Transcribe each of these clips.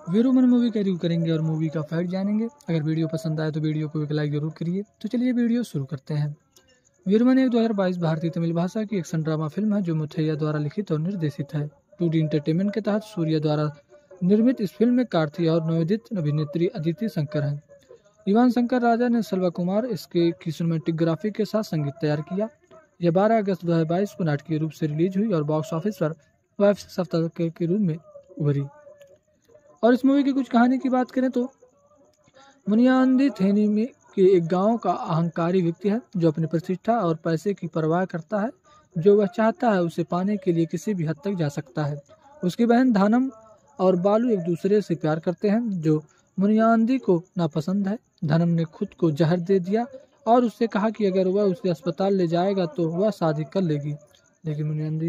Viruman movie का review करेंगे और मूवी का फैक्ट जानेंगे। अगर वीडियो पसंद आए तो वीडियो को एक लाइक जरूर करिए। तो चलिए वीडियो शुरू करते हैं। वीरुमन एक 2022 भारतीय तमिल भाषा की एक्शन ड्रामा फिल्म है जो मुथैया द्वारा लिखित और निर्देशित है। 2D एंटरटेनमेंट के तहत सूर्या द्वारा निर्मित इस फिल्म में कार्ति और नवोदित अभिनेत्री अदिति शंकर हैं। इवान शंकर राजा ने सल्वा कुमार इसके की सिनेमेटोग्राफी के साथ संगीत तैयार किया। यह 12 अगस्त 2022 को नाटकीय रूप से रिलीज हुई और बॉक्स ऑफिस पर वेब सप्ताह के रूप में उभरी। और इस मूवी की कुछ कहानी की बात करें तो मुनियांदी थेनी में के एक गांव का अहंकारी व्यक्ति है जो अपनी प्रतिष्ठा और पैसे की परवाह करता है। जो वह चाहता है उसे पाने के लिए किसी भी हद तक जा सकता है। उसकी बहन धानम और बालू एक दूसरे से प्यार करते हैं जो मुनियांदी को नापसंद है। धनम ने खुद को जहर दे दिया और उससे कहा कि अगर वह उसे अस्पताल ले जाएगा तो वह शादी कर लेगी, लेकिन मुनियांदी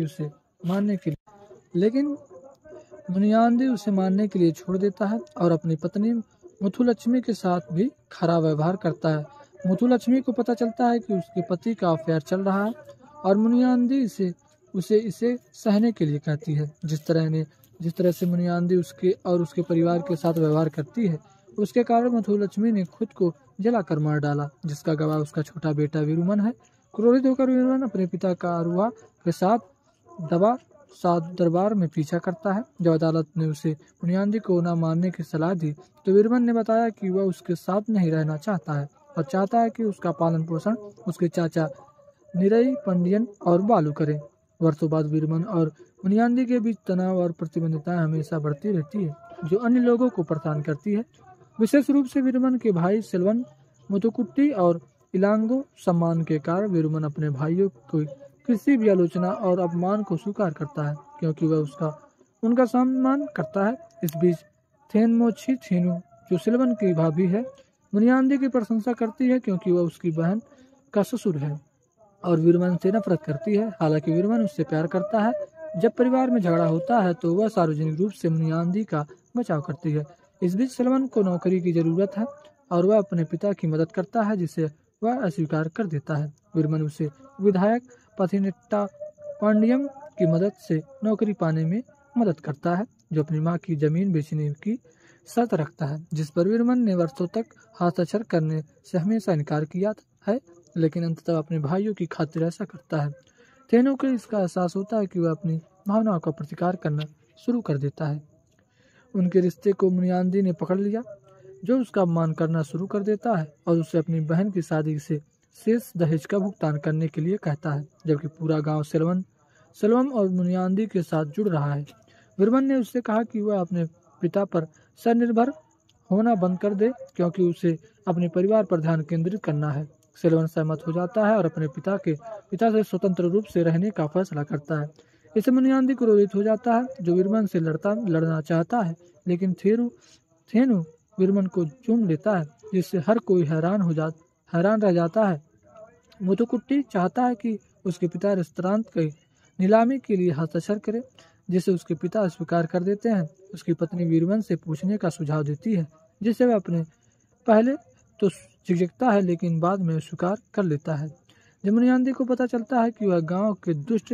उसे मारने के लिए छोड़ देता है और अपनी पत्नी मुथुलक्ष्मी के साथ भी खराब व्यवहार करता है। मुथुलक्ष्मी को पता चलता है कि उसके पति का अफेयर चल रहा है और मुनियांदी इसे सहने के लिए कहती है। जिस तरह से मुनियांदी उसके और उसके परिवार के साथ व्यवहार करती है, उसके कारण मुथुलक्ष्मी ने खुद को जलाकर मार डाला, जिसका गवाह उसका छोटा बेटा वीरुमन है। क्रोधित होकर वीरुमन अपने पिता का अरुआ के साथ दरबार में पीछा करता है। जब अदालत ने उसे मुनियांदी को न मारने की सलाह दी तो वीरुमन ने बताया कि वह उसके साथ नहीं रहना चाहता है और चाहता है कि उसका पालन पोषण उसके चाचा निरई पंडियन और बालू करें। वर्षों बाद वीरुमन और मुनियांदी के बीच तनाव और प्रतिबंधिताएं हमेशा बढ़ती रहती है जो अन्य लोगों को परेशान करती है। विशेष रूप से वीरुमन के भाई सेल्वन, मुथुकुट्टी और इलांगो। सम्मान के कारण वीरुमन अपने भाइयों को किसी भी आलोचना और अपमान को स्वीकार करता है क्योंकि वह उनका सम्मान करता है। इस बीच थेनमोछी थीनू जो सिल्वन की भाभी है, मुनियांदी की प्रशंसा करती है क्योंकि वह उसकी बहन का ससुर है और वीरुमन से नफरत करती है। हालांकि वीरुमन उससे प्यार करता है। जब परिवार में झगड़ा होता है तो वह सार्वजनिक रूप से मुनियांदी का बचाव करती है। इस बीच सिल्वन को नौकरी की जरूरत है और वह अपने पिता की मदद करता है जिसे वह अस्वीकार कर देता है। वीरुमन उसे विधायक पथिनेट्टा पांडियम की मदद से नौकरी पाने में मदद करता है जो अपनी मां की जमीन बेचने की शर्त रखता है, जिस पर वीरुमन ने वर्षों तक हस्ताक्षर करने से हमेशा इनकार किया है, लेकिन अंततः अपने भाइयों की खातिर ऐसा करता है। थेनो को इसका एहसास होता है कि वह अपनी भावनाओं का प्रतिकार करना शुरू कर देता है। उनके रिश्ते को मुनियांदी ने पकड़ लिया जो उसका अपमान करना शुरू कर देता है और उसे अपनी बहन की शादी से शेष दहेज का भुगतान करने के लिए कहता है, जबकि पूरा गांव सेल्वम और मुनियांदी के साथ जुड़ रहा है। वीरुमन ने उससे कहा कि वह अपने पिता पर स्वनिर्भर होना बंद कर दे क्योंकि उसे अपने परिवार पर ध्यान केंद्रित करना है। सेल्वन सहमत हो जाता है और अपने पिता से स्वतंत्र रूप से रहने का फैसला करता है। इससे मुनियांदी क्रोधित हो जाता है जो वीरुमन से लड़ना चाहता है, लेकिन थेनु वीरुमन को चूम लेता है जिससे हर कोई हैरान रह जाता है। मुथुकुट्टी चाहता है कि उसके पिता रेस्तरां की नीलामी के लिए हस्ताक्षर करें, जिसे उसके पिता स्वीकार कर देते हैं। उसकी पत्नी वीरुमन से पूछने का सुझाव देती है जिसे वह अपने पहले तो झिझकता है लेकिन बाद में स्वीकार कर लेता है। जब मुनियांदी को पता चलता है कि वह गांव के दुष्ट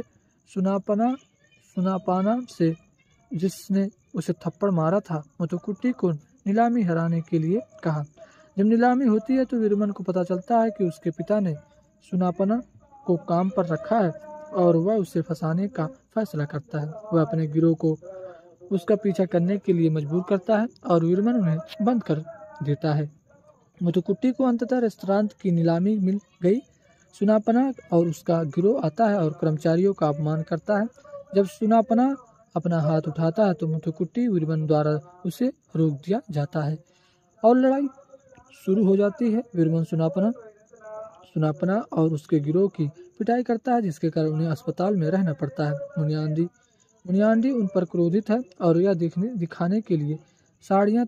सुनापाना से जिसने उसे थप्पड़ मारा था, मुथुकुट्टी को नीलामी हराने के लिए कहा। जब नीलामी होती है तो वीरुमन को पता चलता है कि उसके पिता ने सुनापना को काम पर रखा है और वह उसे फंसाने का फैसला करता है। वह अपने गिरोह को उसका पीछा करने के लिए मजबूर करता है और वीरुमन उन्हें बंद कर देता है। मुथुकुट्टी को अंततः रेस्तरां की नीलामी मिल गई। सुनापना और उसका गिरोह आता है और कर्मचारियों का अपमान करता है। जब सुनापना अपना हाथ उठाता है तो मुथुकुट्टी वीरुमन द्वारा उसे रोक दिया जाता है और लड़ाई शुरू हो जाती है। वीरुमन सुनापना और उसके गिरोह की पिटाई करता है जिसके कारण उन्हें अस्पताल में रहना पड़ता है। मुनियांदी उन पर क्रोधित है और यह दिखाने के लिए साड़ियाँ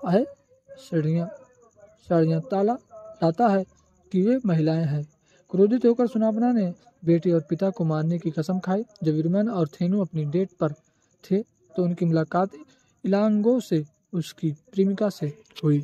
ताला लाता है कि वे महिलाएं हैं। क्रोधित होकर सुनापना ने बेटे और पिता को मारने की कसम खाई। जब वीरुमन और थेनु अपनी डेट पर थे तो उनकी मुलाकात इलांगो से उसकी प्रेमिका से हुई।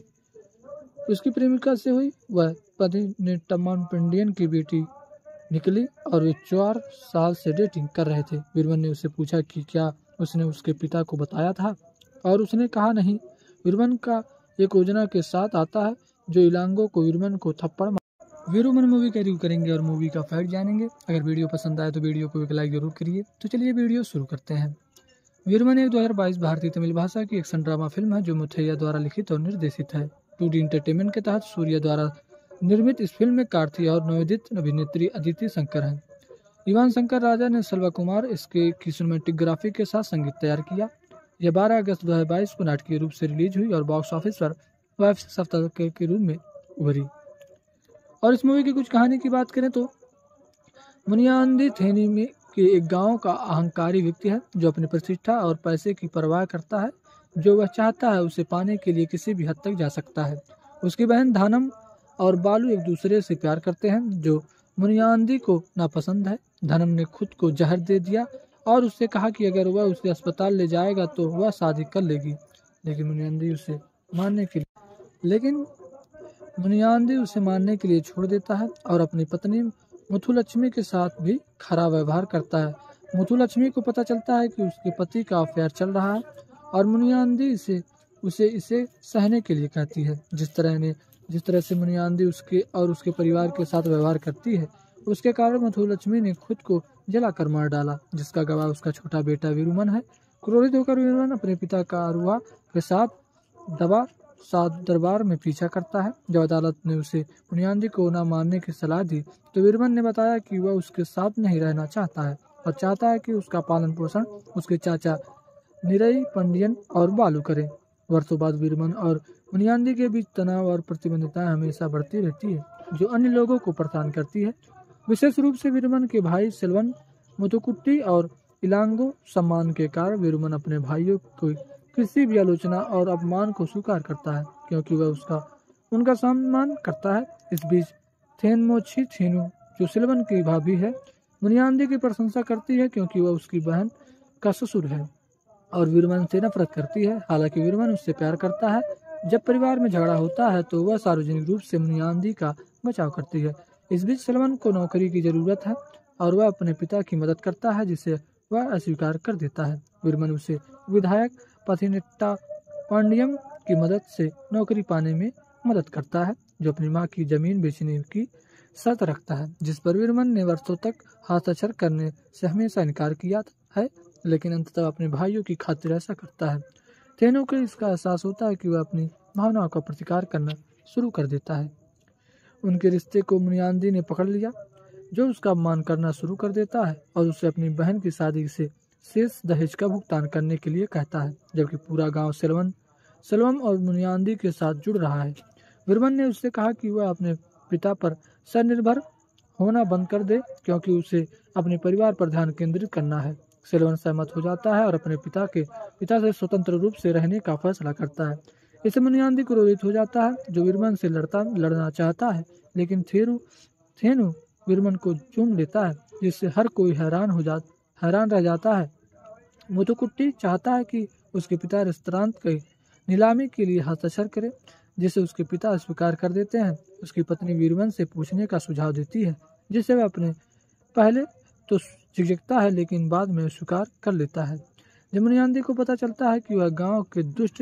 वह पथिनेट्टम पांडियन की बेटी निकली और वे 4 साल से डेटिंग कर रहे थे। वीरुमन ने उससे पूछा कि क्या उसने उसके पिता को बताया था और उसने कहा नहीं। वीरुमन का एक योजना के साथ आता है जो इलांगो को वीरुमन को थप्पड़ वीरुमन मूवी का रिव्यू करेंगे और मूवी का फैक्ट जानेंगे। अगर वीडियो पसंद आए तो वीडियो को एक लाइक जरूर करिए। तो चलिए वीडियो शुरू करते हैं। वीरुमन एक 2022 भारतीय तमिल भाषा की एक्शन ड्रामा फिल्म है जो मुथैया द्वारा लिखित और निर्देशित है। 2D एंटरटेनमेंट के तहत सूर्या द्वारा निर्मित इस फिल्म में कार्ति और नवोदित अभिनेत्री अदिति शंकर हैं। इवान शंकर राजा ने सल्वा कुमार इसके की सिनेमेटोग्राफी के साथ संगीत तैयार किया। यह 12 अगस्त 2022 को नाटकीय रूप से रिलीज हुई और बॉक्स ऑफिस पर वेब सप्ताह के रूप में उभरी। और इस मूवी की कुछ कहानी की बात करें तो मुनियांदी थेनी में के एक गांव का अहंकारी व्यक्ति है जो अपनी प्रतिष्ठा और पैसे की परवाह करता है। जो वह चाहता है उसे पाने के लिए किसी भी हद तक जा सकता है। उसकी बहन धानम और बालू एक दूसरे से प्यार करते हैं जो मुनियांदी को नापसंद है। धनम ने खुद को जहर दे दिया और उससे कहा कि अगर वह उसे अस्पताल ले जाएगा तो वह शादी कर लेगी, लेकिन मुनियांदी उसे मारने के लिए छोड़ देता है और अपनी पत्नी मुथुलक्ष्मी के साथ भी खराब व्यवहार करता है। मुथुलक्ष्मी को पता चलता है कि उसके पति का अफेयर चल रहा है और मुनियांदी इसे सहने के लिए कहती है। जिस तरह से मुनियांदी उसके और उसके परिवार के साथ व्यवहार करती है उसके कारण मुथुलक्ष्मी ने खुद को जलाकर मार डाला, जिसका गवाह उसका छोटा बेटा वीरुमन है। क्रोधित होकर वीरुमन अपने पिता का अरुआ के साथ दरबार में पीछा करता है। जब अदालत ने उसे मुनियांदी को न मारने की सलाह दी तो वीरुमन ने बताया कि वह उसके साथ नहीं रहना चाहता है और चाहता है कि उसका पालन पोषण उसके चाचा निरई पंडियन और बालू करें। वर्षों बाद वीरुमन और मुनियांदी के बीच तनाव और प्रतिबंधिताएं हमेशा बढ़ती रहती है जो अन्य लोगों को परेशान करती है। विशेष रूप से वीरुमन के भाई सेल्वन, मुथुकुट्टी और इलांगो। सम्मान के कारण वीरुमन अपने भाइयों को किसी भी आलोचना और अपमान को स्वीकार करता है क्योंकि वह उनका सम्मान करता है। इस बीच थेनमोछी थीनू जो सिल्वन की भाभी है मुनियांदी की प्रशंसा करती है क्योंकि वह उसकी बहन का ससुर है और वीरुमन से नफरत करती है। हालांकि वीरुमन उससे प्यार करता है। जब परिवार में झगड़ा होता है तो वह सार्वजनिक रूप से मुनियांदी का बचाव करती है। इस बीच सिल्वन को नौकरी की जरूरत है और वह अपने पिता की मदद करता है जिसे वह अस्वीकार कर देता है। वीरुमन उसे विधायक पथिनेट्टा पांडियम की मदद से नौकरी पाने में मदद करता है जो अपनी मां की जमीन बेचने की शर्त रखता है, जिस पर वीरुमन ने वर्षों तक हस्ताक्षर करने से हमेशा इनकार किया है, लेकिन अंततः अपने भाइयों की खातिर ऐसा करता है। थेनो को इसका एहसास होता है कि वह अपनी भावनाओं का प्रतिकार करना शुरू कर देता है। उनके रिश्ते को मुनियांदी ने पकड़ लिया जो उसका अपमान करना शुरू कर देता है और उसे अपनी बहन की शादी से शेष दहेज का भुगतान करने के लिए कहता है, जबकि पूरा गांव सेल्वम और मुनियांदी के साथ जुड़ रहा है। वीरुमन ने उससे कहा कि वह अपने पिता पर स्वनिर्भर होना बंद कर दे क्योंकि उसे अपने परिवार पर ध्यान केंद्रित करना है। सेल्वन सहमत हो जाता है और अपने पिता से स्वतंत्र रूप से रहने का फैसला करता है। इससे मुनियांदी क्रोधित हो जाता है जो वीरुमन से लड़ना चाहता है, लेकिन थेनु वीरुमन को चूम लेता है जिससे हर कोई हैरान रह जाता है। मुथुकुट्टी चाहता है कि उसके पिता रेस्तरां की नीलामी के लिए हस्ताक्षर करें, जिसे उसके पिता स्वीकार कर देते हैं। उसकी पत्नी वीरुमन से पूछने का सुझाव देती है जिसे वह अपने पहले तो झिझकता है लेकिन बाद में स्वीकार कर लेता है। जब मुनियांदी को पता चलता है कि वह गांव के दुष्ट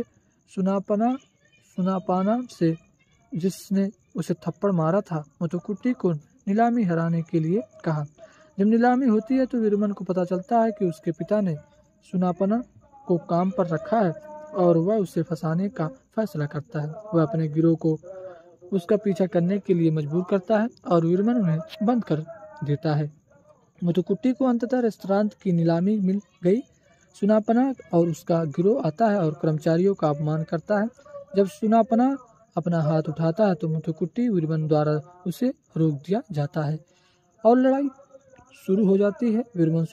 सुनापाना से जिसने उसे थप्पड़ मारा था मुथुकुट्टी को नीलामी हराने के लिए कहा। जब नीलामी होती है तो वीरुमन को पता चलता है कि उसके पिता ने सुनापना को काम पर रखा है और वह उसे फंसाने का फैसला करता है। वह अपने गिरोह को उसका पीछा करने के लिए मजबूर करता है और वीरुमन उन्हें बंद कर देता है। मुथुकुट्टी को अंततः रेस्तरां की नीलामी मिल गई। सुनापना और उसका गिरोह आता है और कर्मचारियों का अपमान करता है। जब सुनापना अपना हाथ उठाता है तो मुथुकुट्टी वीरुमन द्वारा उसे रोक दिया जाता है और लड़ाई शुरू हो जाती है। वीरुमन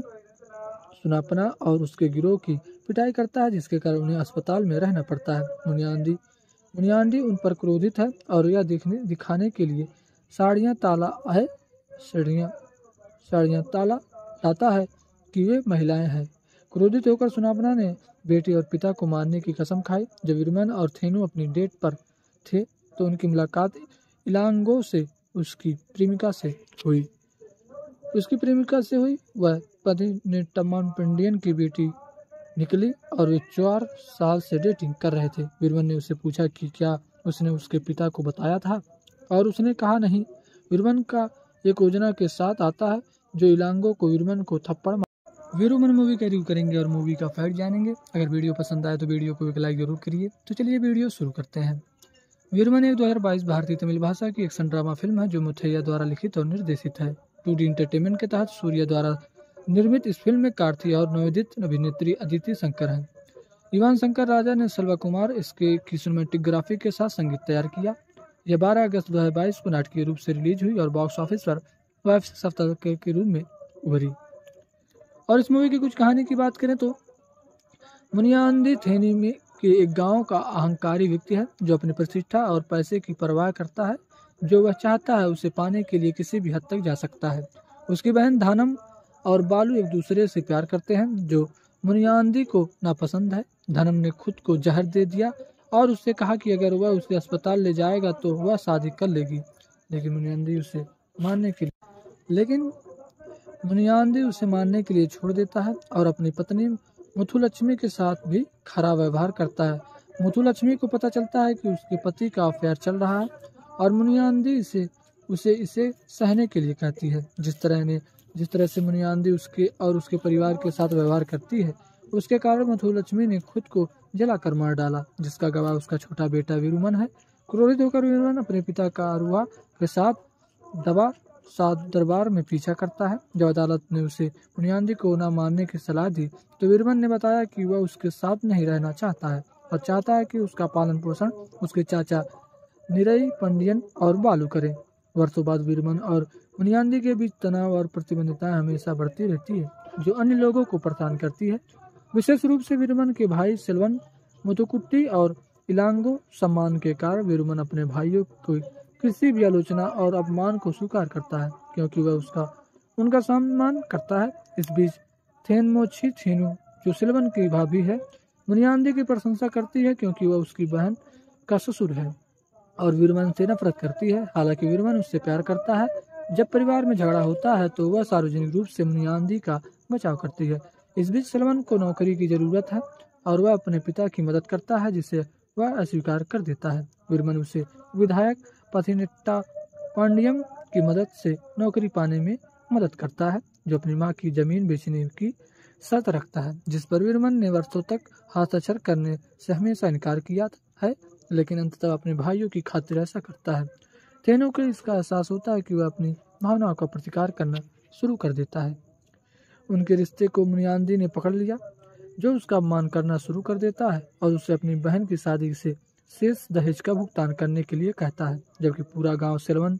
सुनापना और उसके गिरोह की पिटाई करता है जिसके कारण उन्हें अस्पताल में रहना पड़ता है। मुनियांदी उन पर क्रोधित है और यह दिखाने के लिए साड़ियाँ ताला लाता है कि वे महिलाएं हैं। क्रोधित होकर सुनापना ने बेटे और पिता को मारने की कसम खाई। जब वीरुमन और थेनु अपनी डेट पर थे तो उनकी मुलाकात इलांगो से उसकी प्रेमिका से हुई। वह पथिनेट्टम्मा पंडियन की बेटी निकली और वे 4 साल से डेटिंग कर रहे थे। वीरमन ने उससे पूछा कि क्या उसने उसके पिता को बताया था, और उसने कहा नहीं। वीरमन का एक योजना के साथ आता है जो इलांगो को वीरमन को थप्पड़ वीरमन मूवी का रिव्यू करेंगे और मूवी का फैक्ट जानेंगे। अगर वीडियो पसंद आए तो वीडियो को एक लाइक जरूर करिए। तो चलिए वीडियो शुरू करते हैं। वीरमन एक 2022 भारतीय तमिल भाषा की एक्शन ड्रामा फिल्म है जो मुथैया द्वारा लिखित और निर्देशित है। 2D एंटरटेनमेंट के तहत सूर्या द्वारा निर्मित इस फिल्म में कार्ति और नवोदित अभिनेत्री अदिति शंकर हैं। इवान शंकर राजा ने सल्वा कुमार इसके की सिनेमेटोग्राफी के साथ संगीत तैयार किया। यह 12 अगस्त 2022 को नाटकीय रूप से रिलीज हुई और बॉक्स ऑफिस पर वेब सप्ताह के रूप में उभरी। और इस मूवी की कुछ कहानी की बात करें तो मुनियांदी थेनी में के एक गांव का अहंकारी व्यक्ति है जो अपनी प्रतिष्ठा और पैसे की परवाह करता है। जो वह चाहता है उसे पाने के लिए किसी भी हद तक जा सकता है। उसकी बहन धानम और बालू एक दूसरे से प्यार करते हैं जो मुनियांदी को नापसंद है। धनम ने खुद को जहर दे दिया और उससे कहा कि अगर वह उसे अस्पताल ले जाएगा तो वह शादी कर लेगी, लेकिन मुनियांदी उसे मारने के लिए छोड़ देता है और अपनी पत्नी मुथुलक्ष्मी के साथ भी खराब व्यवहार करता है। मुथुलक्ष्मी को पता चलता है कि उसके पति का अफेयर चल रहा है और मुनियांदी इसे सहने के लिए कहती है। जिस तरह से मुनियांदी उसके और उसके परिवार के साथ व्यवहार करती है, उसके कारण मुथुलक्ष्मी ने खुद को जलाकर मार डाला, जिसका गवाह उसका छोटा बेटा वीरमन है। क्रोधित होकर वीरमन अपने पिता का अरुआ के साथ दरबार में पीछा करता है। जब अदालत ने उसे मुनियांदी को न मारने की सलाह दी तो वीरमन ने बताया कि वह उसके साथ नहीं रहना चाहता है और चाहता है कि उसका पालन पोषण उसके चाचा निरई पंडियन और बालू करें। वर्षों बाद वीरमन और मुनियांदी के बीच तनाव और प्रतिबंधिताएं हमेशा बढ़ती रहती है जो अन्य लोगों को परेशान करती है। विशेष रूप से वीरमन के भाई सेल्वन, मुथुकुट्टी और इलांगो। सम्मान के कारण वीरमन अपने भाइयों को किसी भी आलोचना और अपमान को स्वीकार करता है क्योंकि वह उनका सम्मान करता है। इस बीच थेनमोछी थीनू जो सिल्वन की भाभी है, मुनियांदी की प्रशंसा करती है क्योंकि वह उसकी बहन का ससुर है और वीरमन से नफरत करती है। हालांकि वीरमन उससे प्यार करता है। जब परिवार में झगड़ा होता है तो वह सार्वजनिक रूप से मुनियांदी का बचाव करती है। इस बीच सिल्वन को नौकरी की जरूरत है और वह अपने पिता की मदद करता है जिसे वह अस्वीकार कर देता है। वीरमन उसे विधायक पथिनेट्टा पांडियम की मदद से नौकरी पाने में मदद करता है जो अपनी मां की जमीन बेचने की शर्त रखता है, जिस पर वीरमन ने वर्षों तक हस्ताक्षर करने से हमेशा इनकार किया है, लेकिन अंततः अपने भाइयों की खातिर ऐसा करता है। थेनो को इसका एहसास होता है कि वह अपनी भावनाओं का प्रतिकार करना शुरू कर देता है। उनके रिश्ते को मुनियांदी ने पकड़ लिया जो उसका अपमान करना शुरू कर देता है और उसे अपनी बहन की शादी से शेष दहेज का भुगतान करने के लिए कहता है, जबकि पूरा गांव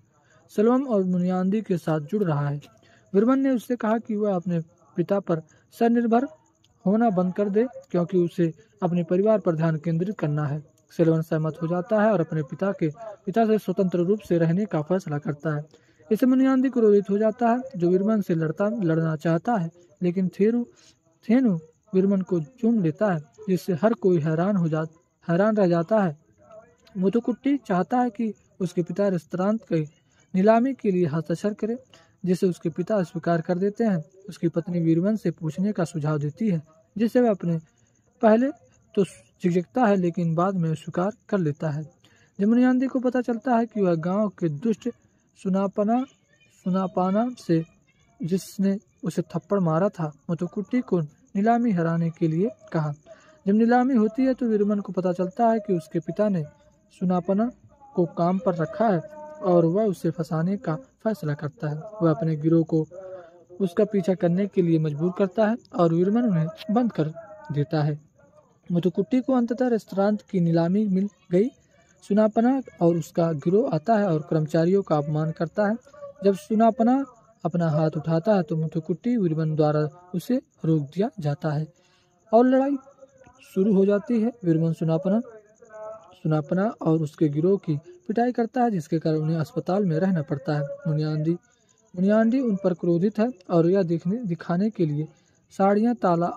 सेल्वम और मुनियांदी के साथ जुड़ रहा है। वीरमन ने उससे कहा कि वह अपने पिता पर स्वनिर्भर होना बंद कर दे क्योंकि उसे अपने परिवार पर ध्यान केंद्रित करना है। सेल्वन सहमत हो जाता है और अपने पिता से स्वतंत्र रूप से रहने का फैसला करता है। इससे मुनियांदी क्रोधित हो जाता है जो वीरमन से लड़ना चाहता है, लेकिन थेनु वीरमन को चूम लेता है जिससे हर कोई हैरान रह जाता है। मुथुकुट्टी चाहता है कि उसके पिता रेस्तरां की नीलामी के लिए हस्ताक्षर करे, जिसे उसके पिता स्वीकार कर देते हैं। उसकी पत्नी वीरमन से पूछने का सुझाव देती है जिसे वह अपने पहले तो झिझकता है लेकिन बाद में स्वीकार कर लेता है। जब मुनियांदी को पता चलता है कि वह गांव के दुष्ट सुनापाना से जिसने उसे थप्पड़ मारा था, मुथुकुट्टी को नीलामी हराने के लिए कहा। जब नीलामी होती है तो वीरमन को पता चलता है कि उसके पिता ने सुनापना को काम पर रखा है और वह उसे फंसाने का फैसला करता है। वह अपने गिरोह को उसका पीछा करने के लिए मजबूर करता है और वीरमन उन्हें बंद कर देता है। मुथुकुट्टी को अंततः रेस्तरां की नीलामी मिल गई। सुनापना और उसका गिरोह आता है और कर्मचारियों का अपमान करता है। जब सुनापना अपना हाथ उठाता है तो मुथुकुट्टी वीरमन द्वारा उसे रोक दिया जाता है और लड़ाई शुरू हो जाती है। वीरमन सुनापना और उसके गिरोह की पिटाई करता है जिसके कारण उन्हें अस्पताल में रहना पड़ता है। मुनियांदी उन पर क्रोधित है और यह दिखाने के लिए साड़ियाँ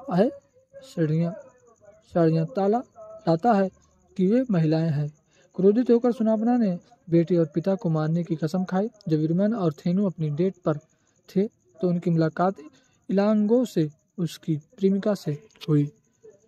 ताला लाता है कि वे महिलाएं हैं। क्रोधित होकर सुनापना ने बेटे और पिता को मारने की कसम खाई। जब वीरमन और थेनु अपनी डेट पर थे तो उनकी मुलाकात इलांगो से उसकी प्रेमिका से हुई।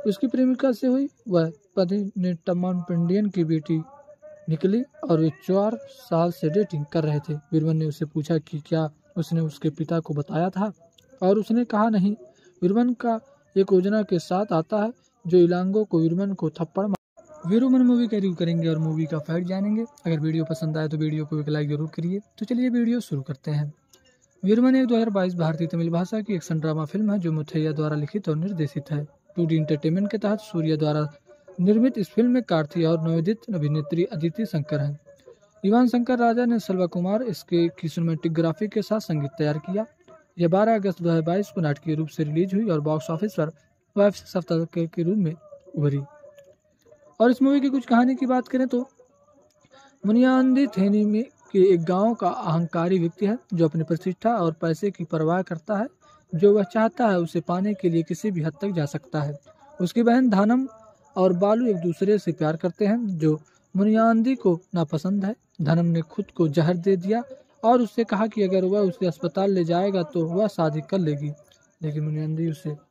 उसकी प्रेमिका से हुई। वह पति ने टम्मान पंडियन की बेटी निकली और वे 4 साल से डेटिंग कर रहे थे। वीरमन ने उससे पूछा कि क्या उसने उसके पिता को बताया था, और उसने कहा नहीं। वीरमन का एक योजना के साथ आता है जो इलांगो को वीरमन को थप्पड़ वीरमन मूवी का रिव्यू करेंगे और मूवी का फैक्ट जानेंगे। अगर वीडियो पसंद आए तो वीडियो को एक लाइक जरूर करिए। तो चलिए वीडियो शुरू करते हैं। वीरमन एक 2022 भारतीय तमिल भाषा की एक्शन ड्रामा फिल्म है जो मुथैया द्वारा लिखित और निर्देशित है। 2D एंटरटेनमेंट के तहत सूर्या द्वारा निर्मित इस फिल्म में कार्ति और नवोदित अभिनेत्री अदिति शंकर हैं। इवान शंकर राजा ने सल्वा कुमार इसके की सिनेमेटोग्राफी के साथ संगीत तैयार किया। यह 12 अगस्त 2022 को नाटकीय रूप से रिलीज हुई और बॉक्स ऑफिस पर वेब सप्ताह के रूप में उभरी। और इस मूवी की कुछ कहानी की बात करें तो मुनियांदी थेनी में के एक गांव का अहंकारी व्यक्ति है जो अपनी प्रतिष्ठा और पैसे की परवाह करता है। जो वह चाहता है उसे पाने के लिए किसी भी हद तक जा सकता है। उसकी बहन धानम और बालू एक दूसरे से प्यार करते हैं जो मुनियांदी को नापसंद है। धनम ने खुद को जहर दे दिया और उससे कहा कि अगर वह उसे अस्पताल ले जाएगा तो वह शादी कर लेगी, लेकिन मुनियांदी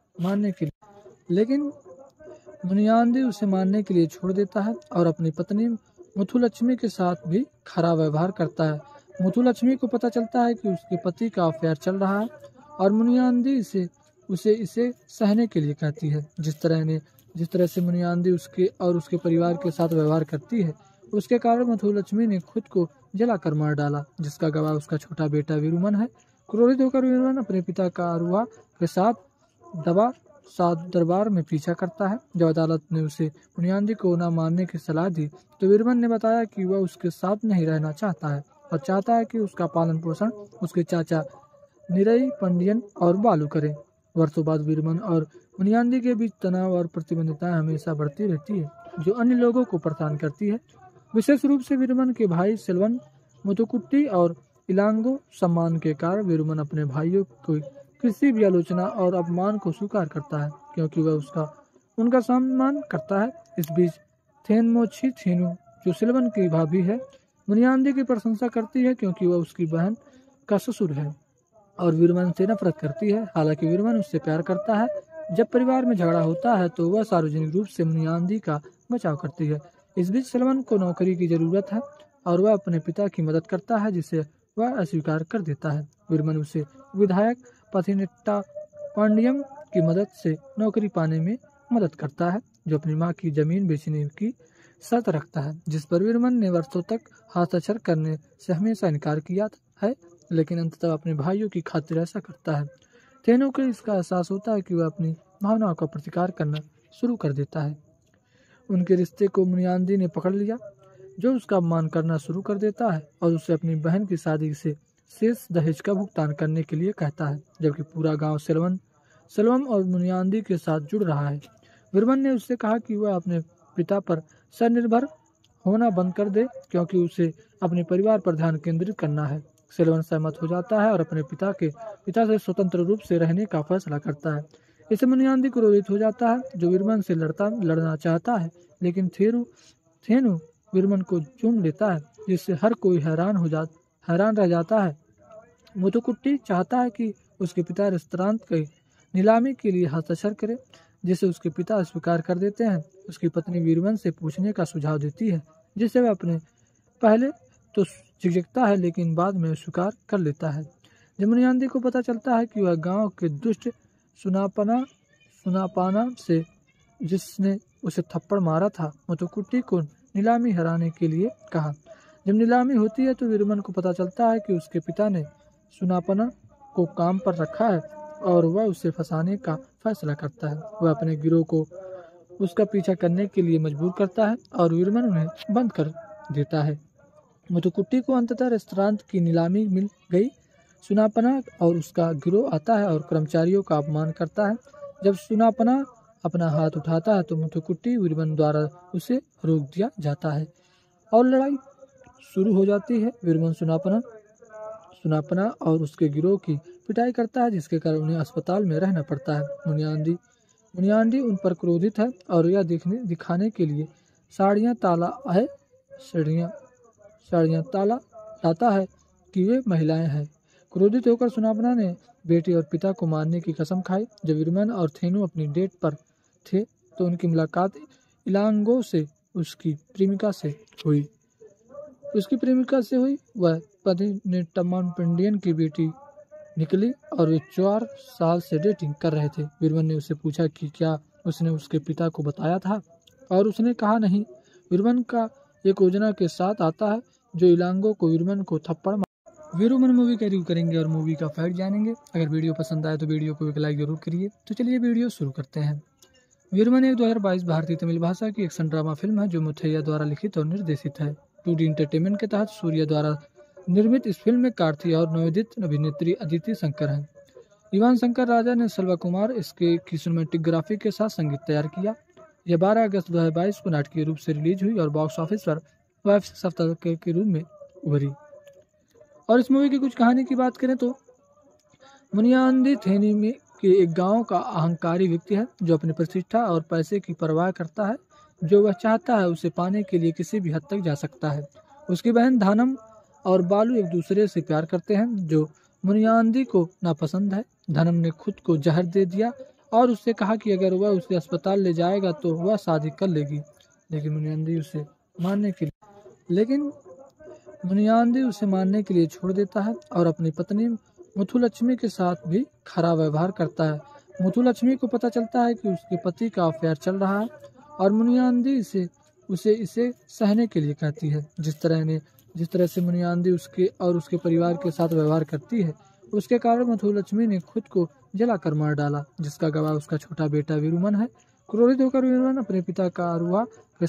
उसे मारने के लिए छोड़ देता है और अपनी पत्नी मुथुलक्ष्मी के साथ भी खराब व्यवहार करता है। मुथुलक्ष्मी को पता चलता है कि उसके पति का अफेयर चल रहा है और मुनियांदी इसे सहने के लिए कहती है। जिस तरह से मुनियांदी उसके और उसके परिवार के साथ व्यवहार करती है, उसके कारण मुथुलक्ष्मी ने खुद को जलाकर मार डाला, जिसका गवाह उसका छोटा बेटा वीरमन है। क्रोधित होकर वीरमन अपने पिता का अरुआ के साथ दरबार में पीछा करता है। जब अदालत ने उसे मुनियांदी को न मारने की सलाह दी तो वीरमन ने बताया कि वह उसके साथ नहीं रहना चाहता है और चाहता है कि उसका पालन पोषण उसके चाचा निरई पंडियन और बालू करें। वर्षों बाद वीरमन और मुनियांदी के बीच तनाव और प्रतिबंधिताएं हमेशा बढ़ती रहती है जो अन्य लोगों को परेशान करती है। विशेष रूप से वीरमन के भाई सेल्वन, मुथुकुट्टी और इलांगो। सम्मान के कारण वीरमन अपने भाइयों को किसी भी आलोचना और अपमान को स्वीकार करता है क्योंकि वह उनका सम्मान करता है। इस बीच थेनमोछी थीनू जो सेल्वन की भाभी है मुनियांदी की प्रशंसा करती है क्योंकि वह उसकी बहन का ससुर है और वीरमन से नफरत करती है। हालांकि वीरमन उससे प्यार करता है। जब परिवार में झगड़ा होता है तो वह सार्वजनिक रूप से मुनियांदी का बचाव करती है। इस बीच सेल्वन को नौकरी की जरूरत है और वह अपने पिता की मदद करता है जिसे वह अस्वीकार कर देता है। वीरमन उसे विधायक पथिनेट्टा पांडियम की मदद से नौकरी पाने में मदद करता है जो अपनी मां की जमीन बेचने की शर्त रखता है, जिस पर वीरमन ने वर्षों तक हस्ताक्षर करने से हमेशा इनकार किया है, लेकिन अंततः अपने भाइयों की खातिर ऐसा करता है। थेनो को इसका एहसास होता है कि वह अपनी भावनाओं का प्रतिकार करना शुरू कर देता है। उनके रिश्ते को मुनियांदी ने पकड़ लिया जो उसका अपमान करना शुरू कर देता है और उसे अपनी बहन की शादी से शेष दहेज का भुगतान करने के लिए कहता है, जबकि पूरा गांव सेल्वम और मुनियांदी के साथ जुड़ रहा है। वीरमन ने उससे कहा कि वह अपने पिता पर स्वनिर्भर होना बंद कर दे क्योंकि उसे अपने परिवार पर ध्यान केंद्रित करना है। सेल्वन सहमत हो जाता है और अपने पिता से स्वतंत्र रूप से रहने का फैसला करता है। इससे मुनियांदी क्रोधित हो जाता है जो वीरमन से लड़ना चाहता है, लेकिन थेनु वीरमन को चूम लेता है जिससे हर कोई हैरान रह जाता है। मुथुकुट्टी चाहता है कि उसके पिता रेस्तरां की नीलामी के लिए हस्ताक्षर करे, जिसे उसके पिता स्वीकार कर देते हैं। उसकी पत्नी वीरमन से पूछने का सुझाव देती है जिसे वह अपने पहले तो झिझकता है लेकिन बाद में स्वीकार कर लेता है। जब मुनियांदी को पता चलता है कि वह गांव के दुष्ट सुनापाना से जिसने उसे थप्पड़ मारा था, मुथुकुट्टी को नीलामी हराने के लिए कहा। जब नीलामी होती है तो वीरमन को पता चलता है कि उसके पिता ने सुनापना को काम पर रखा है और वह उसे फंसाने का फैसला करता है। वह अपने गिरोह को उसका पीछा करने के लिए मजबूर करता है और वीरमन उन्हें बंद कर देता है। मुथुकुट्टी को अंततः रेस्तरां की नीलामी मिल गई। सुनापना और उसका गिरोह आता है और कर्मचारियों का अपमान करता है। जब सुनापना अपना हाथ उठाता है तो मुथुकुट्टी वीरमन द्वारा उसे रोक दिया जाता है और लड़ाई शुरू हो जाती है। वीरमन सुनापना और उसके गिरोह की पिटाई करता है जिसके कारण उन्हें अस्पताल में रहना पड़ता है। मुनियांदी उन पर क्रोधित है और यह दिखाने के लिए साड़ियाँ ताला लाता है कि वे महिलाएं हैं। क्रोधित होकर सुनापना ने बेटे और पिता को मारने की कसम खाई। जब वीरमन और थेनु अपनी डेट पर थे तो उनकी मुलाकात इलांगो से उसकी प्रेमिका से हुई। वह पतिनेट्टम्मान पंडियन की बेटी निकली और वे 4 साल से डेटिंग कर रहे थे। वीरवन ने उससे पूछा कि क्या उसने उसके पिता को बताया था, और उसने कहा नहीं। वीरवन का एक योजना के साथ आता है जो इलांगो को वीरवन को थप्पड़ वीरवन मूवी का रिव्यू करेंगे और मूवी का फैक्ट जानेंगे। अगर वीडियो पसंद आए तो वीडियो को एक लाइक जरूर करिए। तो चलिए वीडियो शुरू करते हैं। वीरवन एक 2022 भारतीय तमिल भाषा की एक्शन ड्रामा फिल्म है जो मुथैया द्वारा लिखित और निर्देशित है। 2D एंटरटेनमेंट के तहत सूर्या द्वारा निर्मित इस फिल्म में कार्ती और नवोदित अभिनेत्री अदिति शंकर हैं। इवान शंकर राजा ने सल्वा कुमार इसके की सिनेमेटोग्राफी के साथ संगीत तैयार किया। यह 12 अगस्त 2022 को नाटकीय रूप से रिलीज हुई और बॉक्स ऑफिस पर वेब सप्ताह के रूप में उभरी। और इस मूवी की कुछ कहानी की बात करें तो मुनियांदी थेनी में के एक गांव का अहंकारी व्यक्ति है जो अपनी प्रतिष्ठा और पैसे की परवाह करता है। जो वह चाहता है उसे पाने के लिए किसी भी हद तक जा सकता है। उसकी बहन धानम और बालू एक दूसरे से प्यार करते हैं जो मुनियांदी को नापसंद है। धनम ने खुद को जहर दे दिया और उससे कहा कि अगर वह उसे अस्पताल ले जाएगा तो वह शादी कर लेगी, लेकिन मुनियांदी उसे मारने के लिए छोड़ देता है और अपनी पत्नी मुथुलक्ष्मी के साथ भी खराब व्यवहार करता है। मुथुलक्ष्मी को पता चलता है कि उसके पति का अफेयर चल रहा है और मुनियांदी इसे सहने के लिए कहती है। जिस तरह से मुनियांदी उसके और उसके परिवार के साथ व्यवहार करती है, उसके कारण मुथुलक्ष्मी ने खुद को जलाकर मार डाला, जिसका गवाह उसका छोटा बेटा वीरुमन है। क्रोधित होकर वीरुमन अपने पिता का अरुआ के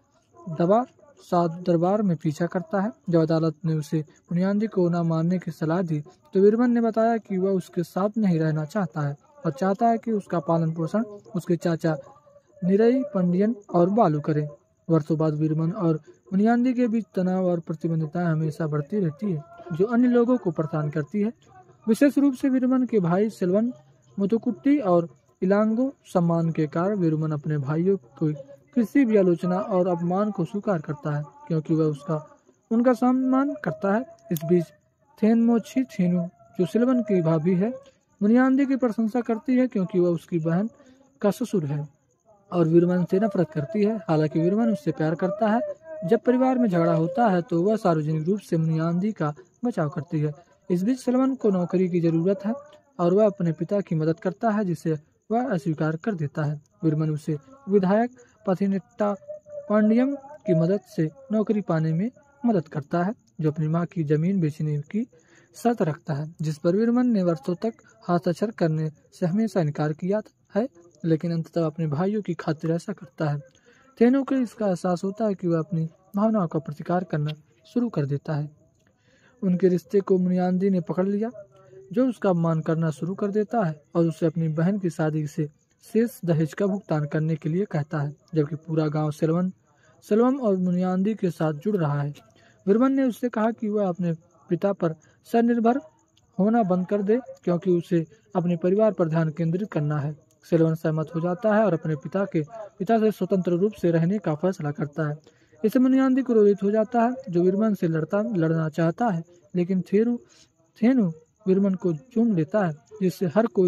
साथ दरबार में पीछा करता है। जब अदालत ने उसे मुनियांदी को न मारने की सलाह दी तो वीरुमन ने बताया कि वह उसके साथ नहीं रहना चाहता है और चाहता है कि उसका पालन पोषण उसके चाचा निरई पंडियन और बालू करें। वर्षों बाद वीरुमन और मुनियांदी के बीच तनाव और प्रतिबंधिताएं हमेशा बढ़ती रहती है जो अन्य लोगों को परेशान करती है। विशेष रूप से वीरुमन के भाई सेल्वन, मुथुकुट्टी और इलांगो। सम्मान के कारण वीरुमन अपने भाइयों को किसी भी आलोचना और अपमान को स्वीकार करता है क्योंकि वह उनका सम्मान करता है। इस बीच थेनमोछी थीनू जो सिल्वन की भाभी है मुनियांदी की प्रशंसा करती है क्योंकि वह उसकी बहन का ससुर है और वीरुमन से नफरत करती है। हालांकि वीरुमन उससे प्यार करता है। जब परिवार में झगड़ा होता है तो वह सार्वजनिक रूप से मुनियांदी का बचाव करती है। इस बीच सिल्वन को नौकरी की जरूरत है और वह अपने पिता की मदद करता है जिसे वह अस्वीकार कर देता है। वीरुमन उसे विधायक पतिनेट्टा पांडियम की मदद से नौकरी पाने में मदद करता है जो अपनी मां की जमीन बेचने की शर्त रखता है, जिस पर वीरुमन ने वर्षों तक हस्ताक्षर करने से हमेशा इनकार किया है, लेकिन अंततः अपने भाइयों की खातिर ऐसा करता है। थेनो को इसका एहसास होता है कि वह अपनी भावनाओं का प्रतिकार करना शुरू कर देता है। उनके रिश्ते को मुनियांदी ने पकड़ लिया जो उसका अपमान करना शुरू कर देता है और उसे अपनी बहन की शादी से शेष दहेज का भुगतान करने के लिए कहता है, जबकि पूरा गांव सेल्वम और मुनियांदी के साथ जुड़ रहा है। वीरुमन ने उससे कहा कि वह अपने पिता पर स्वनिर्भर होना बंद कर दे क्योंकि उसे अपने परिवार पर ध्यान केंद्रित करना है। सेल्वन सहमत हो जाता है और अपने पिता से स्वतंत्र रूप से रहने का फैसला करता है। इससे मुनियांदी क्रोधित हो जाता है जो वीरुमन से लड़ना चाहता है, लेकिन थेनु वीरुमन को चूम लेता है जिससे हर कोई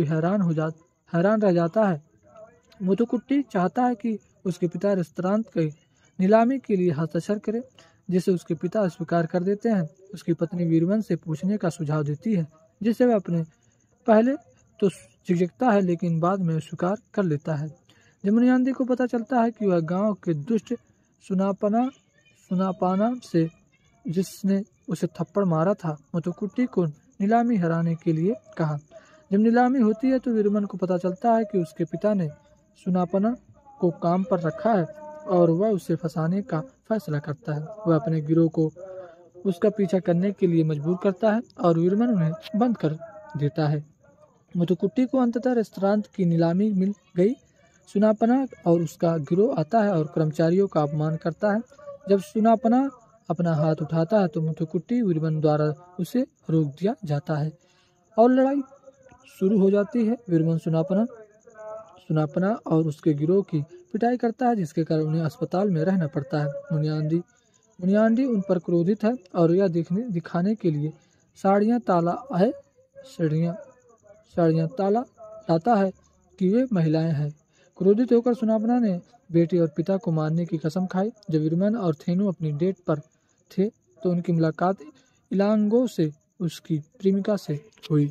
हैरान रह जाता है। मुथुकुट्टी चाहता है कि उसके पिता रेस्तरां की नीलामी के लिए हस्ताक्षर करें, जिसे उसके पिता स्वीकार कर देते हैं। उसकी पत्नी वीरुमन से पूछने का सुझाव देती है जिसे वह अपने पहले तो झिझकता है लेकिन बाद में स्वीकार कर लेता है। जब मुनियांदी को पता चलता है कि वह गांव के दुष्ट सुनापाना से जिसने उसे थप्पड़ मारा था, मुथुकुट्टी को नीलामी हराने के लिए कहा। जब नीलामी होती है तो वीरुमन को पता चलता है कि उसके पिता ने सुनापना को काम पर रखा है और वह उसे फंसाने का फैसला करता है। वह अपने गिरोह को उसका पीछा करने के लिए मजबूर करता है और वीरुमन उन्हें बंद कर देता है। मुथुकुट्टी को अंततः रेस्तरां की नीलामी मिल गई। सुनापना और उसका गिरोह आता है और कर्मचारियों का अपमान करता है। जब सुनापना अपना हाथ उठाता है तो मुथुकुट्टी वीरुमन द्वारा उसे रोक दिया जाता है और लड़ाई शुरू हो जाती है। वीरुमन सुनापना और उसके गिरोह की पिटाई करता है जिसके कारण उन्हें अस्पताल में रहना पड़ता है। मुनियांदी उन पर क्रोधित है और यह दिखाने के लिए साड़ियाँ ताला लाता है कि वे महिलाएं हैं। क्रोधित होकर सुनापना ने बेटे और पिता को मारने की कसम खाई। जब वीरमन और थेनु अपनी डेट पर थे तो उनकी मुलाकात इलांगो से उसकी प्रेमिका से हुई।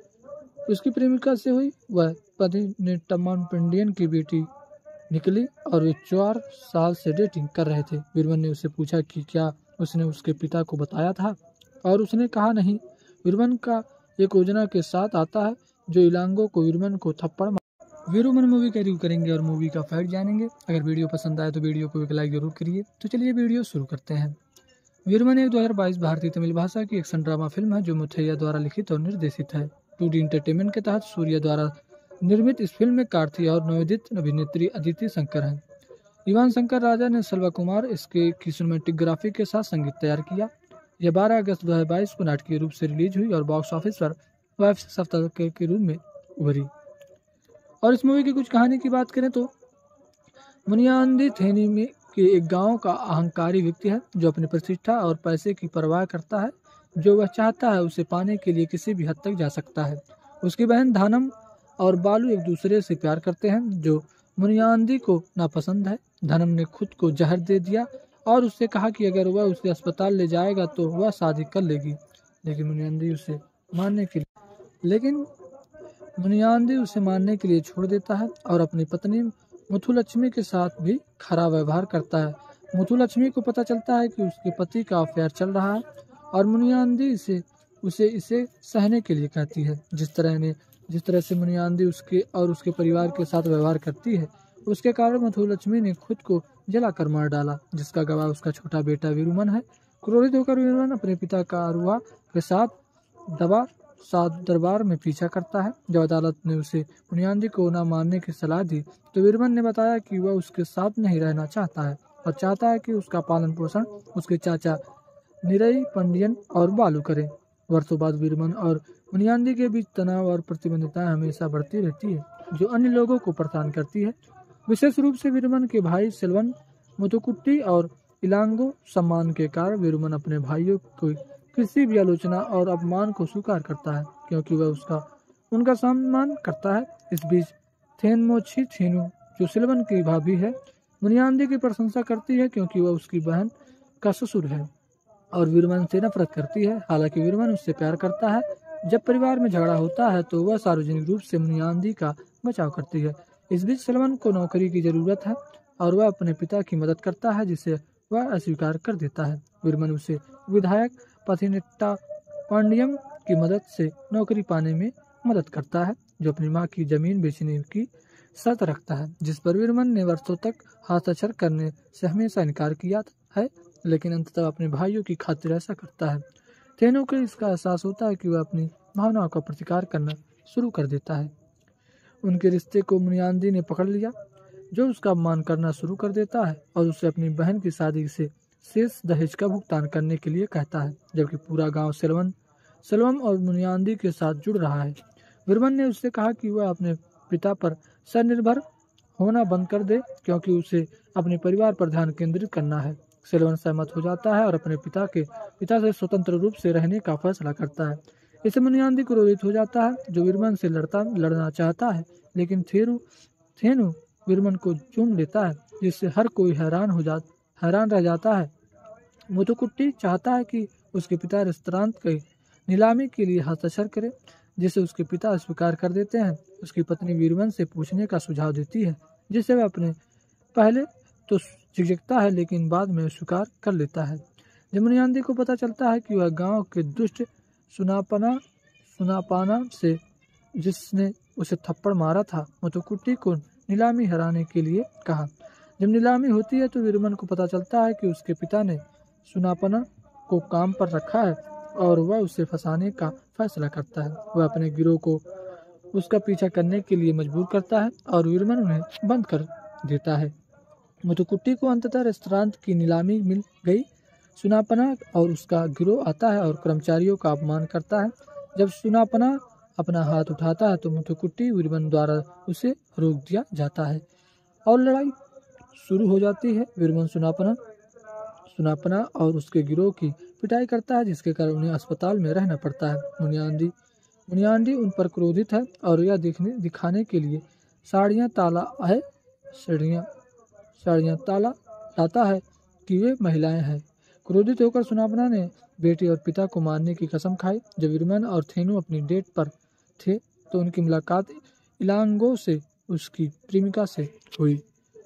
वह पतिनेट्टम्मान पंडियन की बेटी निकली और वे 4 साल से डेटिंग कर रहे थे। वीरमन ने उससे पूछा कि क्या उसने उसके पिता को बताया था, और उसने कहा नहीं। वीरमन का एक योजना के साथ आता है जो इलांगो को वीरमन को थप्पड़ वीरमन मूवी का रिव्यू करेंगे और मूवी का फैक्ट जानेंगे। अगर वीडियो पसंद आए तो वीडियो को एक लाइक जरूर करिए। तो चलिए वीडियो शुरू करते हैं। वीरमन एक 2022 भारतीय तमिल भाषा की एक्शन ड्रामा फिल्म है जो मुथैया द्वारा लिखित और निर्देशित है। 2D एंटरटेनमेंट के तहत सूर्या द्वारा निर्मित इस फिल्म में कार्ति और नवोदित अभिनेत्री अदिति शंकर हैं। इवान शंकर राजा ने सल्वा कुमार इसके की सिनेमेटोग्राफी के साथ संगीत तैयार किया। यह 12 अगस्त 2022 को नाटकीय रूप से रिलीज हुई और बॉक्स ऑफिस पर वेब सप्ताह के रूप में उभरी। और इस मूवी की कुछ कहानी की बात करें तो मुनियांदी थेनी में के एक गांव का अहंकारी व्यक्ति है जो अपनी प्रतिष्ठा और पैसे की परवाह करता है। जो वह चाहता है उसे पाने के लिए किसी भी हद तक जा सकता है। उसकी बहन धानम और बालू एक दूसरे से प्यार करते हैं जो मुनियांदी को नापसंद है। धनम ने खुद को जहर दे दिया और उससे कहा कि अगर वह उसे अस्पताल ले जाएगा तो वह शादी कर लेगी, लेकिन मुनियांदी उसे मारने के लिए छोड़ देता है और अपनी पत्नी मुथुलक्ष्मी के साथ भी खराब व्यवहार करता है। मुथुलक्ष्मी को पता चलता है कि उसके पति का अफेयर चल रहा है और मुनियांदी इसे सहने के लिए कहती है। जिस तरह से मुनियांदी उसके और उसके परिवार के साथ व्यवहार करती है, उसके कारण मुथुलक्ष्मी ने खुद को जलाकर मार डाला, जिसका गवाह उसका छोटा बेटा वीरमन है। क्रोधित होकर वीरमन अपने पिता का अरुआ के साथ दरबार में पीछा करता है। जब अदालत ने उसे मुनियांदी को न मारने की सलाह दी तो वीरमन ने बताया कि वह उसके साथ नहीं रहना चाहता है और चाहता है कि उसका पालन पोषण उसके चाचा निरई पंडियन और बालू करें। वर्षों बाद वीरमन और मुनियांदी के बीच तनाव और प्रतिबंधिताएं हमेशा बढ़ती रहती है जो अन्य लोगों को परेशान करती है। विशेष रूप से वीरमन के भाई सेल्वन, मुथुकुट्टी और इलांगो। सम्मान के कारण वीरमन अपने भाइयों को किसी भी आलोचना और अपमान को स्वीकार करता है क्योंकि वह उनका सम्मान करता है। इस बीच थेनमोछी थेनु जो सिल्वन की भाभी है मुनियांदी की प्रशंसा करती है क्योंकि वह उसकी बहन का ससुर है और वीरमन से नफरत करती है। हालांकि वीरमन उससे प्यार करता है। जब परिवार में झगड़ा होता है तो वह सार्वजनिक रूप से मुनियांदी का बचाव करती है। इस बीच सिल्वन को नौकरी की जरूरत है और वह अपने पिता की मदद करता है जिसे वह अस्वीकार कर देता है। वीरमन उसे विधायक पथिनेट्टा पांडियम की मदद से नौकरी पाने में मदद करता है जो अपनी मां की जमीन बेचने की शर्त रखता है, जिस पर वीरमन ने वर्षों तक हस्ताक्षर करने से हमेशा इनकार किया है, लेकिन अंततः अपने भाइयों की खातिर ऐसा करता है। थेनु को इसका एहसास होता है कि वह अपनी भावनाओं का प्रतिकार करना शुरू कर देता है। उनके रिश्ते को मुनियांदी ने पकड़ लिया जो उसका अपमान करना शुरू कर देता है और उसे अपनी बहन की शादी से शेष दहेज का भुगतान करने के लिए कहता है, जबकि पूरा गांव सेल्वम और मुनियांदी के साथ जुड़ रहा है। वीरमन ने उससे कहा कि वह अपने पिता पर स्वनिर्भर होना बंद कर दे क्योंकि उसे अपने परिवार पर ध्यान केंद्रित करना है। सेल्वन सहमत हो जाता है और अपने पिता से स्वतंत्र रूप से रहने का फैसला करता है। इससे मुनियांदी क्रोधित हो जाता है जो वीरमन से लड़ना चाहता है, लेकिन थेनु वीरमन को चूम लेता है जिससे हर कोई हैरान रह जाता है। मुथुकुट्टी चाहता है कि उसके पिता रेस्तरां की नीलामी के लिए हस्ताक्षर करें, जिसे उसके पिता स्वीकार कर देते हैं। उसकी पत्नी वीरमन से पूछने का सुझाव देती है जिसे वह अपने पहले तो झिझकता है लेकिन बाद में स्वीकार कर लेता है। जब मुनियांदी को पता चलता है कि वह गांव के दुष्ट सुनापाना से जिसने उसे थप्पड़ मारा था, मुथुकुट्टी को नीलामी हराने के लिए कहा। जब नीलामी होती है तो वीरमन को पता चलता है कि उसके पिता ने सुनापना को काम पर रखा है और वह उसे फंसाने का फैसला करता है। वह अपने गिरोह को उसका पीछा करने के लिए मजबूर करता है और वीरमन उन्हें बंद कर देता है। मुथुकुट्टी को अंततः रेस्तरां की नीलामी मिल गई। सुनापना और उसका गिरोह आता है और कर्मचारियों का अपमान करता है। जब सुनापना अपना हाथ उठाता है तो मुथुकुट्टी वीरमन द्वारा उसे रोक दिया जाता है और लड़ाई शुरू हो जाती है। वीरमन सुनापना और उसके गिरोह की पिटाई करता है जिसके कारण उन्हें अस्पताल में रहना पड़ता है। मुनियांदी उन पर क्रोधित है और यह दिखाने के लिए साड़ियाँ ताला है साड़ियाँ ताला लाता है कि वे महिलाएं हैं। क्रोधित होकर सुनापना ने बेटी और पिता को मारने की कसम खाई। जब वीरमन और थेनु अपनी डेट पर थे तो उनकी मुलाकात इलांगो से उसकी प्रेमिका से हुई।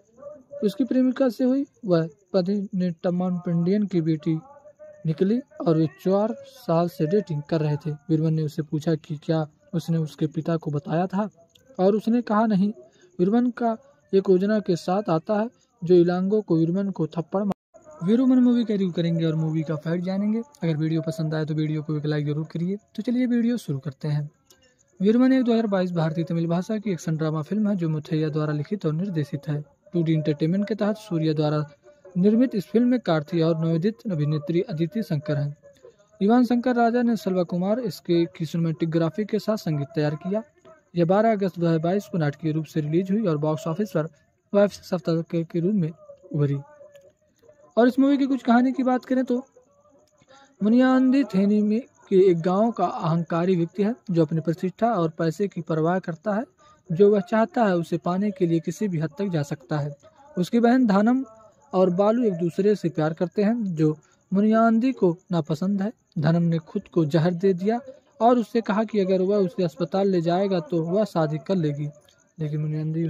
वह पतिनेट्टम्मान पंडियन की बेटी निकली और वे 4 साल से डेटिंग कर रहे थे। वीरमन ने उससे पूछा कि क्या उसने उसके पिता को बताया था, और उसने कहा नहीं। वीरमन का एक योजना के साथ आता है जो इलांगो को वीरमन को थप्पड़ वीरमन मूवी का रिव्यू करेंगे और मूवी का फैक्ट जानेंगे। अगर वीडियो पसंद आए तो वीडियो को एक लाइक जरूर करिए। तो चलिए वीडियो शुरू करते हैं। वीरमन एक 2022 भारतीय तमिल भाषा की एक्शन ड्रामा फिल्म है जो मुथैया द्वारा लिखित और निर्देशित है। 2D एंटरटेनमेंट के तहत सूर्या द्वारा निर्मित इस फिल्म में कार्ति और नवोदित अभिनेत्री अदिति शंकर हैं। इवान शंकर राजा ने सल्वा कुमार इसके की सिनेमेटोग्राफी के साथ संगीत तैयार किया। यह 12 अगस्त 2022 को नाटकीय रूप से रिलीज हुई और बॉक्स ऑफिस पर वेब सप्ताह के रूप में उभरी। और इस मूवी की कुछ कहानी की बात करें तो मुनियांदी थेनी में के एक गांव का अहंकारी व्यक्ति है जो अपनी प्रतिष्ठा और पैसे की परवाह करता है। जो वह चाहता है उसे पाने के लिए किसी भी हद तक जा सकता है। उसकी बहन धानम और बालू एक दूसरे से प्यार करते हैं जो मुनियांदी को नापसंद है। धनम ने खुद को जहर दे दिया और उससे कहा कि अगर वह उसे अस्पताल ले जाएगा तो वह शादी कर लेगी, लेकिन मुनियांदी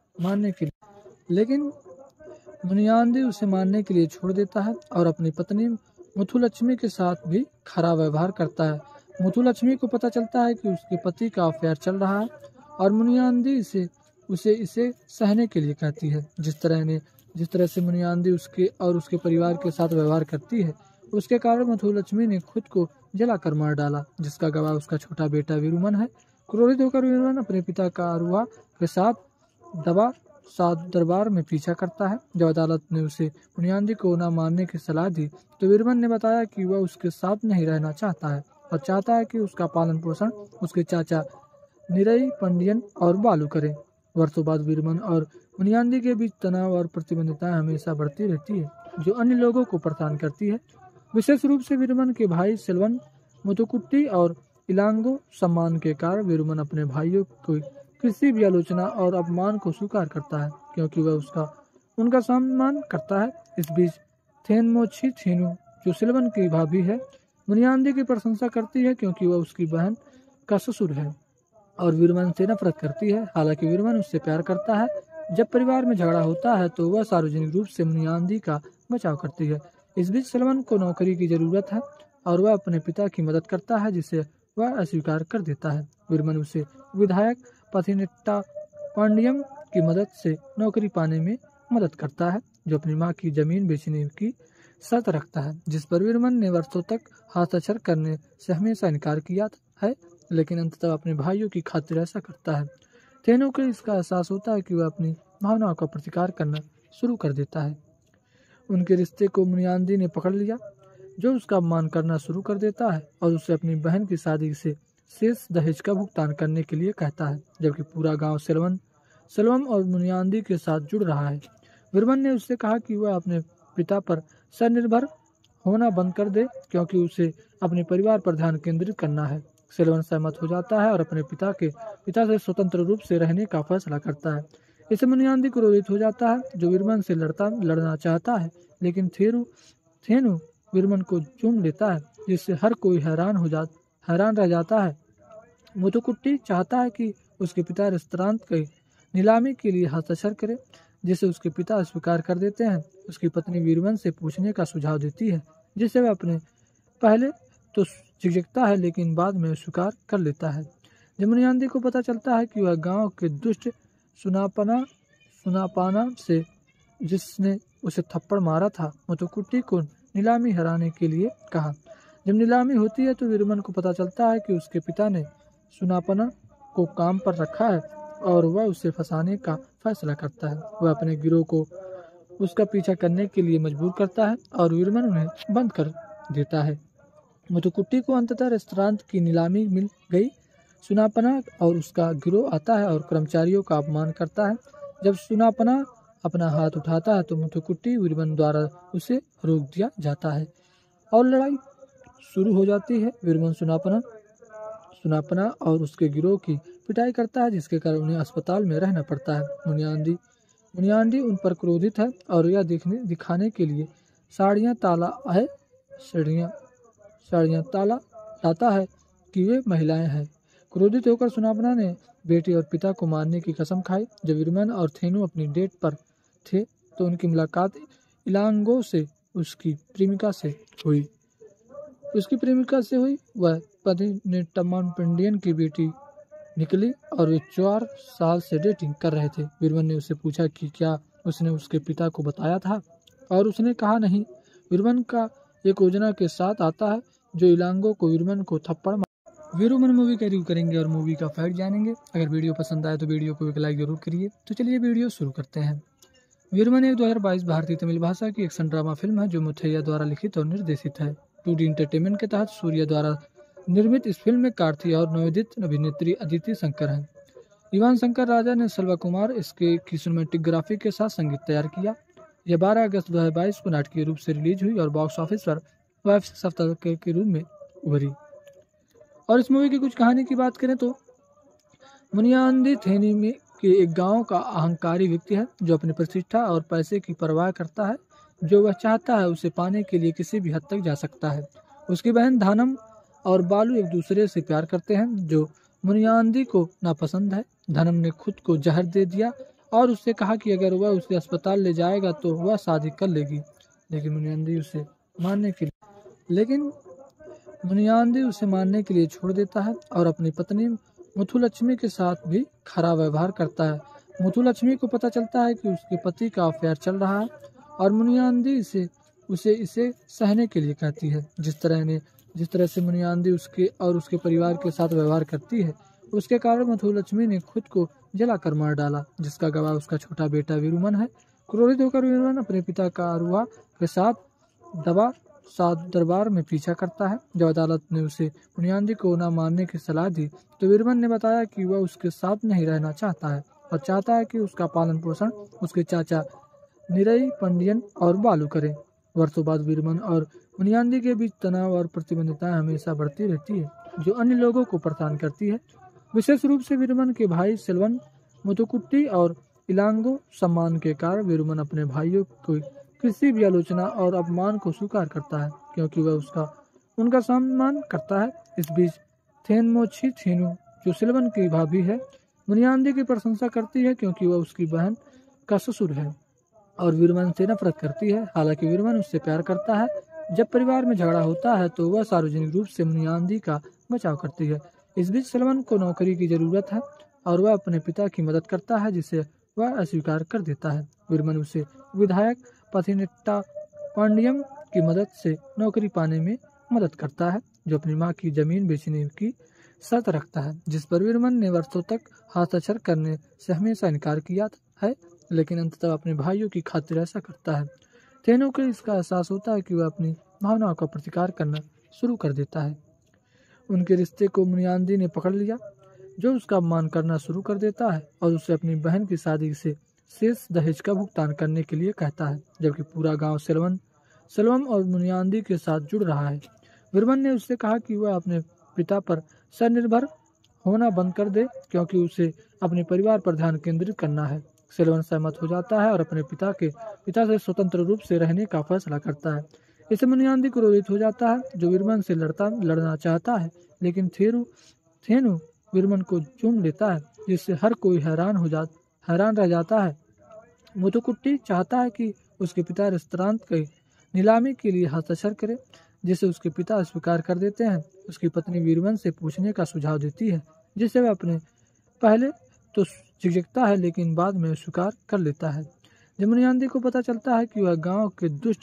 उसे मारने के लिए छोड़ देता है और अपनी पत्नी मुथुलक्ष्मी के साथ भी खराब व्यवहार करता है। मुथुलक्ष्मी को पता चलता है कि उसके पति का अफेयर चल रहा है और मुनियांदी इसे सहने के लिए कहती है। जिस तरह से मुनियांदी उसके और उसके परिवार के साथ व्यवहार करती है, उसके कारण मुथुलक्ष्मी ने खुद को जलाकर मार डाला, जिसका गवाह उसका छोटा बेटा वीरमन है। क्रोधित होकर वीरमन अपने पिता का अरुआ के साथ दरबार में पीछा करता है। जब अदालत ने उसे मुनियांदी को न मारने की सलाह दी तो वीरमन ने बताया कि वह उसके साथ नहीं रहना चाहता है और चाहता है कि उसका पालन पोषण उसके चाचा निरई पंडियन और बालू करें। वर्षों बाद वीरमन और मुनियांदी के बीच तनाव और प्रतिबंधिताएं हमेशा बढ़ती रहती है जो अन्य लोगों को परेशान करती है। विशेष रूप से वीरमन के भाई सेल्वन, मुथुकुट्टी और इलांगो। सम्मान के कारण वीरमन अपने भाइयों को किसी भी आलोचना और अपमान को स्वीकार करता है क्योंकि वह उनका सम्मान करता है। इस बीच थेनमोछी थेनु जो सेल्वन की भाभी है मुनियांदी की प्रशंसा करती है क्योंकि वह उसकी बहन का ससुर है और वीरमन से नफरत करती है। हालांकि वीरमन उससे प्यार करता है। जब परिवार में झगड़ा होता है तो वह सार्वजनिक रूप से मुनियांदी का बचाव करती है। इस बीच सेल्वन को नौकरी की जरूरत है और वह अपने पिता की मदद करता है जिसे वह अस्वीकार कर देता है। वीरमन उसे विधायक पथिनेट्टा पांडियम की मदद से नौकरी पाने में मदद करता है जो अपनी मां की जमीन बेचने की शर्त रखता है, जिस पर वीरमन ने वर्षों तक हस्ताक्षर करने से हमेशा इनकार किया है, लेकिन अंततः अपने भाइयों की खातिर ऐसा करता है। थेनु को इसका एहसास होता है कि वह अपनी भावनाओं का प्रतिकार करना शुरू कर देता है। उनके रिश्ते को मुनियांदी ने पकड़ लिया जो उसका अपमान करना शुरू कर देता है और उसे अपनी बहन की शादी से शेष दहेज का भुगतान करने के लिए कहता है, जबकि पूरा गांव सेल्वम और मुनियांदी के साथ जुड़ रहा है। वीरमन ने उससे कहा कि वह अपने पिता पर स्वनिर्भर होना बंद कर दे क्योंकि उसे अपने परिवार पर ध्यान केंद्रित करना है। सेल्वन सहमत हो जाता है और अपने पिता से स्वतंत्र रूप से रहने का फैसला करता है। इससे मुनियांदी क्रोधित हो जाता है जो वीरमन से लड़ना चाहता है, लेकिन थेनु वीरमन को चूम लेता है जिससे हर कोई हैरान रह जाता है। मुथुकुट्टी चाहता है कि उसके पिता रेस्तरां की नीलामी के लिए हस्ताक्षर करे, जिसे उसके पिता स्वीकार कर देते हैं। उसकी पत्नी वीरमन से पूछने का सुझाव देती है जिसे वह अपने पहले तो झिझकता है लेकिन बाद में स्वीकार कर लेता है। जब मुनियांदी को पता चलता है कि वह गांव के दुष्ट सुनापाना से जिसने उसे थप्पड़ मारा था, मुथुकुट्टी को नीलामी हराने के लिए कहा। जब नीलामी होती है तो वीरमन को पता चलता है कि उसके पिता ने सुनापना को काम पर रखा है और वह उसे फंसाने का फैसला करता है। वह अपने गिरोह को उसका पीछा करने के लिए मजबूर करता है और वीरमन उन्हें बंद कर देता है। मुथुकुट्टी को अंततः रेस्तरां की नीलामी मिल गई। सुनापना और उसका गिरोह आता है और कर्मचारियों का अपमान करता है। जब सुनापना अपना हाथ उठाता है तो मुथुकुट्टी वीरमन द्वारा उसे रोक दिया जाता है और लड़ाई शुरू हो जाती है। वीरमन सुनापना और उसके गिरोह की पिटाई करता है जिसके कारण उन्हें अस्पताल में रहना पड़ता है। मुनियांदी मुनियान्दी उन पर क्रोधित है और यह दिखाने के लिए साड़ियाँ ताला लाता है कि वे महिलाएं हैं। क्रोधित होकर सुनापना ने बेटी और पिता को मारने की कसम खाई। जब वीरमन और थेनु अपनी डेट पर थे तो उनकी मुलाकात इलांगो से उसकी प्रेमिका से हुई। वह पतिनेट्टम्मान पंडियन की बेटी निकली और वे 4 साल से डेटिंग कर रहे थे। वीरमन ने उससे पूछा कि क्या उसने उसके पिता को बताया था और उसने कहा नहीं। वीरमन का एक योजना के साथ आता है जो इलांगो को वीरमन को थप्पड़ वीरमन मूवी का रिव्यू करेंगे और मूवी का फैक्ट जानेंगे। अगर वीडियो पसंद आए तो वीडियो को एक लाइक जरूर करिए। तो चलिए वीडियो शुरू करते हैं। वीरमन एक 2022 भारतीय तमिल भाषा की एक्शन ड्रामा फिल्म है जो मुथैया द्वारा लिखित और निर्देशित है। 2D एंटरटेनमेंट के तहत सूर्या द्वारा निर्मित इस फिल्म में कार्ति और नवोदित अभिनेत्री अदिति शंकर हैं। इवान शंकर राजा ने सल्वा कुमार इसके की सिनेमेटोग्राफी के साथ संगीत तैयार किया। यह 12 अगस्त 2022 को नाटकीय रूप से रिलीज हुई और बॉक्स ऑफिस पर वेब सप्ताह के रूप में उभरी। और इस मूवी की कुछ कहानी की बात करें तो मुनियान्दी थेनी में के एक गांव का अहंकारी व्यक्ति है जो अपनी प्रतिष्ठा और पैसे की परवाह करता है। जो वह चाहता है उसे पाने के लिए किसी भी हद तक जा सकता है। उसकी बहन धानम और बालू एक दूसरे से प्यार करते हैं जो मुनियान्दी को नापसंद है। धनम ने खुद को जहर दे दिया और उससे कहा कि अगर वह उसे अस्पताल ले जाएगा तो वह शादी कर लेगी, लेकिन मुनियान्दी उसे मारने के लिए छोड़ देता है और अपनी पत्नी मुथुलक्ष्मी के साथ भी खराब व्यवहार करता है। मुथुलक्ष्मी को पता चलता है कि उसके पति का अफेयर चल रहा है और मुनियान्दी इसे सहने के लिए कहती है। जिस तरह से मुनियान्दी उसके और उसके परिवार के साथ व्यवहार करती है उसके कारण मुथुलक्ष्मी ने खुद को जलाकर मार डाला, जिसका गवाह उसका छोटा बेटा वीरमन है। क्रोधित होकर वीरमन अपने पिता का अरुआ के साथ दरबार में पीछा करता है। जब अदालत ने उसे मुनियान्दी को न मारने की सलाह दी तो वीरमन ने बताया कि वह उसके साथ नहीं रहना चाहता है और चाहता है कि उसका पालन पोषण उसके चाचा निरई पंडियन और बालू करें। वर्षों बाद वीरमन और मुनियान्दी के बीच तनाव और प्रतिबद्धता हमेशा बढ़ती रहती है जो अन्य लोगों को परेशान करती है। विशेष रूप से वीरमन के भाई सेल्वन, मुथुकुट्टी और इलांगो। सम्मान के कारण वीरमन अपने भाइयों को किसी भी आलोचना और अपमान को स्वीकार करता है क्योंकि वह उनका सम्मान करता है। इस बीच थेनमोछी थेनु जो सेल्वन की भाभी है मुनियान्दी की प्रशंसा करती है क्योंकि वह उसकी बहन का ससुर है और वीरमन से नफरत करती है। हालांकि वीरमन उससे प्यार करता है। जब परिवार में झगड़ा होता है तो वह सार्वजनिक रूप से मुनियान्दी का बचाव करती है। इस बीच सेल्वन को नौकरी की जरूरत है और वह अपने पिता की मदद करता है जिसे वह अस्वीकार कर देता है। वीरमन उसे विधायक पथिनेट्टा पांडियम की मदद से नौकरी पाने में मदद करता है जो अपनी मां की जमीन बेचने की शर्त रखता है, जिस पर वीरमन ने वर्षों तक हस्ताक्षर करने से हमेशा इनकार किया है, लेकिन अंततः अपने भाइयों की खातिर ऐसा करता है। थेनु को इसका एहसास होता है कि वह अपनी भावनाओं का प्रतिकार करना शुरू कर देता है। उनके रिश्ते को मुनियान्दी ने पकड़ लिया जो उसका अपमान करना शुरू कर देता है और उसे अपनी बहन की शादी से शेष दहेज का भुगतान करने के लिए कहता है, जबकि पूरा गांव सेल्वम और मुनियान्दी के साथ जुड़ रहा है। वीरमन ने उससे कहा कि वह अपने पिता पर स्वनिर्भर होना बंद कर दे क्योंकि उसे अपने परिवार पर ध्यान केंद्रित करना है। सेल्वन सहमत हो जाता है और अपने पिता से स्वतंत्र रूप से रहने का फैसला करता है। इससे मुनियान्दी क्रोधित हो जाता है जो वीरमन से लड़ना चाहता है, लेकिन थेनु वीरमन को चूम लेता है जिससे हर कोई हैरान रह जाता है। मुथुकुट्टी चाहता है कि उसके पिता रेस्तरां की नीलामी के लिए हस्ताक्षर करे, जिसे उसके पिता स्वीकार कर देते हैं। उसकी पत्नी वीरमन से पूछने का सुझाव देती है जिसे वह अपने पहले तो झिझकता है लेकिन बाद में स्वीकार कर लेता है। जब मुनियान्दी को पता चलता है कि वह गांव के दुष्ट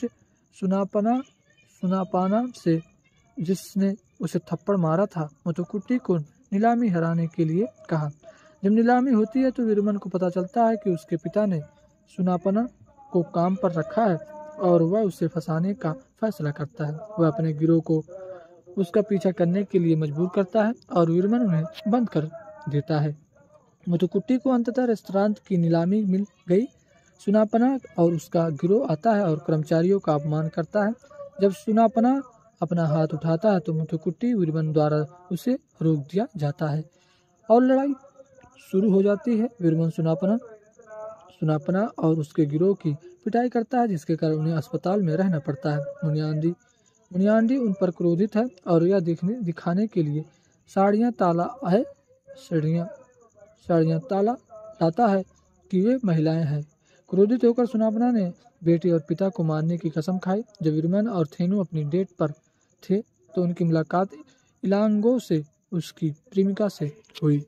सुनापाना से जिसने उसे थप्पड़ मारा था मुथुकुट्टी को नीलामी हराने के लिए कहा। जब नीलामी होती है तो वीरमन को पता चलता है कि उसके पिता ने सुनापना को काम पर रखा है और वह उसे फंसाने का फैसला करता है। वह अपने गिरोह को उसका पीछा करने के लिए मजबूर करता है और वीरमन उन्हें बंद कर देता है। मुथुकुट्टी को अंततः रेस्तरां की नीलामी मिल गई। सुनापना और उसका गिरोह आता है और कर्मचारियों का अपमान करता है। जब सुनापना अपना हाथ उठाता है तो मुथुकुट्टी वीरमन द्वारा उसे रोक दिया जाता है और लड़ाई शुरू हो जाती है। वीरमन सुनापना और उसके गिरोह की पिटाई करता है, जिसके कारण उन्हें अस्पताल में रहना पड़ता है। मुनियादी उन पर क्रोधित है और यह दिखाने के लिए साड़ियाँ ताला लाता है कि वे महिलाएं हैं। क्रोधित होकर सुनापना ने बेटे और पिता को मारने की कसम खाई। जब वीरमन और थेनु अपनी डेट पर थे तो उनकी मुलाकात इलांगो से उसकी प्रेमिका से हुई।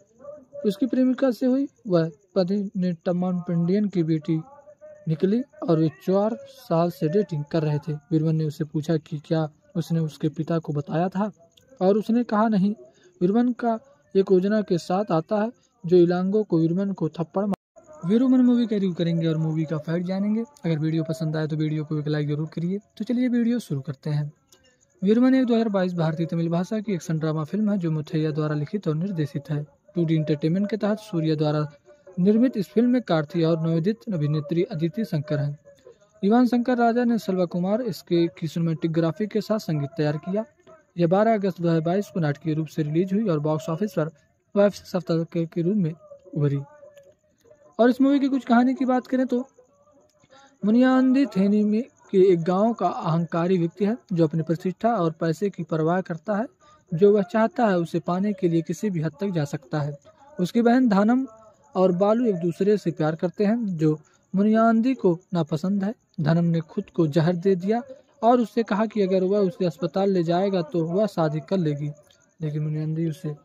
वह पतिनेट्टम्मान पंडियन की बेटी निकली और वे 4 साल से डेटिंग कर रहे थे। वीरमन ने उससे पूछा कि क्या उसने उसके पिता को बताया था, और उसने कहा नहीं। वीरमन का एक योजना के साथ आता है जो इलांगो को वीरमन को थप्पड़ वीरमन मूवी का रिव्यू करेंगे और मूवी का फैक्ट जानेंगे। अगर वीडियो पसंद आए तो वीडियो को एक लाइक जरूर करिए। तो चलिए वीडियो शुरू करते हैं। वीरमन एक 2022 भारतीय तमिल भाषा की एक्शन ड्रामा फिल्म है जो मुथैया द्वारा लिखित और निर्देशित है। 2D एंटरटेनमेंट के तहत सूर्या द्वारा निर्मित इस फिल्म में कार्ति और नवोदित अभिनेत्री अदिति शंकर हैं। इवान शंकर राजा ने सल्वा कुमार इसके की सिनेमेटोग्राफी के साथ संगीत तैयार किया। यह 12 अगस्त 2022 को नाटकीय रूप से रिलीज हुई और बॉक्स ऑफिस पर वेब सप्ताह के रूप में उभरी। और इस मूवी की कुछ कहानी की बात करें तो मुनियादी थेनी में के एक गांव का अहंकारी व्यक्ति है जो अपनी प्रतिष्ठा और पैसे की परवाह करता है। जो वह चाहता है उसे पाने के लिए किसी भी हद तक जा सकता है। उसकी बहन धानम और बालू एक दूसरे से प्यार करते हैं जो मुनियादी को नापसंद है। धनम ने खुद को जहर दे दिया और उससे कहा कि अगर वह उसे अस्पताल ले जाएगा तो वह शादी कर लेगी, लेकिन मुनियादी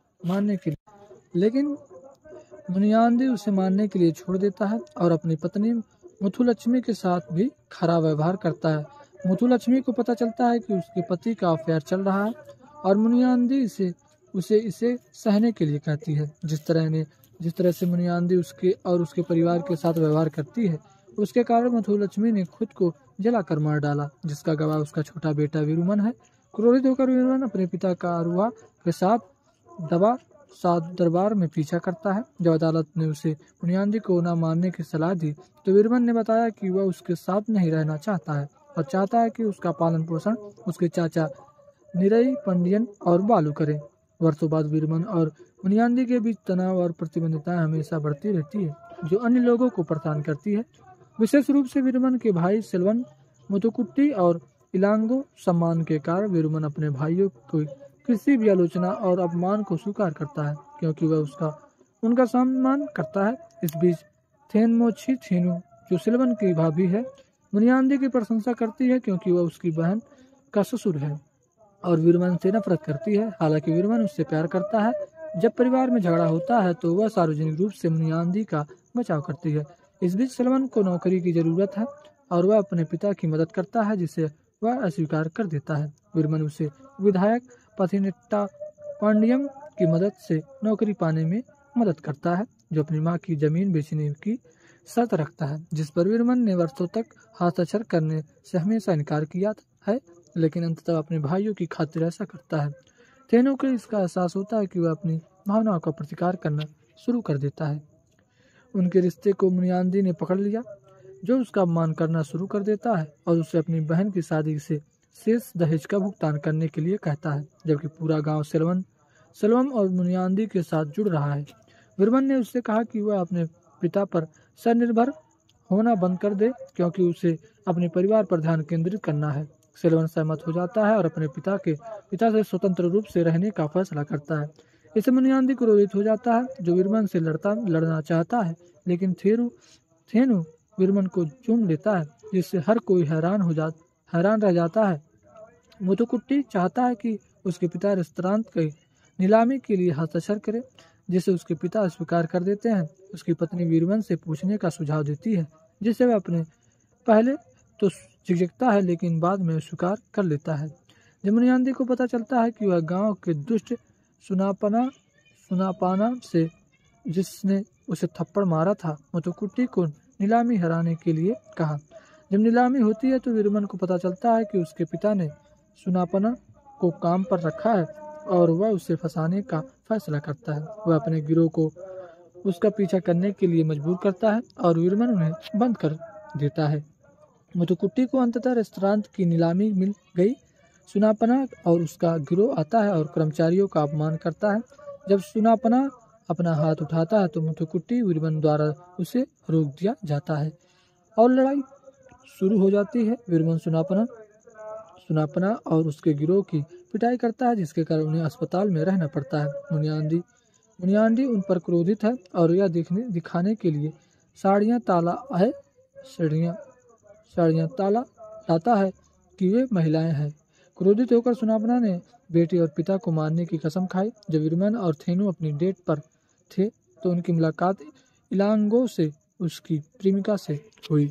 उसे मारने के लिए छोड़ देता है और अपनी पत्नी मुथुलक्ष्मी के साथ भी खराब व्यवहार करता है। मुथुलक्ष्मी को पता चलता है कि उसके पति का अफेयर चल रहा है और मुनियादी इसे सहने के लिए कहती है। जिस तरह से मुनियादी उसके और उसके परिवार के साथ व्यवहार करती है, उसके कारण मुथुलक्ष्मी ने खुद को जलाकर मार डाला, जिसका गवाह उसका छोटा बेटा वीरमन है। क्रोधित होकर वीरमन अपने पिता का अरुआ के साथ दरबार में पीछा करता है। जब अदालत ने उसे मुनियादी को न मारने की सलाह दी तो वीरमन ने बताया कि वह उसके साथ नहीं रहना चाहता है और चाहता है कि उसका पालन पोषण उसके चाचा निरई पंडियन और बालू करें। वर्षों बाद वीरमन और मुनियादी के बीच तनाव और प्रतिबंधिताएं हमेशा बढ़ती रहती है, जो अन्य लोगों को परेशान करती है। विशेष रूप से वीरमन के भाई सेल्वन, मुथुकुट्टी और इलांगो। सम्मान के कारण वीरमन अपने भाइयों को किसी भी आलोचना और अपमान को स्वीकार करता है क्योंकि वह उनका सम्मान करता है। इस बीच थेनमोछी थेनु, जो सेल्वन की भाभी है, मुनियादी की प्रशंसा करती है क्योंकि वह उसकी बहन का ससुर है और वीरमन से नफरत करती है। हालांकि वीरमन उससे प्यार करता है। जब परिवार में झगड़ा होता है तो वह सार्वजनिक रूप से मुनियादी का बचाव करती है। इस बीच सेल्वन को नौकरी की जरूरत है और वह अपने पिता की मदद करता है, जिसे वह अस्वीकार कर देता है। वीरमन उसे विधायक पथिनेट्टा पांडियम की मदद से नौकरी पाने में मदद करता है, जो अपनी मां की जमीन बेचने की शर्त रखता है, जिस पर वीरमन ने वर्षों तक हस्ताक्षर करने से हमेशा इनकार किया है, लेकिन अंततः अपने भाइयों की खातिर ऐसा करता है। थेनु को इसका एहसास होता है कि वह अपनी भावनाओं का प्रतिकार करना शुरू कर देता है। उनके रिश्ते को मुनियादी ने पकड़ लिया, जो उसका अपमान करना शुरू कर देता है और उसे अपनी बहन की शादी से शेष दहेज का भुगतान करने के लिए कहता है, जबकि पूरा गांव सेल्वम और मुनियादी के साथ जुड़ रहा है। वीरमन ने उससे कहा कि वह अपने पिता पर स्वनिर्भर होना बंद कर दे क्योंकि उसे अपने परिवार पर ध्यान केंद्रित करना है। सेल्वन सहमत हो जाता है और अपने पिता से स्वतंत्र रूप से रहने का फैसला करता है। इससे मुनियादी क्रोधित हो जाता है, जो वीरमन से लड़ना चाहता है, लेकिन थेनु वीरमन को चूम लेता है, जिससे हर कोई हैरान रह जाता है। मुथुकुट्टी चाहता है कि उसके पिता रेस्तरां की नीलामी के लिए हस्ताक्षर करें, जिसे उसके पिता स्वीकार कर देते हैं। उसकी पत्नी वीरमन से पूछने का सुझाव देती है, जिसे वह अपने पहले तो झिझकता है लेकिन बाद में स्वीकार कर लेता है। जब मुनियादी को पता चलता है कि वह गांव के दुष्ट सुनापाना से जिसने उसे थप्पड़ मारा था, मुथुकुट्टी को नीलामी हराने के लिए कहा। जब नीलामी होती है तो वीरमन को पता चलता है कि उसके पिता ने सुनापना को काम पर रखा है और वह उसे फंसाने का फैसला करता है। वह अपने गिरोह को उसका पीछा करने के लिए मजबूर करता है और वीरमन उन्हें बंद कर देता है। मुथुकुट्टी को अंततः रेस्तरां की नीलामी मिल गई। सुनापना और उसका गिरोह आता है और कर्मचारियों का अपमान करता है। जब सुनापना अपना हाथ उठाता है तो मुथुकुट्टी वीरवन द्वारा उसे रोक दिया जाता है और लड़ाई शुरू हो जाती है। वीरवन सुनापना और उसके गिरोह की पिटाई करता है, जिसके कारण उन्हें अस्पताल में रहना पड़ता है। मुनियादी उन पर क्रोधित है और यह दिखाने के लिए साड़ियाँ ताला लाता है कि वे महिलाएं हैं। क्रोधित होकर सुनापना ने बेटी और पिता को मारने की कसम खाई। जब वीरवन और थेनु अपनी डेट पर थे तो उनकी मुलाकात इलांगो से उसकी प्रेमिका से हुई।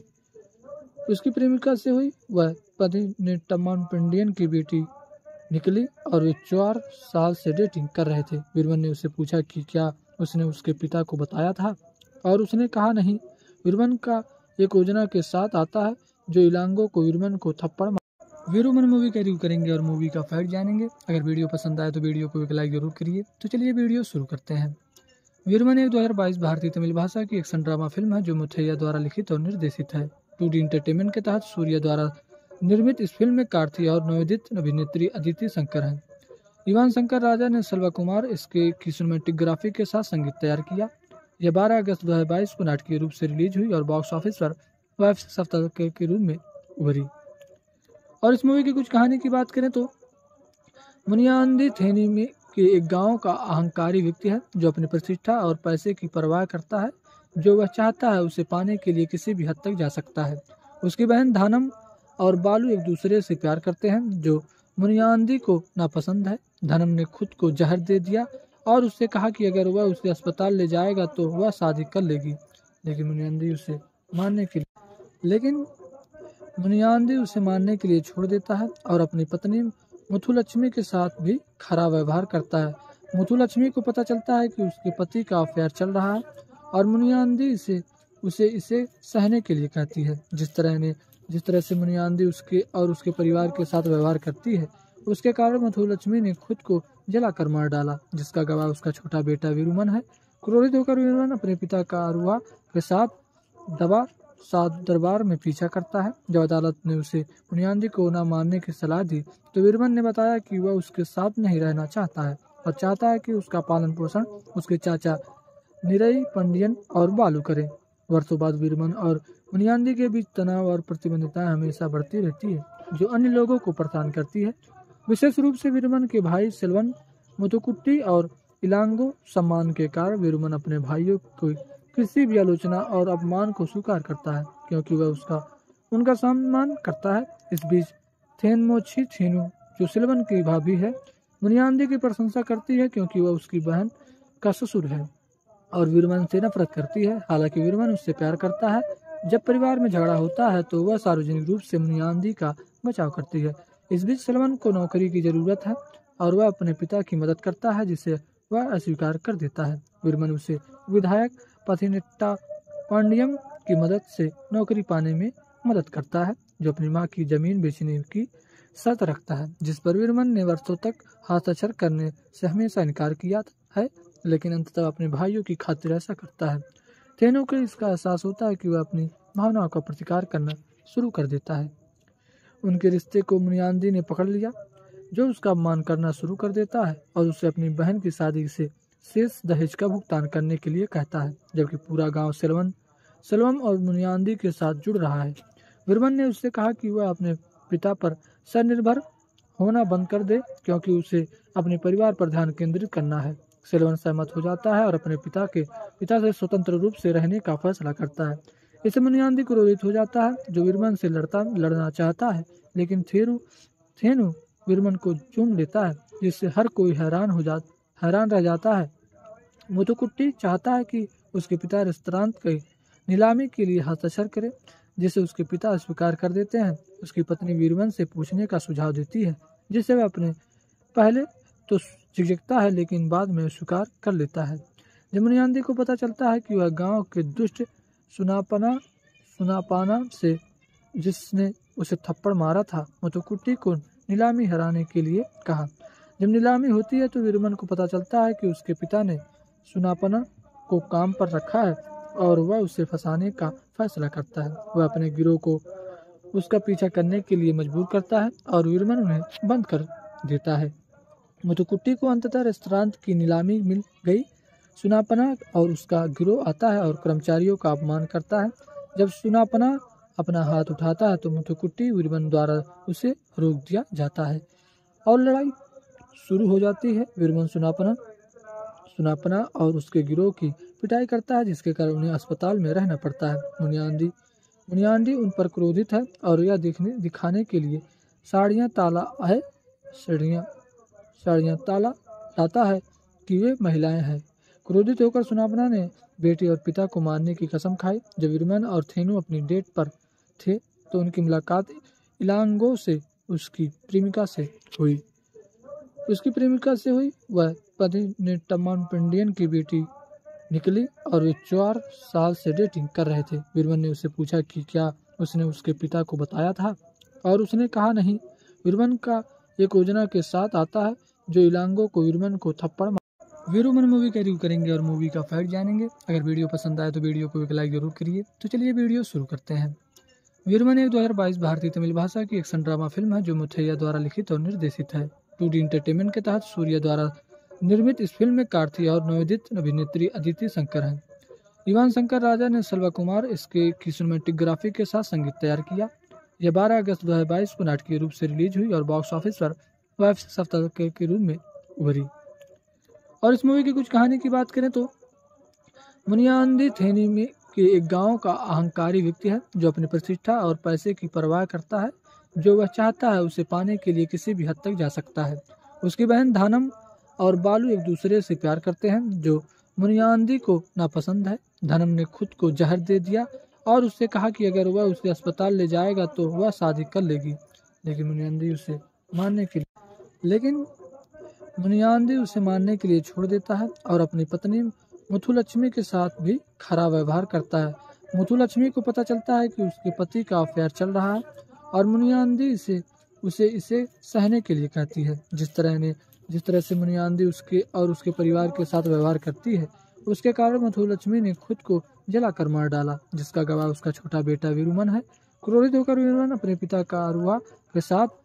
वह पतिनेट्टम्मान पंडियन की बेटी निकली और वे 4 साल से डेटिंग कर रहे थे। वीरवन ने उससे पूछा कि क्या उसने उसके पिता को बताया था और उसने कहा नहीं। वीरवन का एक योजना के साथ आता है जो इलांगो को वीरवन को थप्पड़ वीरवन मूवी का रिव्यू करेंगे और मूवी का फैक्ट जानेंगे। अगर वीडियो पसंद आए तो वीडियो को एक लाइक जरूर करिए। तो चलिए वीडियो शुरू करते हैं। वीरवन एक 2022 भारतीय तमिल भाषा की एक्शन ड्रामा फिल्म है जो मुथैया द्वारा लिखित और निर्देशित है। 2D एंटरटेनमेंट के तहत सूर्या द्वारा निर्मित इस फिल्म में कार्ति और नवोदित अभिनेत्री अदिति शंकर हैं। इवान शंकर राजा ने सल्वा कुमार इसके की सिनेमेटोग्राफी के साथ संगीत तैयार किया। यह 12 अगस्त 2022 को नाटकीय रूप से रिलीज हुई और बॉक्स ऑफिस पर वेब सप्ताह के रूप में उभरी। और इस मूवी की कुछ कहानी की बात करें तो मुनियादी थेनी में के एक गांव का अहंकारी व्यक्ति है जो अपनी प्रतिष्ठा और पैसे की परवाह करता है। जो वह चाहता है उसे पाने के लिए किसी भी हद तक जा सकता है। उसकी बहन धानम और बालू एक दूसरे से प्यार करते हैं जो मुनियादी को नापसंद है। धनम ने खुद को जहर दे दिया और उससे कहा कि अगर वह उसे अस्पताल ले जाएगा तो वह शादी कर लेगी, लेकिन मुनियादी उसे मारने के लिए छोड़ देता है और अपनी पत्नी मुथुलक्ष्मी के साथ भी खराब व्यवहार करता है। मुथुलक्ष्मी को पता चलता है कि उसके पति का अफेयर चल रहा है और मुनियादी इसे सहने के लिए कहती है। जिस तरह से मुनियादी उसके परिवार के साथ व्यवहार करती है उसके कारण मुथुलक्ष्मी ने खुद को जलाकर मार डाला, जिसका गवाह उसका छोटा बेटा वीरवन है। क्रोधित होकर वीरवन अपने पिता का अरुआ के साथ दरबार में पीछा करता है। जब अदालत ने उसे मुनियादी को न मारने की सलाह दी तो वीरवन ने बताया कि वह उसके साथ नहीं रहना चाहता है और चाहता है कि उसका पालन पोषण उसके चाचा निरई पंडियन और बालू करें। वर्षों बाद वीरवन और मुनियादी के बीच तनाव और प्रतिबंधिताएं हमेशा बढ़ती रहती है जो अन्य लोगों को परेशान करती है। विशेष रूप से वीरवन के भाई सेल्वन, मुथुकुट्टी और इलांगो। सम्मान के कारण वीरवन अपने भाइयों को किसी भी आलोचना और अपमान को स्वीकार करता है क्योंकि वह उनका सम्मान करता है। इस बीच थेनमोछी थेनु जो सेल्वन की भाभी है मुनियादी की प्रशंसा करती है क्योंकि वह उसकी बहन का ससुर है और वीरवन से नफरत करती है। हालांकि वीरवन उससे प्यार करता है। जब परिवार में झगड़ा होता है तो वह सार्वजनिक रूप से मुनियादी का बचाव करती है। इस बीच सेल्वन को नौकरी की जरूरत है और वह अपने पिता की मदद करता है जिसे वह अस्वीकार कर देता है। वीरवन उसे विधायक पथिनेट्टा पांडियम की मदद से नौकरी पाने में मदद करता है जो अपनी मां की जमीन बेचने की शर्त रखता है, जिस पर वीरवन ने वर्षों तक हस्ताक्षर करने से हमेशा इनकार किया है, लेकिन अंततः अपने भाइयों की खातिर ऐसा करता है। थेनु को इसका एहसास होता है कि वह अपनी भावनाओं का प्रतिकार करना शुरू कर देता है। उनके रिश्ते को मुनियादी ने पकड़ लिया जो उसका अपमान करना शुरू कर देता है और उसे अपनी बहन की शादी से शेष दहेज का भुगतान करने के लिए कहता है, जबकि पूरा गांव सेल्वम और मुनियादी के साथ जुड़ रहा है। वीरवन ने उससे कहा कि वह अपने पिता पर स्वनिर्भर होना बंद कर दे क्योंकि उसे अपने परिवार पर ध्यान केंद्रित करना है। सेल्वन सहमत हो जाता है और अपने पिता से स्वतंत्र रूप से रहने का फैसला करता है। इससे मुनियादी क्रोधित हो जाता है जो वीरवन से लड़ना चाहता है, लेकिन थेनु वीरवन को चूम लेता है जिससे हर कोई हैरान रह जाता है। मुथुकुट्टी चाहता है कि उसके पिता रेस्तरां की नीलामी के लिए हस्ताक्षर करे, जिसे उसके पिता स्वीकार कर देते हैं। उसकी पत्नी वीरवन से पूछने का सुझाव देती है जिसे वह अपने पहले तो झिझकता है लेकिन बाद में स्वीकार कर लेता है। जब मुनियादी को पता चलता है कि वह गांव के दुष्ट सुनापाना से जिसने उसे थप्पड़ मारा था मुथुकुट्टी को नीलामी हराने के लिए कहा। जब नीलामी होती है तो वीरवन को पता चलता है कि उसके पिता ने सुनापना को काम पर रखा है और वह उसे फंसाने का फैसला करता है। वह अपने गिरोह को उसका पीछा करने के लिए मजबूर करता है और वीरवन उन्हें बंद कर देता है। मुथुकुट्टी को अंततः रेस्तरां की नीलामी मिल गई सुनापना और उसका गिरोह आता है और कर्मचारियों का अपमान करता है। जब सुनापना अपना हाथ उठाता है तो मुथुकुट्टी वीरवन द्वारा उसे रोक दिया जाता है और लड़ाई शुरू हो जाती है। वीरवन सुनापना और उसके गिरोह की पिटाई करता है, जिसके कारण उन्हें अस्पताल में रहना पड़ता है। मुनियान्दी उन पर क्रोधित है और यह दिखाने के लिए साड़ियाँ ताला लाता है कि वे महिलाएं हैं। क्रोधित होकर सुनापना ने बेटी और पिता को मारने की कसम खाई। जब वीरवन और थेनु अपनी डेट पर थे तो उनकी मुलाकात इलांगो से उसकी प्रेमिका से हुई। वह पतिनेट्टम्मान पंडियन की बेटी निकली और वे 4 साल से डेटिंग कर रहे थे। वीरवन ने उससे पूछा कि क्या उसने उसके पिता को बताया था और उसने कहा नहीं। वीरवन का एक योजना के साथ आता है जो इलांगो को वीरवन को थप्पड़ वीरवन मूवी का रिव्यू करेंगे और मूवी का फैक्ट जानेंगे। अगर वीडियो पसंद आए तो वीडियो को एक लाइक जरूर करिए। तो चलिए वीडियो शुरू करते हैं। वीरवन एक 2022 भारतीय तमिल भाषा की एक्शन ड्रामा फिल्म है जो मुथैया द्वारा लिखित और निर्देशित है। 2D एंटरटेनमेंट के तहत सूर्या द्वारा निर्मित इस फिल्म में कार्ति और नवोदित अभिनेत्री अदिति शंकर हैं। इवान शंकर राजा ने सल्वा कुमार इसके की सिनेमेटोग्राफी के साथ संगीत तैयार किया। यह 12 अगस्त 2022 को नाटकीय रूप से रिलीज हुई और बॉक्स ऑफिस पर वेब सप्ताह के रूप में उभरी। और इस मूवी की कुछ कहानी की बात करें तो मुनियान्दी थेनी में के एक गांव का अहंकारी व्यक्ति है जो अपनी प्रतिष्ठा और पैसे की परवाह करता है। जो वह चाहता है उसे पाने के लिए किसी भी हद तक जा सकता है। उसकी बहन धानम और बालू एक दूसरे से प्यार करते हैं जो मुनियान्दी को नापसंद है। धनम ने खुद को जहर दे दिया और उससे कहा कि अगर वह उसे अस्पताल ले जाएगा तो वह शादी कर लेगी, लेकिन मुनियान्दी उसे मारने के लिए छोड़ देता है और अपनी पत्नी मुथुलक्ष्मी के साथ भी खराब व्यवहार करता है। मुथुलक्ष्मी को पता चलता है कि उसके पति का अफेयर चल रहा है और मुनियान्दी इसे सहने के लिए कहती है। जिस तरह से मुनियान्दी उसके और उसके परिवार के साथ व्यवहार करती है उसके कारण मुथुलक्ष्मी ने खुद को जलाकर मार डाला, जिसका गवाह उसका छोटा बेटा वीरवन है। क्रोधित होकर वीरवन अपने पिता का अरुआ के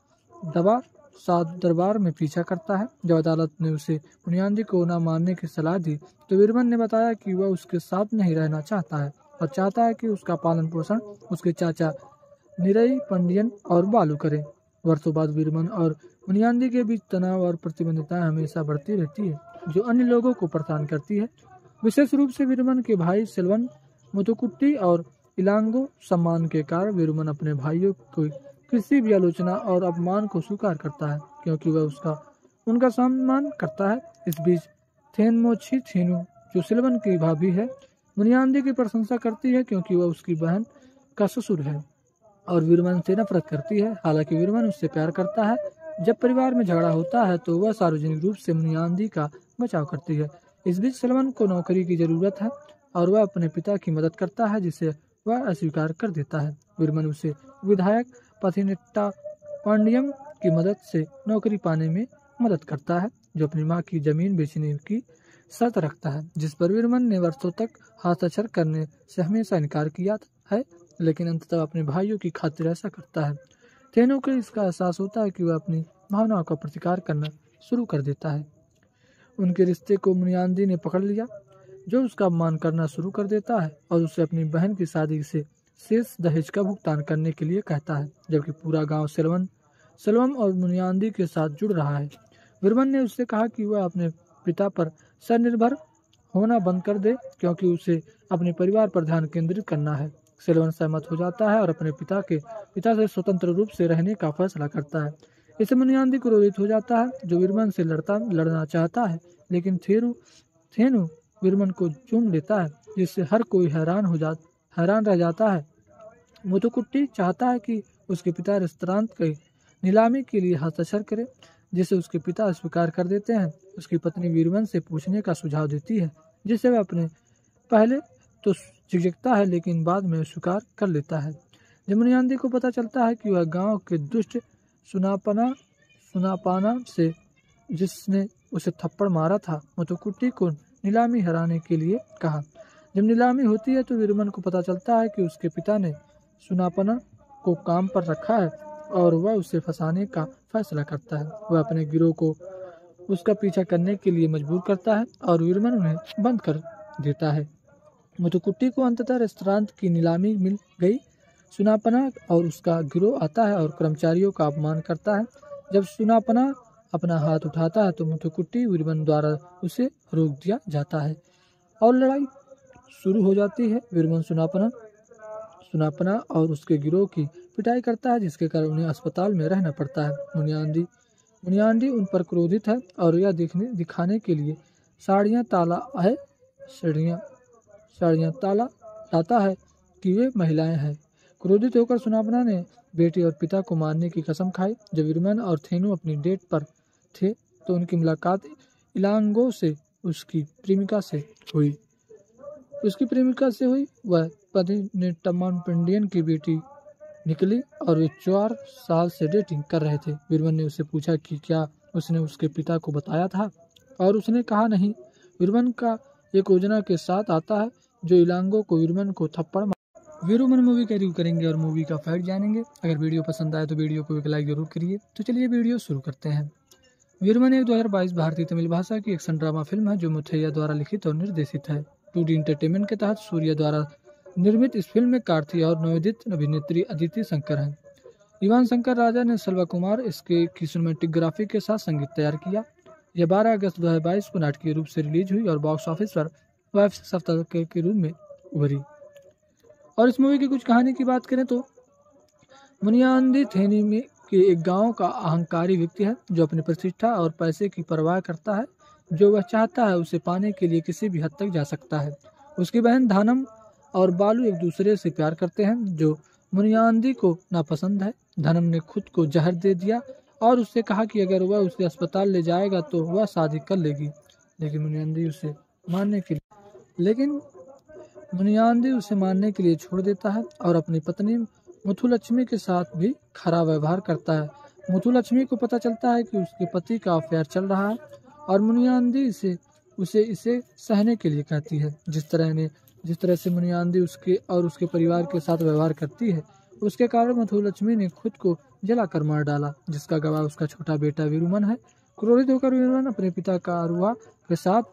साथ दरबार में पीछा करता है। जब अदालत ने उसे मुनियान्दी को न मारने की सलाह दी तो वीरवन ने बताया कि वह उसके साथ नहीं रहना चाहता है और चाहता है कि उसका पालन पोषण उसके चाचा निरई पंडियन और बालू करें। वर्षों बाद वीरवन और मुनियान्दी के बीच तनाव और प्रतिबद्धता हमेशा बढ़ती रहती है जो अन्य लोगों को परेशान करती है। विशेष रूप से वीरवन के भाई सेल्वन, मुथुकुट्टी और इलांगो। सम्मान के कारण वीरवन अपने भाइयों को किसी भी आलोचना और अपमान को स्वीकार करता है क्योंकि वह उनका सम्मान करता है। इस बीच थेनमोछी थेनु जो सेल्वन की भाभी है मुनियान्दी की प्रशंसा करती है क्योंकि वह उसकी बहन का ससुर है और वीरवन से नफरत करती है। हालांकि वीरवन उससे प्यार करता है। जब परिवार में झगड़ा होता है तो वह सार्वजनिक रूप से मुनियान्दी का बचाव करती है। इस बीच सेल्वन को नौकरी की जरूरत है और वह अपने पिता की मदद करता है जिसे वह अस्वीकार कर देता है। वीरवन उसे विधायक पथिनेट्टा पांडियम की मदद से नौकरी पाने में मदद करता है जो अपनी मां की जमीन बेचने की शर्त रखता है, जिस पर वीरवन ने वर्षों तक हस्ताक्षर करने से हमेशा इनकार किया है, लेकिन अंततः अपने भाइयों की खातिर ऐसा करता है। थेनु को इसका एहसास होता है कि वह अपनी भावनाओं का प्रतिकार करना शुरू कर देता है। उनके रिश्ते को मुनियान्दी ने पकड़ लिया जो उसका अपमान करना शुरू कर देता है और उसे अपनी बहन की शादी से शेष दहेज का भुगतान करने के लिए कहता है, जबकि पूरा गांव सेल्वम और मुनियान्दी के साथ जुड़ रहा है। वीरवन ने उससे कहा कि वह अपने पिता पर स्वनिर्भर होना बंद कर दे क्योंकि उसे अपने परिवार पर ध्यान केंद्रित करना है। सेल्वन सहमत हो जाता है और अपने पिता से स्वतंत्र रूप से रहने का फैसला करता है। इससे मुनियान्दी क्रोधित हो जाता है जो वीरवन से लड़ना चाहता है, लेकिन थेनु वीरवन को चूम लेता है जिससे हर कोई हैरान रह जाता है। मुथुकुट्टी चाहता है कि उसके पिता रेस्तरां की नीलामी के लिए हस्ताक्षर करे, जिसे उसके पिता स्वीकार कर देते हैं। उसकी पत्नी वीरवन से पूछने का सुझाव देती है जिसे वह अपने पहले तो झिझकता है लेकिन बाद में स्वीकार कर लेता है। जब मुनियान्दी को पता चलता है कि वह गांव के दुष्ट सुनापाना से जिसने उसे थप्पड़ मारा था मुथुकुट्टी को नीलामी हराने के लिए कहा। जब नीलामी होती है तो वीरवन को पता चलता है कि उसके पिता ने सुनापना को काम पर रखा है और वह उसे फंसाने का फैसला करता है। वह अपने गिरोह को उसका पीछा करने के लिए मजबूर करता है और वीरमन उन्हें बंद कर देता है। मुथुकुट्टी को अंततः रेस्तरां की नीलामी मिल गई। सुनापना और उसका गिरोह आता है और कर्मचारियों का अपमान करता है। जब सुनापना अपना हाथ उठाता है तो मुथुकुट्टी वीरमन द्वारा उसे रोक दिया जाता है और लड़ाई शुरू हो जाती है। वीरमन सुनापना और उसके गिरोह की पिटाई करता है, जिसके कारण उन्हें अस्पताल में रहना पड़ता है। मुनियादी उन पर क्रोधित है और यह दिखाने के लिए साड़ियाँ ताला लाता है कि वे महिलाएं हैं। क्रोधित होकर सुनापना ने बेटी और पिता को मारने की कसम खाई। जब वीरमन और थेनु अपनी डेट पर थे तो उनकी मुलाकात इलांगो से उसकी प्रेमिका से हुई। वह पतिनेट्टम्मान पंडियन की बेटी निकली और वे 4 साल से डेटिंग कर रहे थे। वीरमन ने उससे पूछा कि क्या उसने उसके पिता को बताया था और उसने कहा नहीं। वीरमन का एक योजना के साथ आता है जो इलांगो को वीरमन को थप्पड़ वीरमन मूवी का रिव्यू करेंगे और मूवी का फैक्ट जानेंगे। अगर वीडियो पसंद आए तो वीडियो को एक लाइक जरूर करिए। तो चलिए वीडियो शुरू करते हैं। वीरमन एक 2022 भारतीय तमिल भाषा की एक्शन ड्रामा फिल्म है जो मुथैया द्वारा लिखित और निर्देशित है। 2D एंटरटेनमेंट के तहत सूर्या द्वारा निर्मित इस फिल्म में कार्ति और नवोदित अभिनेत्री अदिति शंकर हैं। इवान शंकर राजा ने सल्वा कुमार इसके की सिनेमेटोग्राफी के साथ संगीत तैयार किया। यह 12 अगस्त 2022 को नाटकीय रूप से रिलीज हुई और बॉक्स ऑफिस पर वेब सप्ताह के रूप में उभरी। और इस मूवी की कुछ कहानी की बात करें तो मुनियादी थेनी में के एक गांव का अहंकारी व्यक्ति है जो अपनी प्रतिष्ठा और पैसे की परवाह करता है। जो वह चाहता है उसे पाने के लिए किसी भी हद तक जा सकता है। उसकी बहन धानम और बालू एक दूसरे से प्यार करते हैं जो मुनियादी को नापसंद है। धनम ने खुद को जहर दे दिया और उससे कहा कि अगर वह उसे अस्पताल ले जाएगा तो वह शादी कर लेगी, लेकिन मुनियादी उसे मारने के लिए छोड़ देता है और अपनी पत्नी मुथुलक्ष्मी के साथ भी खराब व्यवहार करता है। मुथुलक्ष्मी को पता चलता है कि उसके पति का अफेयर चल रहा है और मुनियादी इसे सहने के लिए कहती है। जिस तरह से मुनियादी उसके और उसके परिवार के साथ व्यवहार करती है, उसके कारण मुथुलक्ष्मी ने खुद को जलाकर मार डाला, जिसका गवाह उसका छोटा बेटा वीरमन है। क्रोधित होकर वीरमन अपने पिता का अरुआ के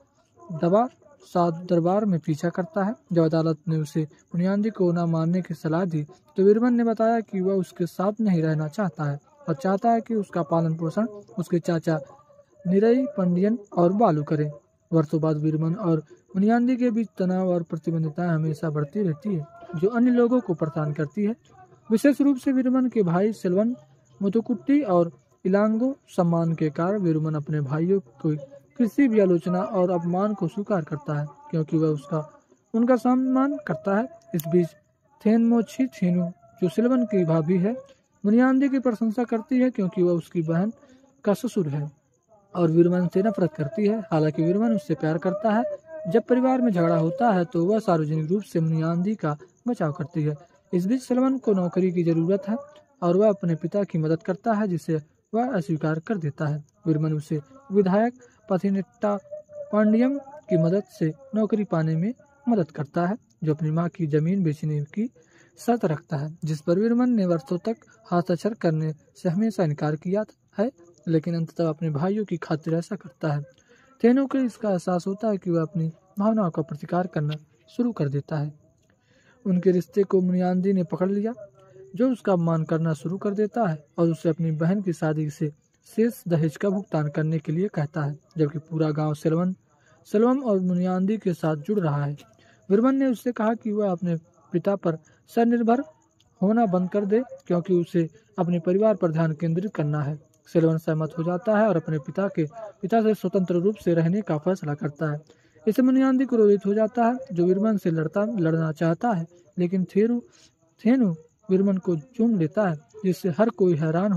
साथ दरबार में पीछा करता है। जब अदालत ने उसे मुनियादी को न मारने की सलाह दी तो वीरमन ने बताया कि वह उसके साथ नहीं रहना चाहता है और चाहता है कि उसका पालन पोषण उसके चाचा निरई पंडियन और बालू करें। वर्षों बाद वीरमन और मुनियादी के बीच तनाव और प्रतिबंधिताएं हमेशा बढ़ती रहती है जो अन्य लोगों को परेशान करती है। विशेष रूप से वीरमन के भाई सेल्वन, मुथुकुट्टी और इलांगो। सम्मान के कारण वीरमन अपने भाइयों को किसी भी आलोचना और अपमान को स्वीकार करता है क्योंकि वह उनका सम्मान करता है। इस बीच थेनमोछी थेनु जो सेल्वन की भाभी है मुनियादी की प्रशंसा करती है क्योंकि वह उसकी बहन का ससुर है और वीरमन से नफरत करती है। हालांकि वीरमन उससे प्यार करता है। जब परिवार में झगड़ा होता है तो वह सार्वजनिक रूप से मुनियादी का बचाव करती है। इस बीच सेल्वन को नौकरी की जरूरत है और वह अपने पिता की मदद करता है जिसे वह अस्वीकार कर देता है। वीरमन उसे विधायक पथिनेट्टा पांडियम की मदद से नौकरी पाने में मदद करता है जो अपनी मां की जमीन बेचने की शर्त रखता है, जिस पर वीरमन ने वर्षों तक हस्ताक्षर करने से हमेशा इनकार किया है, लेकिन अंततः अपने भाइयों की खातिर ऐसा करता है। थेनु को इसका एहसास होता है कि वह अपनी भावनाओं का प्रतिकार करना शुरू कर देता है। उनके रिश्ते को मुनियादी ने पकड़ लिया जो उसका अपमान करना शुरू कर देता है और उसे अपनी बहन की शादी से शेष दहेज का भुगतान करने के लिए कहता है, जबकि पूरा गांव सेल्वम और मुनियादी के साथ जुड़ रहा है। वीरमन ने उससे कहा कि वह अपने पिता पर स्वनिर्भर होना बंद कर दे क्योंकि उसे अपने परिवार पर ध्यान केंद्रित करना है। सेल्वन सहमत हो जाता है और अपने पिता से स्वतंत्र रूप से रहने का फैसला करता है। इससे मुनियादी क्रोधित हो जाता है जो वीरमन से लड़ना चाहता है, लेकिन थेनु वीरमन को चूम लेता है जिससे हर कोई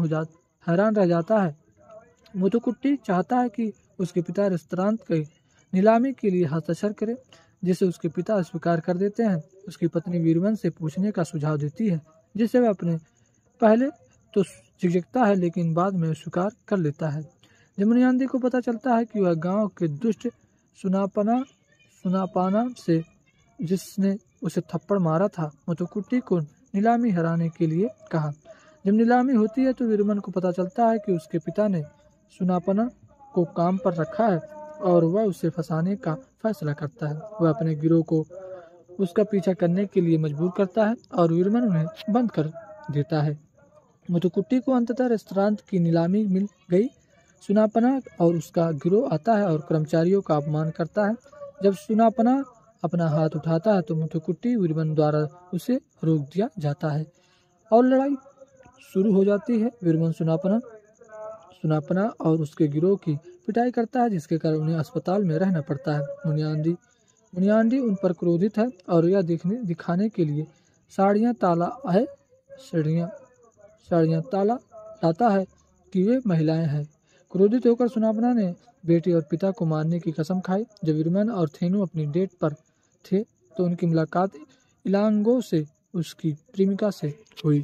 हैरान रह जाता है। मुथुकुट्टी चाहता है कि उसके पिता रेस्तरां की नीलामी के लिए हस्ताक्षर करें, जिसे उसके पिता स्वीकार कर देते हैं। उसकी पत्नी वीरमन से पूछने का सुझाव देती है जिसे वह अपने पहले तो झिझकता है लेकिन बाद में स्वीकार कर लेता है। जब मुनियादी को पता चलता है कि वह गांव के दुष्ट सुनापाना से जिसने उसे थप्पड़ मारा था, मुथुकुट्टी को नीलामी हराने के लिए कहा। जब नीलामी होती है तो वीरमन को पता चलता है कि उसके पिता ने को काम पर रखा है और वह उसे फंसाने का फैसला करता है। वह अपने गिरोह को उसका पीछा करने के लिए मजबूर करता है और वीरमन उन्हें बंद कर देता है। मुथुकुट्टी को अंततः रेस्तरां की नीलामी मिल गई। सुनापना और उसका गिरोह आता है और कर्मचारियों का अपमान करता है। जब सुनापना अपना हाथ उठाता है तो मुथुकुट्टी वीरमन द्वारा उसे रोक दिया जाता है और लड़ाई शुरू हो जाती है। वीरमन सुनापना और उसके गिरोह की पिटाई करता है, जिसके कारण उन्हें अस्पताल में रहना पड़ता है। मुनियादी उन पर क्रोधित है और यह दिखाने के लिए साड़ियाँ ताला लाता है कि वे महिलाएं हैं। क्रोधित होकर सुनापना ने बेटी और पिता को मारने की कसम खाई। जब वीरमन और थेनु अपनी डेट पर थे तो उनकी मुलाकात इलांगो से उसकी प्रेमिका से हुई।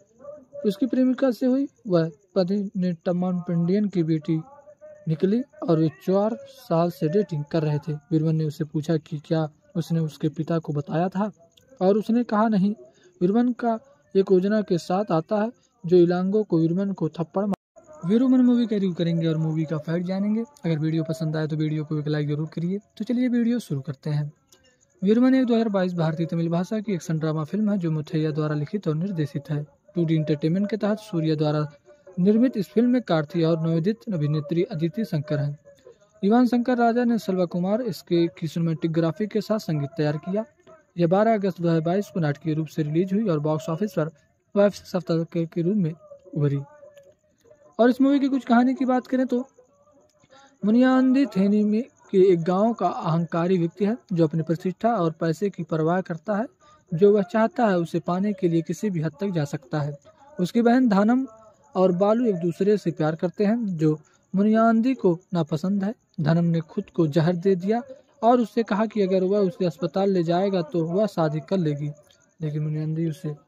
वह पतिनेट्टम्मान की बेटी निकली और वे 4 साल से डेटिंग कर रहे थे। वीरमन ने उससे पूछा कि क्या उसने उसके पिता को बताया था और उसने कहा नहीं। वीरमन का एक योजना के साथ आता है जो इलांगो को वीरमन को थप्पड़ वीरमन मूवी का रिव्यू करेंगे और मूवी का फैक्ट जानेंगे। अगर वीडियो पसंद आए तो वीडियो को एक लाइक जरूर करिए। तो चलिए वीडियो शुरू करते हैं। वीरमन एक 2022 भारतीय तमिल भाषा की एक्शन ड्रामा फिल्म है जो मुथैया द्वारा लिखित और निर्देशित है। 2D एंटरटेनमेंट के तहत सूर्या द्वारा निर्मित इस फिल्म में कार्ति और नवोदित अभिनेत्री अदिति शंकर हैं। इवान शंकर राजा ने सल्वा कुमार इसके की सिनेमेटोग्राफी के साथ संगीत तैयार किया। यह 12 अगस्त 2022 को नाटकीय रूप से रिलीज हुई और बॉक्स ऑफिस पर वेब सप्ताह के रूप में उभरी। और इस मूवी की कुछ कहानी की बात करें तो मुनियादी थेनी में के एक गांव का अहंकारी व्यक्ति है जो अपनी प्रतिष्ठा और पैसे की परवाह करता है। जो वह चाहता है उसे पाने के लिए किसी भी हद तक जा सकता है। उसकी बहन धानम और बालू एक दूसरे से प्यार करते हैं जो मुनियादी को नापसंद है। धनम ने खुद को जहर दे दिया और उससे कहा कि अगर वह उसे अस्पताल ले जाएगा तो वह शादी कर लेगी, लेकिन मुनियादी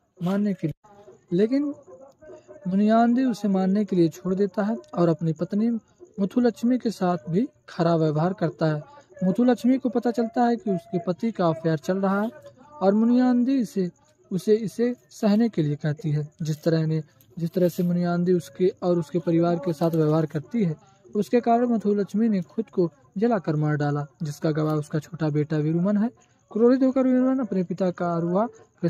उसे मारने के लिए छोड़ देता है और अपनी पत्नी मुथुलक्ष्मी के साथ भी खराब व्यवहार करता है। मुथुलक्ष्मी को पता चलता है कि उसके पति का अफेयर चल रहा है और मुनियादी इसे सहने के लिए कहती है। जिस तरह से मुनियादी उसके और उसके परिवार के साथ व्यवहार करती है, उसके कारण मुथुलक्ष्मी ने खुद को जलाकर मार डाला, जिसका गवाह उसका छोटा बेटा वीरमन है। क्रोधित होकर वीरमन अपने पिता का अरुआ के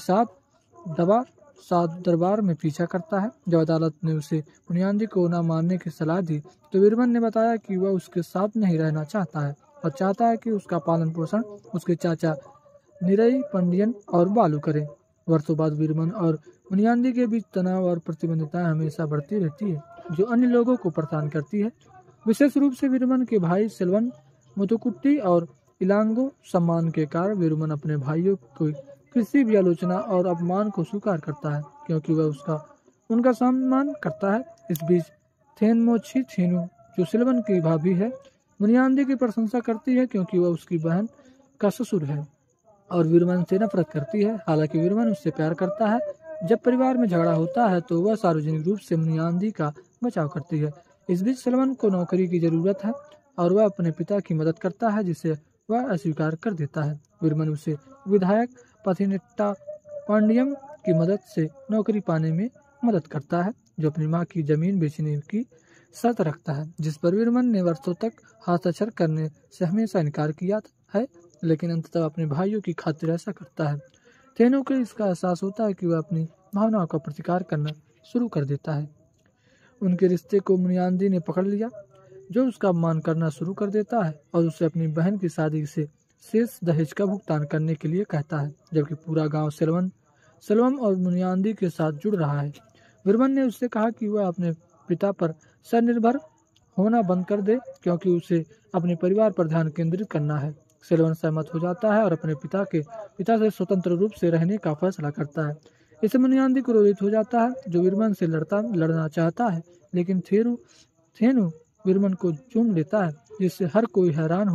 साथ दरबार में पीछा करता है। जब अदालत ने उसे मुनियादी को न मारने की सलाह दी तो वीरमन ने बताया कि वह उसके साथ नहीं रहना चाहता है और चाहता है कि उसका पालन पोषण उसके चाचा निरई पंडियन और बालू करें। वर्षों बाद वीरमन और मुनियादी के बीच तनाव और प्रतिबंधिताएं हमेशा बढ़ती रहती है जो अन्य लोगों को परेशान करती है। विशेष रूप से वीरमन के भाई सेल्वन, मुथुकुट्टी और इलांगो। सम्मान के कारण वीरमन अपने भाइयों को किसी भी आलोचना और अपमान को स्वीकार करता है क्योंकि वह उनका सम्मान करता है। इस बीच थेनमोछी थेनु जो सेल्वन की भाभी है मुनियादी की प्रशंसा करती है क्योंकि वह उसकी बहन का ससुर है और वीरमन से नफरत करती है। हालांकि वीरमन उससे प्यार करता है। जब परिवार में झगड़ा होता है तो वह सार्वजनिक रूप से मुनियादी का बचाव करती है। इस बीच सेल्वन को नौकरी की जरूरत है और वह अपने पिता की मदद करता है जिसे वह अस्वीकार कर देता है। वीरमन उसे विधायक पथिनेट्टा पांडियम की मदद से नौकरी पाने में मदद करता है जो अपनी मां की जमीन बेचने की शर्त रखता है, जिस पर वीरमन ने वर्षों तक हस्ताक्षर करने से हमेशा इनकार किया है, लेकिन अंततः अपने भाइयों की खातिर ऐसा करता है। थेनु को इसका एहसास होता है कि वह अपनी भावनाओं का प्रतिकार करना शुरू कर देता है। उनके रिश्ते को मुनियादी ने पकड़ लिया जो उसका अपमान करना शुरू कर देता है और उसे अपनी बहन की शादी से शेष दहेज का भुगतान करने के लिए कहता है, जबकि पूरा गांव सेल्वम और मुनियादी के साथ जुड़ रहा है। वीरमन ने उससे कहा कि वह अपने पिता पर स्वनिर्भर होना बंद कर दे क्योंकि उसे अपने परिवार पर ध्यान केंद्रित करना है। सेल्वन सहमत हो जाता है और अपने पिता से स्वतंत्र रूप से रहने का फैसला करता है। इससे मुनियादी क्रोधित हो जाता है जो वीरमन से लड़ना चाहता है, लेकिन थेनु वीरमन को चूम लेता है जिससे हर कोई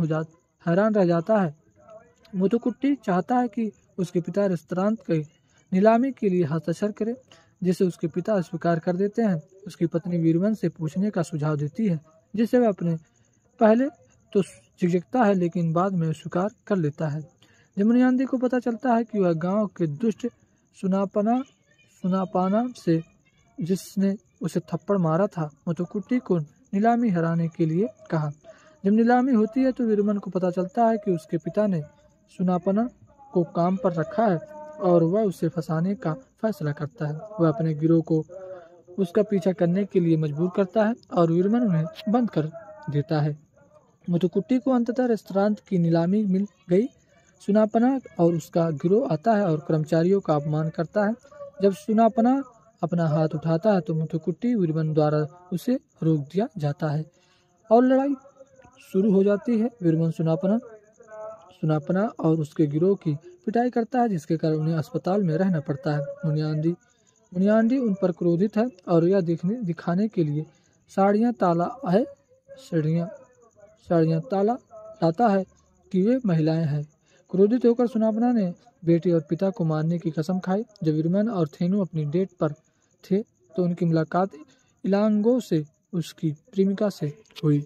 हैरान रह जाता है। मुथुकुट्टी चाहता है कि उसके पिता रेस्तरां की नीलामी के लिए हस्ताक्षर करें, जिसे उसके पिता स्वीकार कर देते हैं। उसकी पत्नी वीरमन से पूछने का सुझाव देती है जिसे वह अपने पहले तो झिझकता है लेकिन बाद में स्वीकार कर लेता है। जब मुनियादी को पता चलता है कि वह गांव के दुष्ट सुनापाना से जिसने उसे थप्पड़ मारा था, मुथुकुट्टी को नीलामी हराने के लिए कहा। जब नीलामी होती है तो वीरमन को पता चलता है कि उसके पिता ने सुनापना को काम पर रखा है और वह उसे फंसाने का फैसला करता है। वह अपने गिरोह को उसका पीछा करने के लिए मजबूर करता है और वीरमन उन्हें बंद कर देता है। मुथुकुट्टी को अंततः रेस्तरां की नीलामी मिल गई। सुनापना और उसका गिरोह आता है और कर्मचारियों का अपमान करता है। जब सुनापना अपना हाथ उठाता है तो मुथुकुट्टी वीरमन द्वारा उसे रोक दिया जाता है और लड़ाई शुरू हो जाती है। वीरमन सुनापना और उसके गिरोह की पिटाई करता है, जिसके कारण उन्हें अस्पताल में रहना पड़ता है। मुनियादी उन पर क्रोधित है और यह दिखाने के लिए साड़ियाँ ताला लाता है कि वे महिलाएं हैं। क्रोधित होकर सुनापना ने बेटे और पिता को मारने की कसम खाई। जब वीरमन और थेनु अपनी डेट पर थे तो उनकी मुलाकात इलांगो से उसकी प्रेमिका से हुई।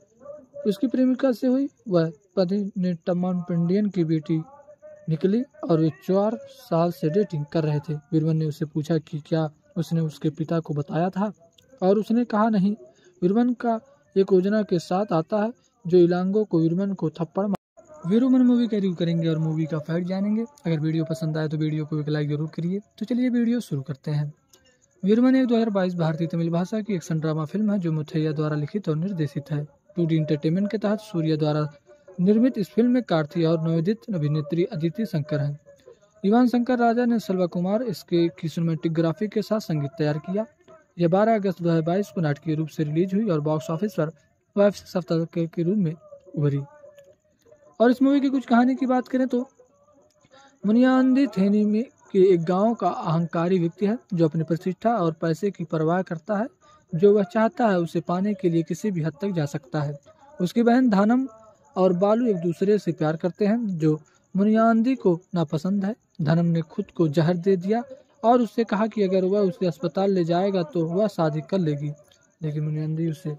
वह पतिनेट्टम्मान पंडियन की बेटी निकली और वे 4 साल से डेटिंग कर रहे थे। वीरमन ने उससे पूछा कि क्या उसने उसके पिता को बताया था और उसने कहा नहीं। वीरमन का एक योजना के साथ आता है जो इलांगो को वीरमन को थप्पड़ वीरमन मूवी का रिव्यू करेंगे और मूवी का फैक्ट जानेंगे। अगर वीडियो पसंद आए तो वीडियो को एक लाइक जरूर करिए। तो चलिए वीडियो शुरू करते हैं। वीरमन एक 2022 भारतीय तमिल भाषा की एक्शन ड्रामा फिल्म है जो मुथैया द्वारा लिखित और निर्देशित है। 2D एंटरटेनमेंट के तहत सूर्या द्वारा निर्मित इस फिल्म में कार्ति और नवोदित अभिनेत्री अदिति शंकर हैं। इवान शंकर राजा ने सल्वा कुमार इसके की सिनेमेटोग्राफी के साथ संगीत तैयार किया। यह 12 अगस्त 2022 को नाटकीय रूप से रिलीज हुई और बॉक्स ऑफिस पर वेब सप्ताह के रूप में उभरी। और इस मूवी की कुछ कहानी की बात करें तो मुनियादी थेनी में के एक गांव का अहंकारी व्यक्ति है जो अपनी प्रतिष्ठा और पैसे की परवाह करता है। जो वह चाहता है उसे पाने के लिए किसी भी हद तक जा सकता है। उसकी बहन धानम और बालू एक दूसरे से प्यार करते हैं जो मुनियादी को नापसंद है। धनम ने खुद को जहर दे दिया और उससे कहा कि अगर वह उसे अस्पताल ले जाएगा तो वह शादी कर लेगी, लेकिन मुनियादी उसे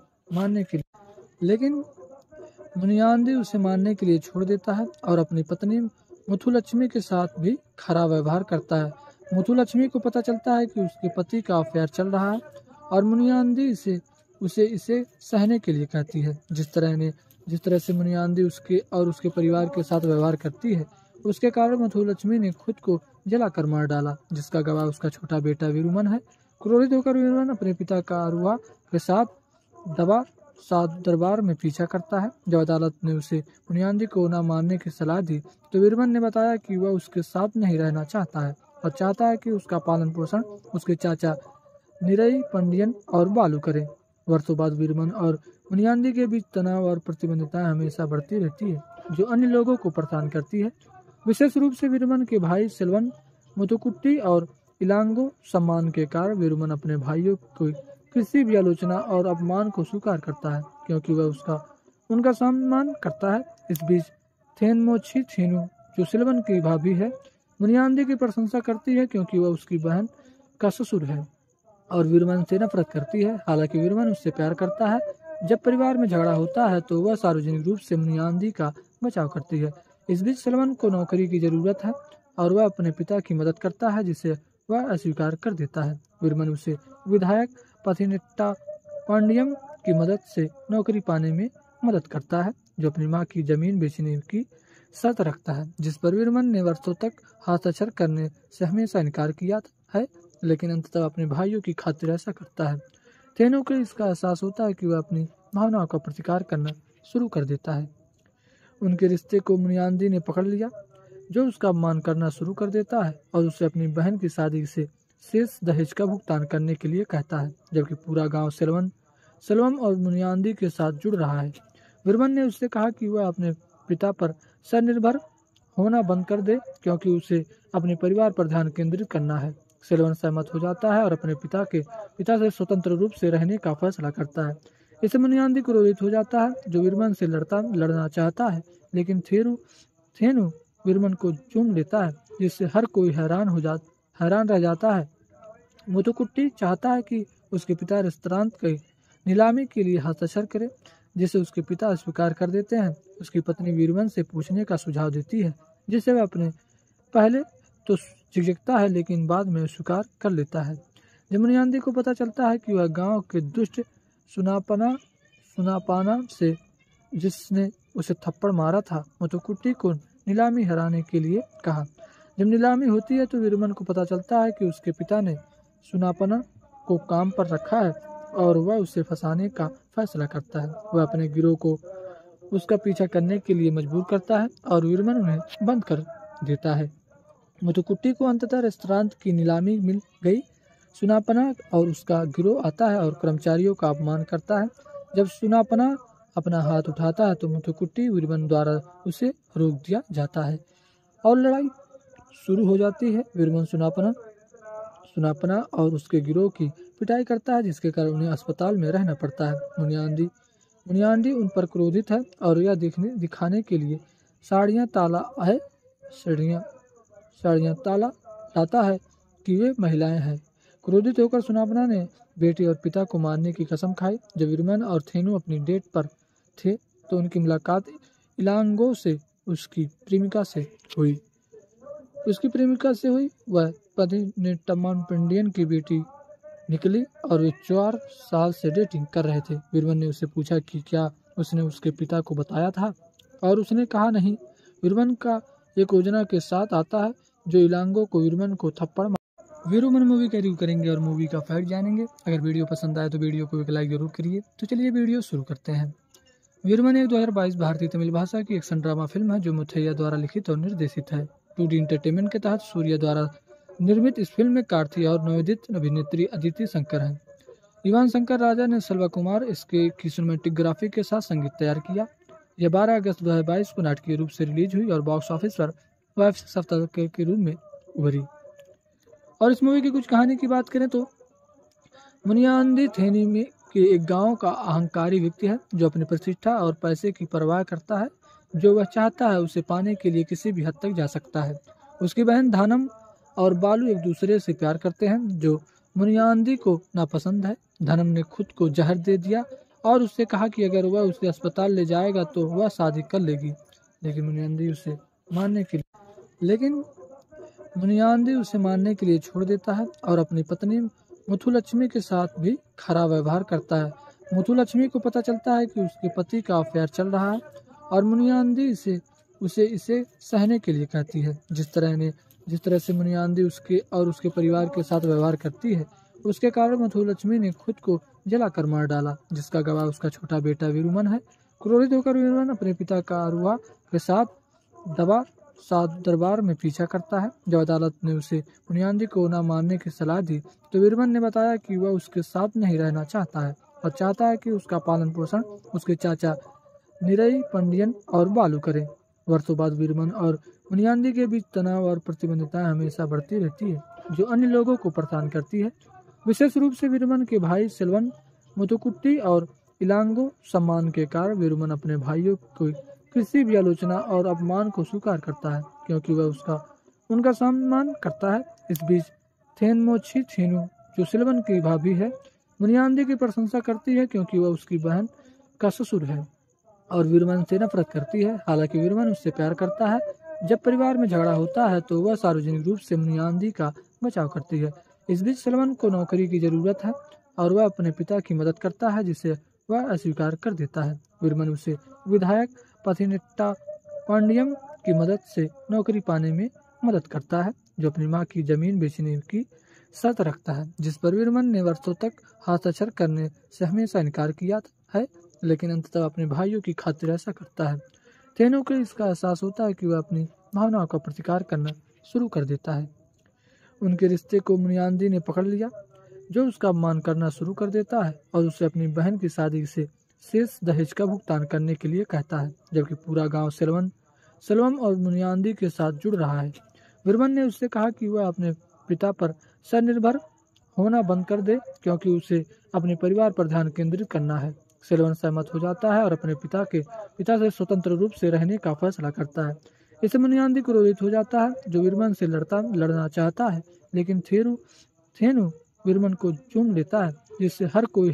मारने के लिए छोड़ देता है और अपनी पत्नी मुथुलक्ष्मी के साथ भी खराब व्यवहार करता है। मुथुलक्ष्मी को पता चलता है कि उसके पति का अफेयर चल रहा है और मुनियादी इसे सहने के लिए कहती है। जिस तरह से मुनियादी उसके और उसके परिवार के साथ व्यवहार करती है उसके कारण मुथुलक्ष्मी ने खुद को जलाकर मार डाला, जिसका गवाह उसका छोटा बेटा वीरमन है। क्रोधित होकर वीरमन अपने पिता का अरुआ के साथ दरबार में पीछा करता है। जब अदालत ने उसे मुनियादी को न मारने की सलाह दी तो वीरमन ने बताया कि वह उसके साथ नहीं रहना चाहता है और चाहता है कि उसका पालन पोषण उसके चाचा निरई पंडियन और बालू करें। वर्षों बाद वीरमन और मुनियादी के बीच तनाव और प्रतिबद्धता हमेशा बढ़ती रहती है जो अन्य लोगों को परेशान करती है। विशेष रूप से वीरमन के भाई सेल्वन, मुथुकुट्टी और इलांगो। सम्मान के कारण वीरमन अपने भाइयों को किसी भी आलोचना और अपमान को स्वीकार करता है क्योंकि वह उनका सम्मान करता है। इस बीच थेनमोछी थेनु जो सेल्वन की भाभी है मुनियादी की प्रशंसा करती है क्योंकि वह उसकी बहन का ससुर है और वीरमन से नफरत करती है। हालांकि वीरमन उससे प्यार करता है। जब परिवार में झगड़ा होता है तो वह सार्वजनिक रूप से मुनियादी का बचाव करती है। इस बीच सेल्वन को नौकरी की जरूरत है और वह अपने पिता की मदद करता है जिसे वह अस्वीकार कर देता है। वीरमन उसे विधायक पथिनेट्टा पांडियम की मदद से नौकरी पाने में मदद करता है जो अपनी मां की जमीन बेचने की शर्त रखता है, जिस पर वीरमन ने वर्षों तक हस्ताक्षर करने से हमेशा इनकार किया है, लेकिन अंततः अपने भाइयों की खातिर ऐसा करता है। थेनु को इसका एहसास होता है कि वह अपनी भावनाओं का प्रतिकार करना शुरू कर देता है। उनके रिश्ते को मुनियादी ने पकड़ लिया जो उसका अपमान करना शुरू कर देता है और उसे अपनी बहन की शादी से शेष दहेज का भुगतान करने के लिए कहता है, जबकि पूरा गांव सेल्वम और मुनियादी के साथ जुड़ रहा है। वीरमन ने उससे कहा कि वह अपने पिता पर स्वनिर्भर होना बंद कर दे क्योंकि उसे अपने परिवार पर ध्यान केंद्रित करना है। सेल्वन सहमत हो जाता है और अपने पिता से स्वतंत्र रूप से रहने का फैसला करता है। इससे मुनियादी क्रोधित हो जाता है जो वीरमन से लड़ना चाहता है, लेकिन थेनु वीरमन को चूम लेता है जिससे हर कोई हैरान रह जाता है। मुथुकुट्टी चाहता है कि उसके पिता रेस्तरां की नीलामी के लिए हस्ताक्षर करें, जिसे उसके पिता स्वीकार कर देते हैं। उसकी पत्नी वीरमन से पूछने का सुझाव देती है जिसे वह अपने पहले तो झिझकता है लेकिन बाद में स्वीकार कर लेता है। जब मुनियादी को पता चलता है कि वह गांव के दुष्ट सुनापना सुनापाना से जिसने उसे थप्पड़ मारा था, मुथुकुट्टी को नीलामी हराने के लिए कहा। जब नीलामी होती है तो वीरमन को पता चलता है कि उसके पिता ने सुनापना को काम पर रखा है और वह उसे फंसाने का फैसला करता है। वह अपने गिरोह को उसका पीछा करने के लिए मजबूर करता है और वीरमन उन्हें बंद कर देता है। मुथुकुट्टी को अंततः रेस्तरां की नीलामी मिल गई। सुनापना और उसका गिरोह आता है और कर्मचारियों का अपमान करता है। जब सुनापना अपना हाथ उठाता है तो मुथुकुट्टी वीरमन द्वारा उसे रोक दिया जाता है और लड़ाई शुरू हो जाती है। वीरमन सुनापना और उसके गिरोह की पिटाई करता है, जिसके कारण उन्हें अस्पताल में रहना पड़ता है। मुनियादी उन पर क्रोधित है और यह दिखाने के लिए साड़ियाँ ताला लाता है कि वे महिलाएं हैं। क्रोधित होकर सुनापना ने बेटी और पिता को मारने की कसम खाई। जब वीरमन और थेनु अपनी डेट पर थे तो उनकी मुलाकात इलांगो से उसकी प्रेमिका से हुई। वह पतिनेट्टम्मा पंडियन की बेटी निकली और वे 4 साल से डेटिंग कर रहे थे। वीरमन ने उससे पूछा कि क्या उसने उसके पिता को बताया था और उसने कहा नहीं। वीरमन का एक योजना के साथ आता है जो इलांगो को वीरमन को थप्पड़ वीरमन मूवी का रिव्यू करेंगे और मूवी का फैक्ट जानेंगे। अगर वीडियो पसंद आए तो वीडियो को एक लाइक जरूर करिए। तो चलिए वीडियो शुरू करते हैं। वीरमन एक 2022 भारतीय तमिल भाषा की एक्शन ड्रामा फिल्म है जो मुथैया द्वारा लिखित और निर्देशित है। 2D एंटरटेनमेंट के तहत सूर्या द्वारा निर्मित इस फिल्म में कार्ति और नवोदित अभिनेत्री अदिति शंकर हैं। इवान शंकर राजा ने सल्वा कुमार इसके की सिनेमेटोग्राफी के साथ संगीत तैयार किया। यह 12 अगस्त 2022 को नाटकीय रूप से रिलीज हुई और बॉक्स ऑफिस पर वेब सप्ताह के रूप में उभरी। और इस मूवी की कुछ कहानी की बात करें तो मुनियादी थेनी में के एक गांव का अहंकारी व्यक्ति है जो अपनी प्रतिष्ठा और पैसे की परवाह करता है। जो वह चाहता है उसे पाने के लिए किसी भी हद तक जा सकता है। उसकी बहन धानम और बालू एक दूसरे से प्यार करते हैं जो मुनियादी को नापसंद है। धनम ने खुद को जहर दे दिया और उससे कहा कि अगर वह उसे अस्पताल ले जाएगा तो वह शादी कर लेगी, लेकिन मुनियादी उसे मारने के लिए छोड़ देता है और अपनी पत्नी मुथुलक्ष्मी के साथ भी खराब व्यवहार करता है। मुथुलक्ष्मी को पता चलता है कि उसके पति का अफेयर चल रहा है और मुनियादी इसे सहने के लिए कहती है। जिस तरह से मुनियादी उसके और उसके परिवार के साथ व्यवहार करती है, उसके कारण मुथुलक्ष्मी ने खुद को जलाकर मार डाला, जिसका गवाह उसका छोटा बेटा वीरमन है। क्रोधित होकर वीरमन अपने पिता का अरुआ के साथ दरबार में पीछा करता है। जब अदालत ने उसे मुनियादी को न मारने की सलाह दी तो वीरमन ने बताया कि वह उसके साथ नहीं रहना चाहता है और चाहता है कि उसका पालन पोषण उसके चाचा निरई पंडियन और बालू करें। वर्षों बाद वीरमन और मुनियादी के बीच तनाव और प्रतिबद्धता हमेशा बढ़ती रहती है, जो अन्य लोगों को परेशान करती है। विशेष रूप से वीरमन के भाई सेल्वन, मुथुकुट्टी और इलांगो। सम्मान के कारण वीरमन अपने भाइयों को किसी भी आलोचना और अपमान को स्वीकार करता है क्योंकि वह उनका सम्मान करता है। इस बीच थेनमोछी थेनु, जो सेल्वन की भाभी है, मुनियादी की प्रशंसा करती है क्योंकि वह उसकी बहन का ससुर है और वीरमन से नफरत करती है। हालांकि वीरमन उससे प्यार करता है। जब परिवार में झगड़ा होता है तो वह सार्वजनिक रूप से मुनियादी का बचाव करती है। इस बीच सेल्वन को नौकरी की जरूरत है और वह अपने पिता की मदद करता है, जिसे वह अस्वीकार कर देता है। वीरमन उसे विधायक पथिनेट्टा पांडियम की मदद से नौकरी पाने में मदद करता है, जो अपनी मां की जमीन बेचने की शर्त रखता है, जिस पर वीरमन ने वर्षों तक हस्ताक्षर करने से हमेशा इनकार किया है, लेकिन अंततः अपने भाइयों की खातिर ऐसा करता है। थेनु को इसका एहसास होता है कि वह अपनी भावनाओं का प्रतिकार करना शुरू कर देता है। उनके रिश्ते को मुनियादी ने पकड़ लिया, जो उसका अपमान करना शुरू कर देता है और उसे अपनी बहन की शादी से शेष दहेज का भुगतान करने के लिए कहता है, जबकि पूरा गांव सेल्वम और मुनियादी के साथ जुड़ रहा है। वीरमन ने उससे कहा कि वह अपने पिता पर स्वनिर्भर होना बंद कर दे क्योंकि उसे अपने परिवार पर ध्यान केंद्रित करना है। सेल्वन सहमत हो जाता है और अपने पिता से स्वतंत्र रूप से रहने का फैसला करता है। इससे मुनियादी क्रोधित हो जाता है, जो वीरमन से लड़ना चाहता है, लेकिन थेनु वीरमन को चूम लेता है, जिससे हर कोई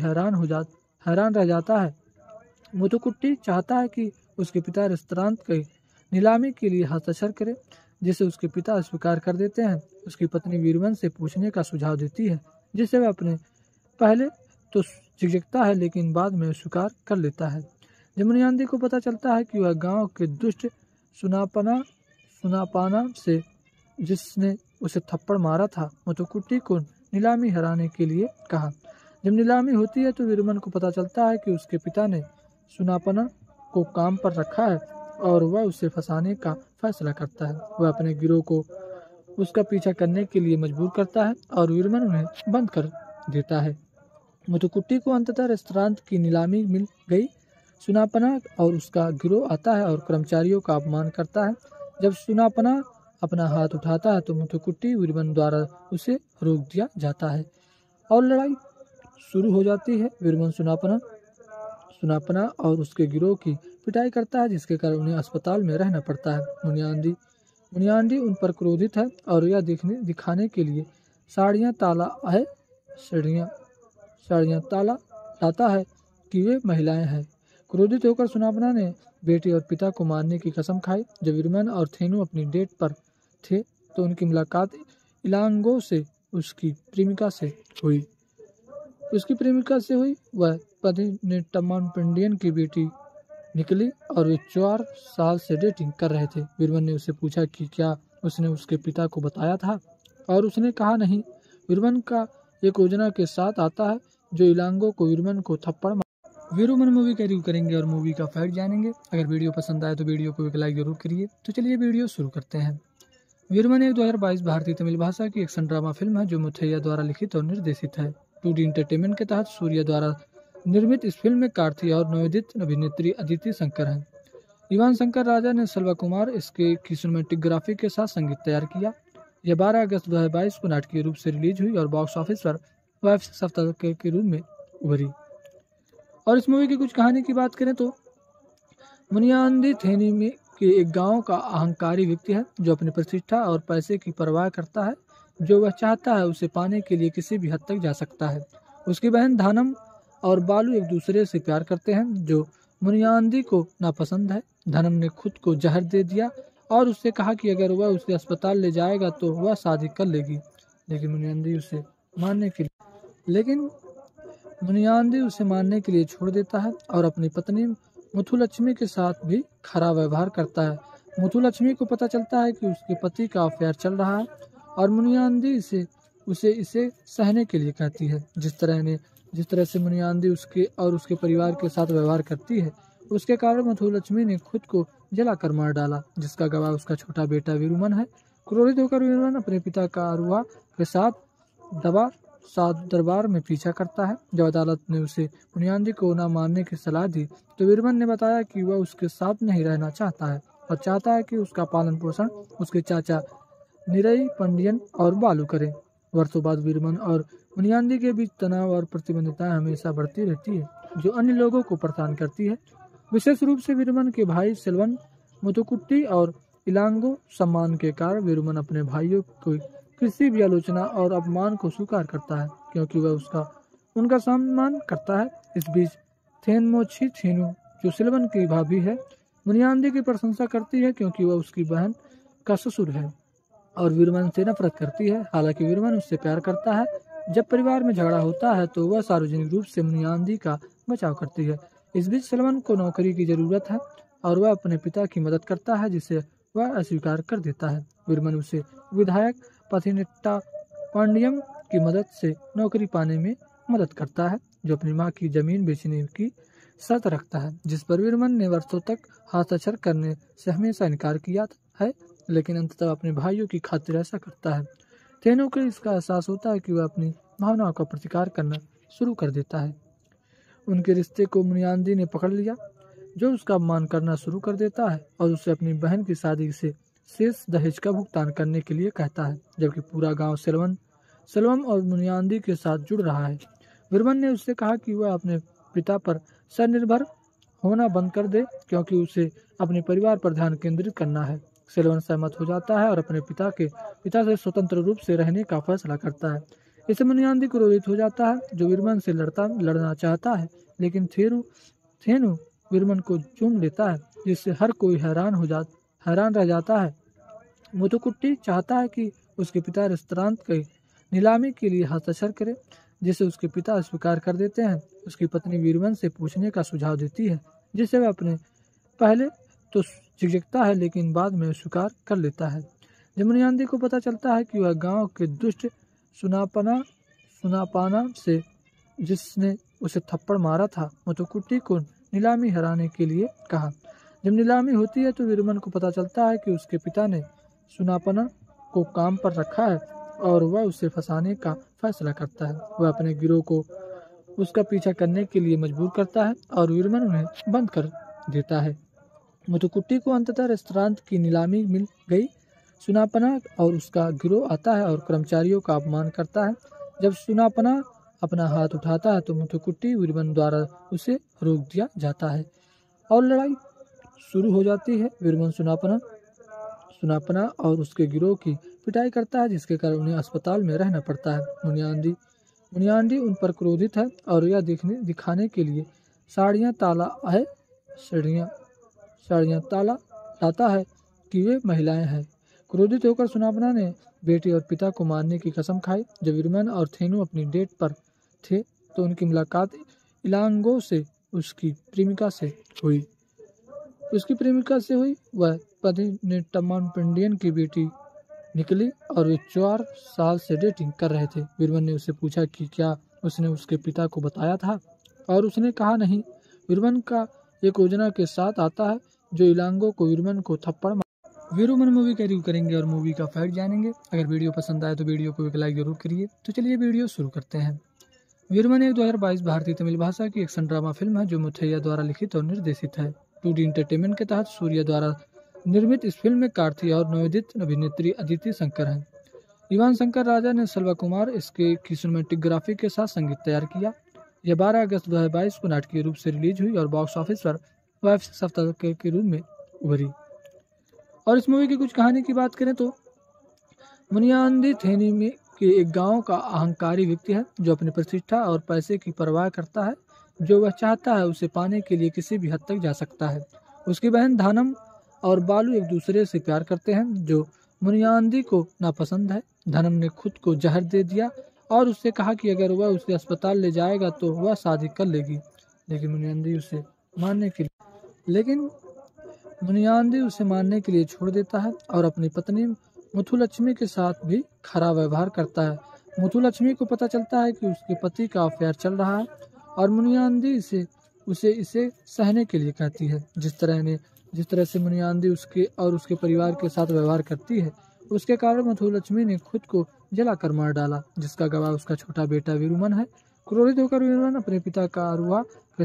हैरान रह जाता है। मुथुकुट्टी चाहता है कि उसके पिता रेस्तरां की नीलामी के लिए हस्ताक्षर करें, जिसे उसके पिता स्वीकार कर देते हैं। उसकी पत्नी वीरमन से पूछने का सुझाव देती है, जिससे वह अपने पहले तो झिझकता है, लेकिन बाद में स्वीकार कर लेता है। जब मुनियान्दी को पता चलता है कि वह गांव के दुष्ट सुनापाना से जिसने उसे थप्पड़ मारा था, मुथुकुट्टी को नीलामी हराने के लिए कहा। जब नीलामी होती है तो वीरमन को पता चलता है कि उसके पिता ने सुनापना को काम पर रखा है और वह उसे फंसाने का फैसला करता है। वह अपने गिरोह को उसका पीछा करने के लिए मजबूर करता है और वीरमन उन्हें बंद कर देता है। मुथुकुट्टी को अंततः रेस्तरां की नीलामी मिल गई। सुनापना और उसका गिरोह आता है और कर्मचारियों का अपमान करता है। जब सुनापना अपना हाथ उठाता है तो मुथुकुट्टी वीरमन द्वारा उसे रोक दिया जाता है और लड़ाई शुरू हो जाती है। वीरमन सुनापना और उसके गिरोह की पिटाई करता है, जिसके कारण उन्हें अस्पताल में रहना पड़ता है। मुनियान्दी उन पर क्रोधित है और यह दिखाने के लिए साड़ियाँ ताला लाता है कि वे महिलाएं हैं। क्रोधित होकर सुनापना ने बेटे और पिता को मारने की कसम खाई। जब वीरमन और थेनू अपनी डेट पर थे तो उनकी मुलाकात इलांगो से उसकी प्रेमिका से हुई। वह पतिनेट्टम्मा पंडियन की बेटी निकली और वे 4 साल से डेटिंग कर रहे थे। वीरमन ने उससे पूछा कि क्या उसने उसके पिता को बताया था और उसने कहा नहीं। वीरमन का एक योजना के साथ आता है जो इलांगो को वीरमन को थप्पड़ वीरमन मूवी का रिव्यू करेंगे और मूवी का फैक्ट जानेंगे। अगर वीडियो पसंद आए तो वीडियो को एक लाइक जरूर करिए। तो चलिए वीडियो शुरू करते हैं। वीरमन एक 2022 भारतीय तमिल भाषा की एक्शन ड्रामा फिल्म है जो मुथैया द्वारा लिखित और निर्देशित है। 2D एंटरटेनमेंट के तहत सूर्या द्वारा निर्मित इस फिल्म में कार्ति और नवोदित अभिनेत्री अदिति शंकर हैं। इवान शंकर राजा ने सल्वा कुमार इसके की सिनेमेटोग्राफी के साथ संगीत तैयार किया। यह 12 अगस्त 2022 को नाटकीय रूप से रिलीज हुई और बॉक्स ऑफिस पर वेब सप्ताह के रूप में उभरी। और इस मूवी की कुछ कहानी की बात करें तो मुनियान्दी थेनी में के एक गांव का अहंकारी व्यक्ति है जो अपनी प्रतिष्ठा और पैसे की परवाह करता है। जो वह चाहता है उसे पाने के लिए किसी भी हद तक जा सकता है। उसकी बहन धानम और बालू एक दूसरे से प्यार करते हैं जो मुनियान्दी को नापसंद है। धनम ने खुद को जहर दे दिया और उससे कहा कि अगर वह उसे अस्पताल ले जाएगा तो वह शादी कर लेगी, लेकिन मुनियान्दी उसे मारने के लिए छोड़ देता है और अपनी पत्नी मुथुलक्ष्मी के साथ भी खराब व्यवहार करता है। मुथुलक्ष्मी को पता चलता है कि उसके पति का अफेयर चल रहा है और मुनियान्दी इसे सहने के लिए कहती है। जिस तरह से मुनियान्दी उसके और उसके परिवार के साथ व्यवहार करती है, उसके कारण मुथुलक्ष्मी ने खुद को जलाकर मार डाला, जिसका गवाह उसका छोटा बेटा वीरमन है। क्रोधित होकर वीरमन अपने पिता का अरुआ के साथ दरबार में पीछा करता है। जब अदालत ने उसे मुनियान्दी को न मारने की सलाह दी तो वीरमन ने बताया कि वह उसके साथ नहीं रहना चाहता है और चाहता है कि उसका पालन पोषण उसके चाचा निरई पंडियन और बालू करें। वर्षों बाद वीरमन और मुनियान्दी के बीच तनाव और प्रतिबद्धता हमेशा बढ़ती रहती है, जो अन्य लोगों को परेशान करती है। विशेष रूप से वीरमन के भाई सेल्वन, मुथुकुट्टी और इलांगो। सम्मान के कारण वीरमन अपने भाइयों को किसी भी आलोचना और अपमान को स्वीकार करता है क्योंकि वह उनका सम्मान करता है। इस बीच थेनमोछी थेनू, जो सेल्वन की भाभी है, मुनियान्दी की प्रशंसा करती है क्योंकि वह उसकी बहन का ससुर है और वीरमन से नफरत करती है। हालांकि वीरमन उससे प्यार करता है। जब परिवार में झगड़ा होता है तो वह सार्वजनिक रूप से मुनियान्दी का बचाव करती है। इस बीच सेल्वन को नौकरी की जरूरत है और वह अपने पिता की मदद करता है, जिसे वह अस्वीकार कर देता है। वीरमन उसे विधायक पथिनेट्टा पांडियम की मदद से नौकरी पाने में मदद करता है, जो अपनी मां की जमीन बेचने की शर्त रखता है, जिस पर वीरमन ने वर्षों तक हस्ताक्षर करने से हमेशा इनकार किया है, लेकिन अंततः अपने भाइयों की खातिर ऐसा करता है। थेनू को इसका एहसास होता है कि वह अपनी भावनाओं का प्रतिकार करना शुरू कर देता है। उनके रिश्ते को मुनियान्दी ने पकड़ लिया, जो उसका अपमान करना शुरू कर देता है और उसे अपनी बहन की शादी से शेष दहेज का भुगतान करने के लिए कहता है, जबकि पूरा गांव सेल्वम और मुनियान्दी के साथ जुड़ रहा है। वीरमन ने उससे कहा कि वह अपने पिता पर स्वनिर्भर होना बंद कर दे क्योंकि उसे अपने परिवार पर ध्यान केंद्रित करना है। सेल्वन सहमत हो जाता है और अपने पिता से स्वतंत्र रूप से रहने का फैसला करता है। इससे मुनियान्दी क्रोधित हो जाता है, जो वीरमन से लड़ना चाहता है, लेकिन थेनू वीरमन को चूम लेता है, जिससे हर कोई हैरान रह जाता है। मुथुकुट्टी चाहता है कि उसके पिता रेस्तरां की नीलामी के लिए हस्ताक्षर करें, जिसे उसके पिता स्वीकार कर देते हैं। उसकी पत्नी वीरवन से पूछने का सुझाव देती है, जिसे वह अपने पहले तो झिझकता है लेकिन बाद में स्वीकार कर लेता है। जब मुनियान्दी को पता चलता है कि वह गांव के दुष्ट सुनापाना से जिसने उसे थप्पड़ मारा था, मुथुकुट्टी को नीलामी हराने के लिए कहा। जब नीलामी होती है तो वीरमन को पता चलता है कि उसके पिता ने सुनापना को काम पर रखा है और वह उसे फंसाने का फैसला करता है। वह अपने गिरोह को उसका पीछा करने के लिए मजबूर करता है और वीरमन उन्हें बंद कर देता है। मुथुकुट्टी को अंततः रेस्तरां की नीलामी मिल गई। सुनापना और उसका गिरोह आता है और कर्मचारियों का अपमान करता है। जब सुनापना अपना हाथ उठाता है तो मुथुकुट्टी वीरमन द्वारा उसे रोक दिया जाता है और लड़ाई शुरू हो जाती है। वीरमन सुनापना और उसके गिरोह की पिटाई करता है, जिसके कारण उन्हें अस्पताल में रहना पड़ता है। मुनियान्दी उन पर क्रोधित है और यह दिखाने के लिए साड़ियाँ ताला लाता है कि वे महिलाएं हैं। क्रोधित होकर सुनापना ने बेटी और पिता को मारने की कसम खाई। जब वीरमन और थेनु अपनी डेट पर थे तो उनकी मुलाकात इलांगो से उसकी प्रेमिका से हुई। वह पतिनेट्टम्मान पंडियन की बेटी निकली और वे 4 साल से डेटिंग कर रहे थे। वीरमन ने उससे पूछा कि क्या उसने उसके पिता को बताया था और उसने कहा नहीं। वीरमन का एक योजना के साथ आता है जो इलांगो को वीरमन को थप्पड़ वीरमन मूवी का रिव्यू करेंगे और मूवी का फैक्ट जानेंगे। अगर वीडियो पसंद आए तो वीडियो को एक लाइक जरूर करिए। तो चलिए वीडियो शुरू करते हैं। वीरमन एक 2022 भारतीय तमिल भाषा की एक्शन ड्रामा फिल्म है जो मुथैया द्वारा लिखित और निर्देशित है। 2D एंटरटेनमेंट के तहत सूर्या द्वारा निर्मित इस फिल्म में कार्ती और नवोदित अभिनेत्री अदिति शंकर हैं। इवान शंकर राजा ने सल्वा कुमार इसके की सिनेमेटोग्राफी के साथ संगीत तैयार किया। यह 12 अगस्त 2022 को नाटकीय रूप से रिलीज हुई और बॉक्स ऑफिस पर वेब सप्ताह के रूप में उभरी। और इस मूवी की कुछ कहानी की बात करें तो मुनियान्दी थेनी में के एक गांव का अहंकारी व्यक्ति है जो अपनी प्रतिष्ठा और पैसे की परवाह करता है। जो वह चाहता है उसे पाने के लिए किसी भी हद तक जा सकता है। उसकी बहन धानम और बालू एक दूसरे से प्यार करते हैं जो मुनियान्दी को नापसंद है। धनम ने खुद को जहर दे दिया और उससे कहा कि अगर वह उसे अस्पताल ले जाएगा तो वह शादी कर लेगी, लेकिन मुनियान्दी उसे मारने के लिए छोड़ देता है और अपनी पत्नी मुथुलक्ष्मी के साथ भी खराब व्यवहार करता है। मुथुलक्ष्मी को पता चलता है कि उसके पति का अफेयर चल रहा है और मुनियान्दी इसे सहने के लिए कहती है। जिस तरह से मुनियान्दी उसके परिवार के साथ व्यवहार करती है, उसके कारण मुथुलक्ष्मी ने खुद को जलाकर मार डाला, जिसका गवाह उसका छोटा बेटा वीरमन है। क्रोधित होकर वीरमन अपने पिता का अरुआ के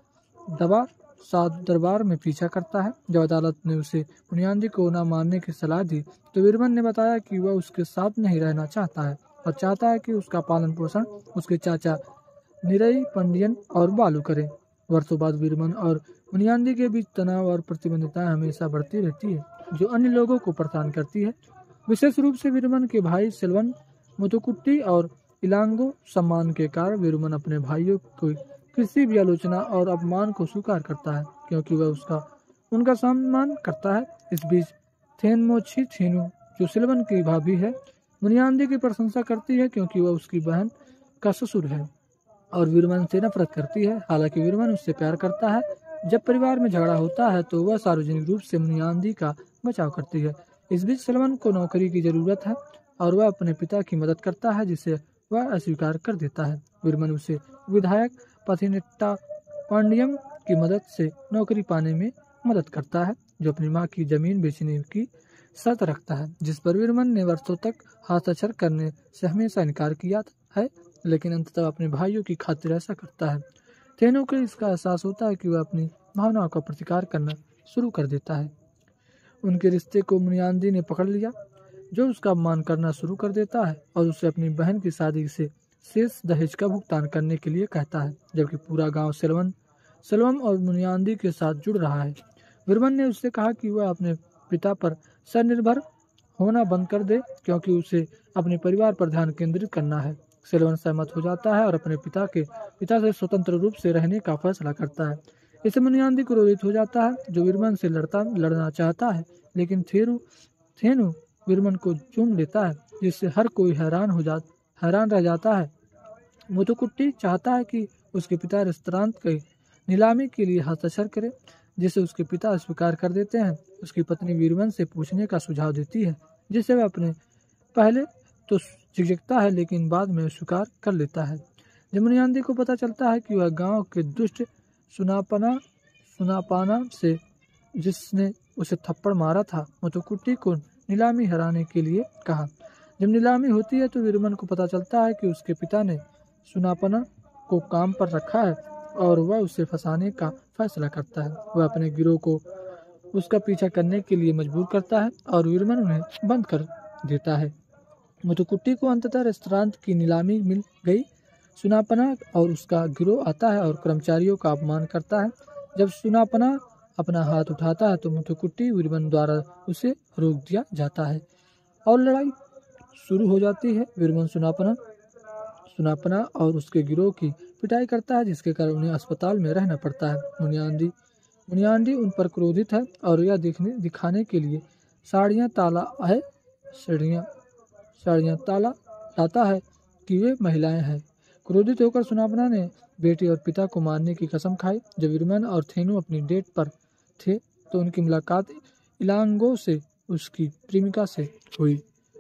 साथ दरबार में पीछा करता है। जब अदालत ने उसे मुनियान्दी को न मारने की सलाह दी तो वीरमन ने बताया कि वह उसके साथ नहीं रहना चाहता है और चाहता है कि उसका पालन पोषण उसके चाचा निरई पंडियन और बालू करें। वर्षों बाद वीरमन और मुनियान्दी के बीच तनाव और प्रतिबद्धता हमेशा बढ़ती रहती है, जो अन्य लोगों को परेशान करती है। विशेष रूप से वीरमन के भाई सेल्वन, मुथुकुट्टी और इलांगो। सम्मान के कारण वीरमन अपने भाइयों को किसी भी आलोचना और अपमान को स्वीकार करता है क्योंकि वह उनका सम्मान करता है। इस बीच थेनमोछी थेनु, जो सेल्वन की भाभी है, मुनियान्दी की प्रशंसा करती है क्योंकि वह उसकी बहन का ससुर है और वीरमन से नफरत करती है। हालांकि वीरमन उससे प्यार करता है। जब परिवार में झगड़ा होता है तो वह सार्वजनिक रूप से मुनियान्दी का बचाव करती है। इस बीच सेल्वन को नौकरी की जरूरत है और वह अपने पिता की मदद करता है, जिसे वह अस्वीकार कर देता है। वीरमन उसे विधायक पथिनेट्टा पांडियम की मदद से नौकरी पाने में मदद करता है, जो अपनी मां की जमीन बेचने की शर्त रखता है, जिस पर वीरमन ने वर्षों तक हस्ताक्षर करने से हमेशा इनकार किया है, लेकिन अंततः अपने भाइयों की खातिर ऐसा करता है। थेनु को इसका एहसास होता है कि वह अपनी भावनाओं का प्रतिकार करना शुरू कर देता है। उनके रिश्ते को मुनियान्दी ने पकड़ लिया, जो उसका अपमान करना शुरू कर देता है और उसे अपनी बहन की शादी से शेष दहेज का भुगतान करने के लिए कहता है, जबकि पूरा गांव सेल्वम और मुनियान्दी के साथ जुड़ रहा है। वीरमन ने उससे कहा कि वह अपने पिता पर स्वनिर्भर होना बंद कर दे क्योंकि उसे अपने परिवार पर ध्यान केंद्रित करना है। सेल्वन सहमत हो जाता है और अपने पिता से स्वतंत्र रूप से रहने का फैसला करता है। इससे मुनियान्दी क्रोधित हो जाता है, जो वीरमन से लड़ना चाहता है, लेकिन थेनु वीरमन को चूम लेता है, जिससे हर कोई हैरान रह जाता है मुथुकुट्टी चाहता है कि उसके पिता रेस्तरां के नीलामी के लिए हस्ताक्षर करें, जिसे उसके पिता स्वीकार कर देते हैं। उसकी पत्नी वीरवन से पूछने का सुझाव देती है, जिसे वह अपने पहले तो झिझकता है लेकिन बाद में स्वीकार कर लेता है। जब मुनियान्दी को पता चलता है कि वह गांव के दुष्ट सुनापाना से जिसने उसे थप्पड़ मारा था, मुथुकुट्टी को नीलामी हराने के लिए कहा। जब नीलामी होती है तो वीरमन को पता चलता है कि उसके पिता ने सुनापना को काम पर रखा है और वह उसे फंसाने का फैसला करता है। वह अपने गिरोह को उसका पीछा करने के लिए मजबूर करता है और वीरमन उन्हें बंद कर देता है। मुथुकुट्टी को अंततः रेस्तरां की नीलामी मिल गई। सुनापना और उसका गिरोह आता है और कर्मचारियों का अपमान करता है। जब सुनापना अपना हाथ उठाता है तो मुथुकुट्टी वीरमन द्वारा उसे रोक दिया जाता है और लड़ाई शुरू हो जाती है। वीरमन सुनापना और उसके गिरोह की पिटाई करता है, जिसके कारण उन्हें अस्पताल में रहना पड़ता है। मुनियान्दी उन पर क्रोधित है और यह दिखाने के लिए साड़ियाँ ताला लाता है कि वे महिलाएं हैं। क्रोधित होकर सुनापना ने बेटे और पिता को मारने की कसम खाई। जब वीरमन और थेनु अपनी डेट पर थे तो उनकी मुलाकात इलांगो से उसकी प्रेमिका से हुई।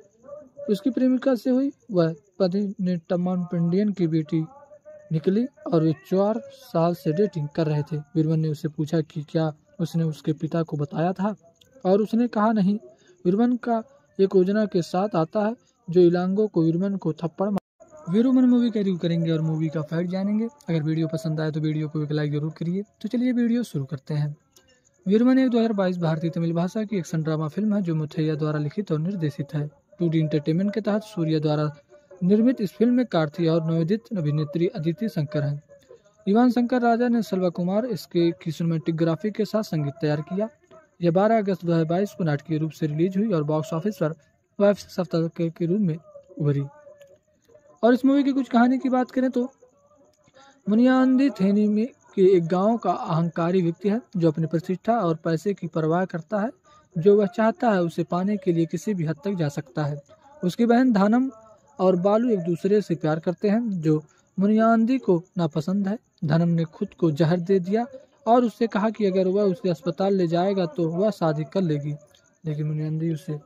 वह पतिनेट्टम्मान पंडियन की बेटी निकली और वे 4 साल से डेटिंग कर रहे थे। वीरमन ने उससे पूछा कि क्या उसने उसके पिता को बताया था और उसने कहा नहीं। वीरमन का एक योजना के साथ आता है जो इलांगो को वीरमन को थप्पड़ वीरमन मूवी का रिव्यू करेंगे और मूवी का फैक्ट जानेंगे। अगर वीडियो पसंद आए तो वीडियो को एक लाइक जरूर करिए। तो चलिए वीडियो शुरू करते हैं। वीरमन एक 2022 भारतीय तमिल भाषा की एक्शन ड्रामा फिल्म है जो मुथैया द्वारा लिखित और निर्देशित है। 2D एंटरटेनमेंट के तहत सूर्या द्वारा निर्मित इस फिल्म में कार्ति और नवोदित अभिनेत्री अदिति शंकर हैं। इवान शंकर राजा ने सल्वा कुमार इसके की सिनेमेटोग्राफी के साथ संगीत तैयार किया। यह 12 अगस्त 2022 को नाटकीय रूप से रिलीज हुई और बॉक्स ऑफिस पर वेब सप्ताह के रूप में उभरी। और इस मूवी की कुछ कहानी की बात करें तो मुनियान्दी थेनी में के एक गांव का अहंकारी व्यक्ति है जो अपनी प्रतिष्ठा और पैसे की परवाह करता है। जो वह चाहता है उसे पाने के लिए किसी भी हद तक जा सकता है। उसकी बहन धानम और बालू एक दूसरे से प्यार करते हैं जो मुनियान्दी को नापसंद है। धनम ने खुद को जहर दे दिया और उससे कहा कि अगर वह उसे अस्पताल ले जाएगा तो वह शादी कर लेगी, लेकिन मुनियान्दी उसे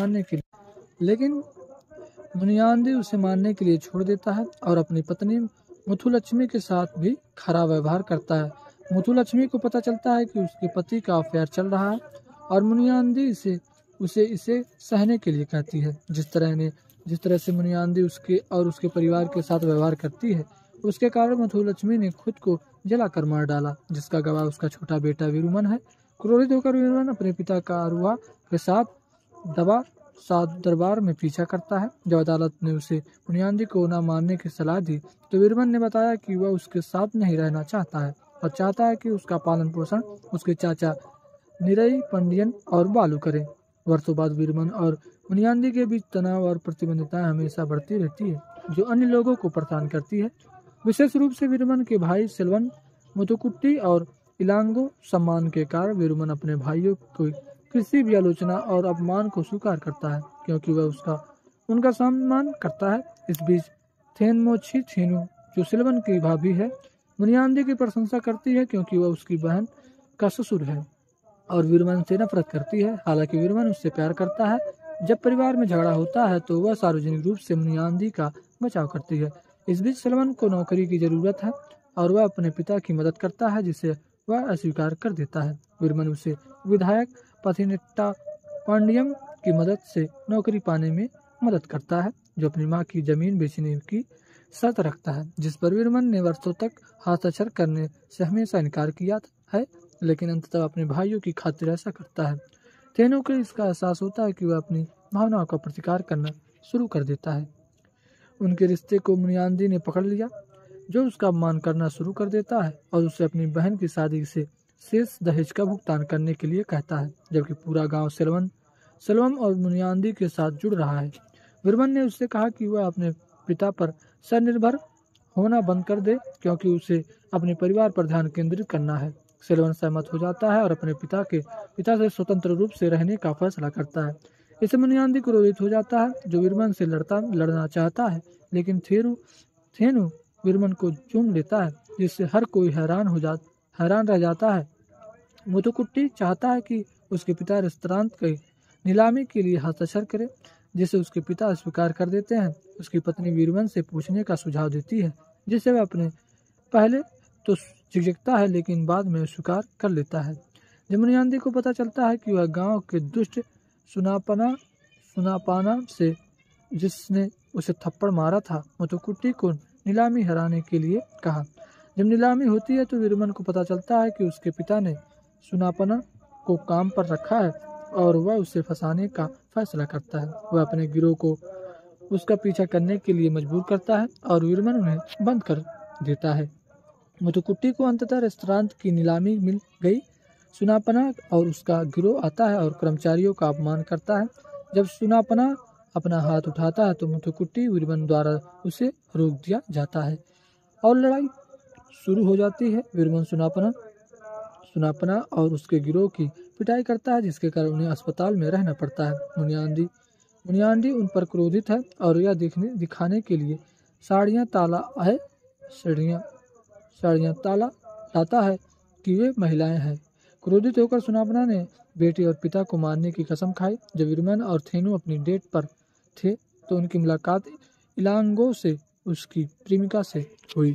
मारने के लिए छोड़ देता है और अपनी पत्नी मुथुलक्ष्मी के साथ भी खराब व्यवहार करता है। मुथुलक्ष्मी को पता चलता है कि उसके पति का अफेयर चल रहा है और मुनियान्दी इसे सहने के लिए कहती है। जिस तरह से मुनियान्दी उसके और उसके परिवार के साथ व्यवहार करती है, उसके कारण मुथुलक्ष्मी ने खुद को जलाकर मार डाला, जिसका गवाह उसका छोटा बेटा वीरमन है। क्रोधित होकर वीरमन अपने पिता का अरुआ के साथ दरबार में पीछा करता है। जब अदालत ने उसे मुनियान्दी को न मारने की सलाह दी तो वीरमन ने बताया कि वह उसके साथ नहीं रहना चाहता है और चाहता है कि उसका पालन पोषण उसके चाचा निरई पंडियन और बालू करें। वर्षों बाद वीरमन और मुनियान्दी के बीच तनाव और प्रतिबद्धता हमेशा बढ़ती रहती है, जो अन्य लोगों को परेशान करती है। विशेष रूप से वीरमन के भाई सेल्वन, मुथुकुट्टी और इलांगो। सम्मान के कारण वीरमन अपने भाइयों को किसी भी आलोचना और अपमान को स्वीकार करता है क्योंकि वह उनका सम्मान करता है। इस बीच थेनमोछी थेनु, जो सेल्वन की भाभी है, मुनियान्दी की प्रशंसा करती है क्योंकि वह उसकी बहन का ससुर है और वीरमन से नफरत करती है। हालांकि वीरमन उससे प्यार करता है। जब परिवार में झगड़ा होता है तो वह सार्वजनिक रूप से मुनियान्दी का बचाव करती है। इस बीच सेल्वन को नौकरी की जरूरत है और वह अपने पिता की मदद करता है, जिसे वह अस्वीकार कर देता है। वीरमन उसे विधायक पथिनेट्टा पांडियम की मदद से नौकरी पाने में मदद करता है, जो अपनी मां की जमीन बेचने की शर्त रखता है, जिस पर वीरमन ने वर्षों तक हस्ताक्षर करने से हमेशा इनकार किया है, लेकिन अंततः अपने भाइयों की खातिर ऐसा करता है। थेनु को इसका एहसास होता है कि वह अपनी भावनाओं का प्रतिकार करना शुरू कर देता है। उनके रिश्ते को मुनियान्दी ने पकड़ लिया, जो उसका अपमान करना शुरू कर देता है और उसे अपनी बहन की शादी से शेष दहेज का भुगतान करने के लिए कहता है, जबकि पूरा गांव सेल्वम और मुनियान्दी के साथ जुड़ रहा है। वीरमन ने उससे कहा कि वह अपने पिता पर स्वनिर्भर होना बंद कर दे क्योंकि उसे अपने परिवार पर ध्यान केंद्रित करना है। सेल्वन सहमत हो जाता है और अपने पिता से स्वतंत्र रूप से रहने का फैसला करता है। इससे मुनियान्दी क्रोधित हो जाता है, जो वीरमन से लड़ना चाहता है, लेकिन थेनु वीरमन को चूम लेता है, जिससे हर कोई हैरान रह जाता है। मुथुकुट्टी चाहता है कि उसके पिता रेस्तरांत की नीलामी के लिए हस्ताक्षर करें, जिसे उसके पिता स्वीकार कर देते हैं। उसकी पत्नी वीरमन से पूछने का सुझाव देती है, जिसे वह अपने पहले तो झिझकता है, लेकिन बाद में स्वीकार कर लेता है। जब मुनियान्दी को पता चलता है कि वह गांव के दुष्ट सुनापाना से जिसने उसे थप्पड़ मारा था, मुथुकुट्टी को नीलामी हराने के लिए कहा। जब नीलामी होती है तो वीरमन को पता चलता है कि उसके पिता ने सुनापना को काम पर रखा है और वह उसे फंसाने का फैसला करता है। वह अपने गिरोह को उसका पीछा करने के लिए मजबूर करता है और वीरमन उन्हें बंद कर देता है। मुथुकुट्टी को अंततः रेस्तरांत की नीलामी मिल गई। सुनापना और उसका गिरोह आता है और कर्मचारियों का अपमान करता है। जब सुनापना अपना हाथ उठाता है तो मुथुकुट्टी वीरमन द्वारा उसे रोक दिया जाता है और लड़ाई शुरू हो जाती है। वीरमन सुनापना और उसके गिरोह की पिटाई करता है, जिसके कारण उन्हें अस्पताल में रहना पड़ता है। मुनियान्दी उन पर क्रोधित है और यह दिखाने के लिए साड़ियाँ ताला लाता है कि वे महिलाएं हैं। क्रोधित होकर सुनापना ने बेटे और पिता को मारने की कसम खाई। जब वीरमन और थेनू अपनी डेट पर थे तो उनकी मुलाकात इलांगो से उसकी प्रेमिका से हुई।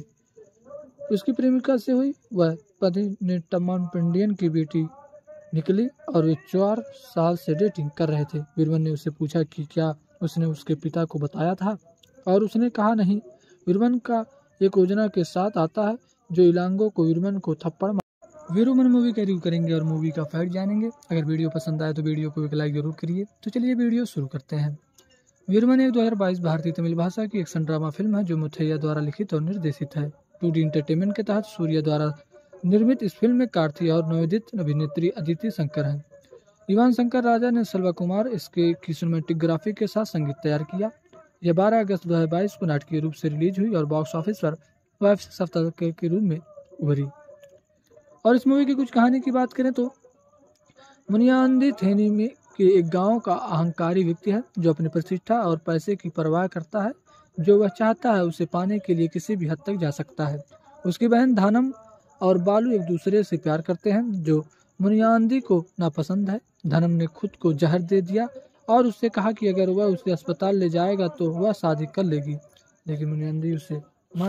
वह पतिनेट्टम्मान पंडियन की बेटी निकली और वे 4 साल से डेटिंग कर रहे थे। वीरमन ने उससे पूछा कि क्या उसने उसके पिता को बताया था, और उसने कहा नहीं। वीरमन का एक योजना के साथ आता है जो इलांगो को वीरमन को थप्पड़ वीरमन मूवी का रिव्यू करेंगे और मूवी का फैक्ट जानेंगे। अगर वीडियो पसंद आए तो वीडियो को एक लाइक जरूर करिए। तो चलिए वीडियो शुरू करते हैं। वीरमन एक 2022 भारतीय तमिल भाषा की एक्शन ड्रामा फिल्म है जो मुथैया द्वारा लिखित और निर्देशित है। 2D एंटरटेनमेंट के तहत सूर्या द्वारा निर्मित इस फिल्म में कार्ती और नवोदित अभिनेत्री अदिति शंकर हैं। इवान शंकर राजा ने सल्वा कुमार इसके की सिनेमेटोग्राफी के साथ संगीत तैयार किया। यह 12 अगस्त 2022 को नाटकीय रूप से रिलीज हुई और बॉक्स ऑफिस पर वेब सप्ताह के रूप में उभरी। और इस मूवी की कुछ कहानी की बात करें तो मुनियान्दी थेनी में के एक गांव का अहंकारी व्यक्ति है जो अपनी प्रतिष्ठा और पैसे की परवाह करता है। जो वह चाहता है उसे पाने के लिए किसी भी हद तक जा सकता है। उसकी बहन धानम और बालू एक दूसरे से प्यार करते हैं, जो मुनियान्दी को नापसंद है। धनम ने खुद को जहर दे दिया और उससे कहा कि अगर वह उसे अस्पताल ले जाएगा तो वह शादी कर लेगी, लेकिन मुनियान्दी उसे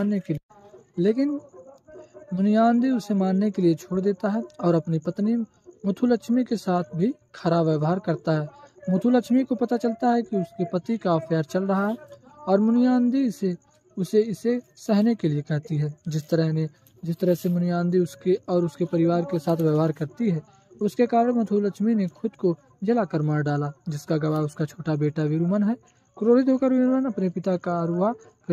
मारने के लिए छोड़ देता है और अपनी पत्नी मुथुलक्ष्मी के साथ भी खराब व्यवहार करता है। मुथुलक्ष्मी को पता चलता है कि उसके पति का अफेयर चल रहा है और मुनियान्दी इसे सहने के लिए कहती है। जिस तरह से मुनियान्दी उसके परिवार के साथ व्यवहार करती है, उसके कारण मुथुलक्ष्मी ने खुद को जलाकर मार डाला, जिसका गवाह उसका छोटा बेटा वीरमन है। क्रोधित होकर वीरमन अपने पिता का अरुआ के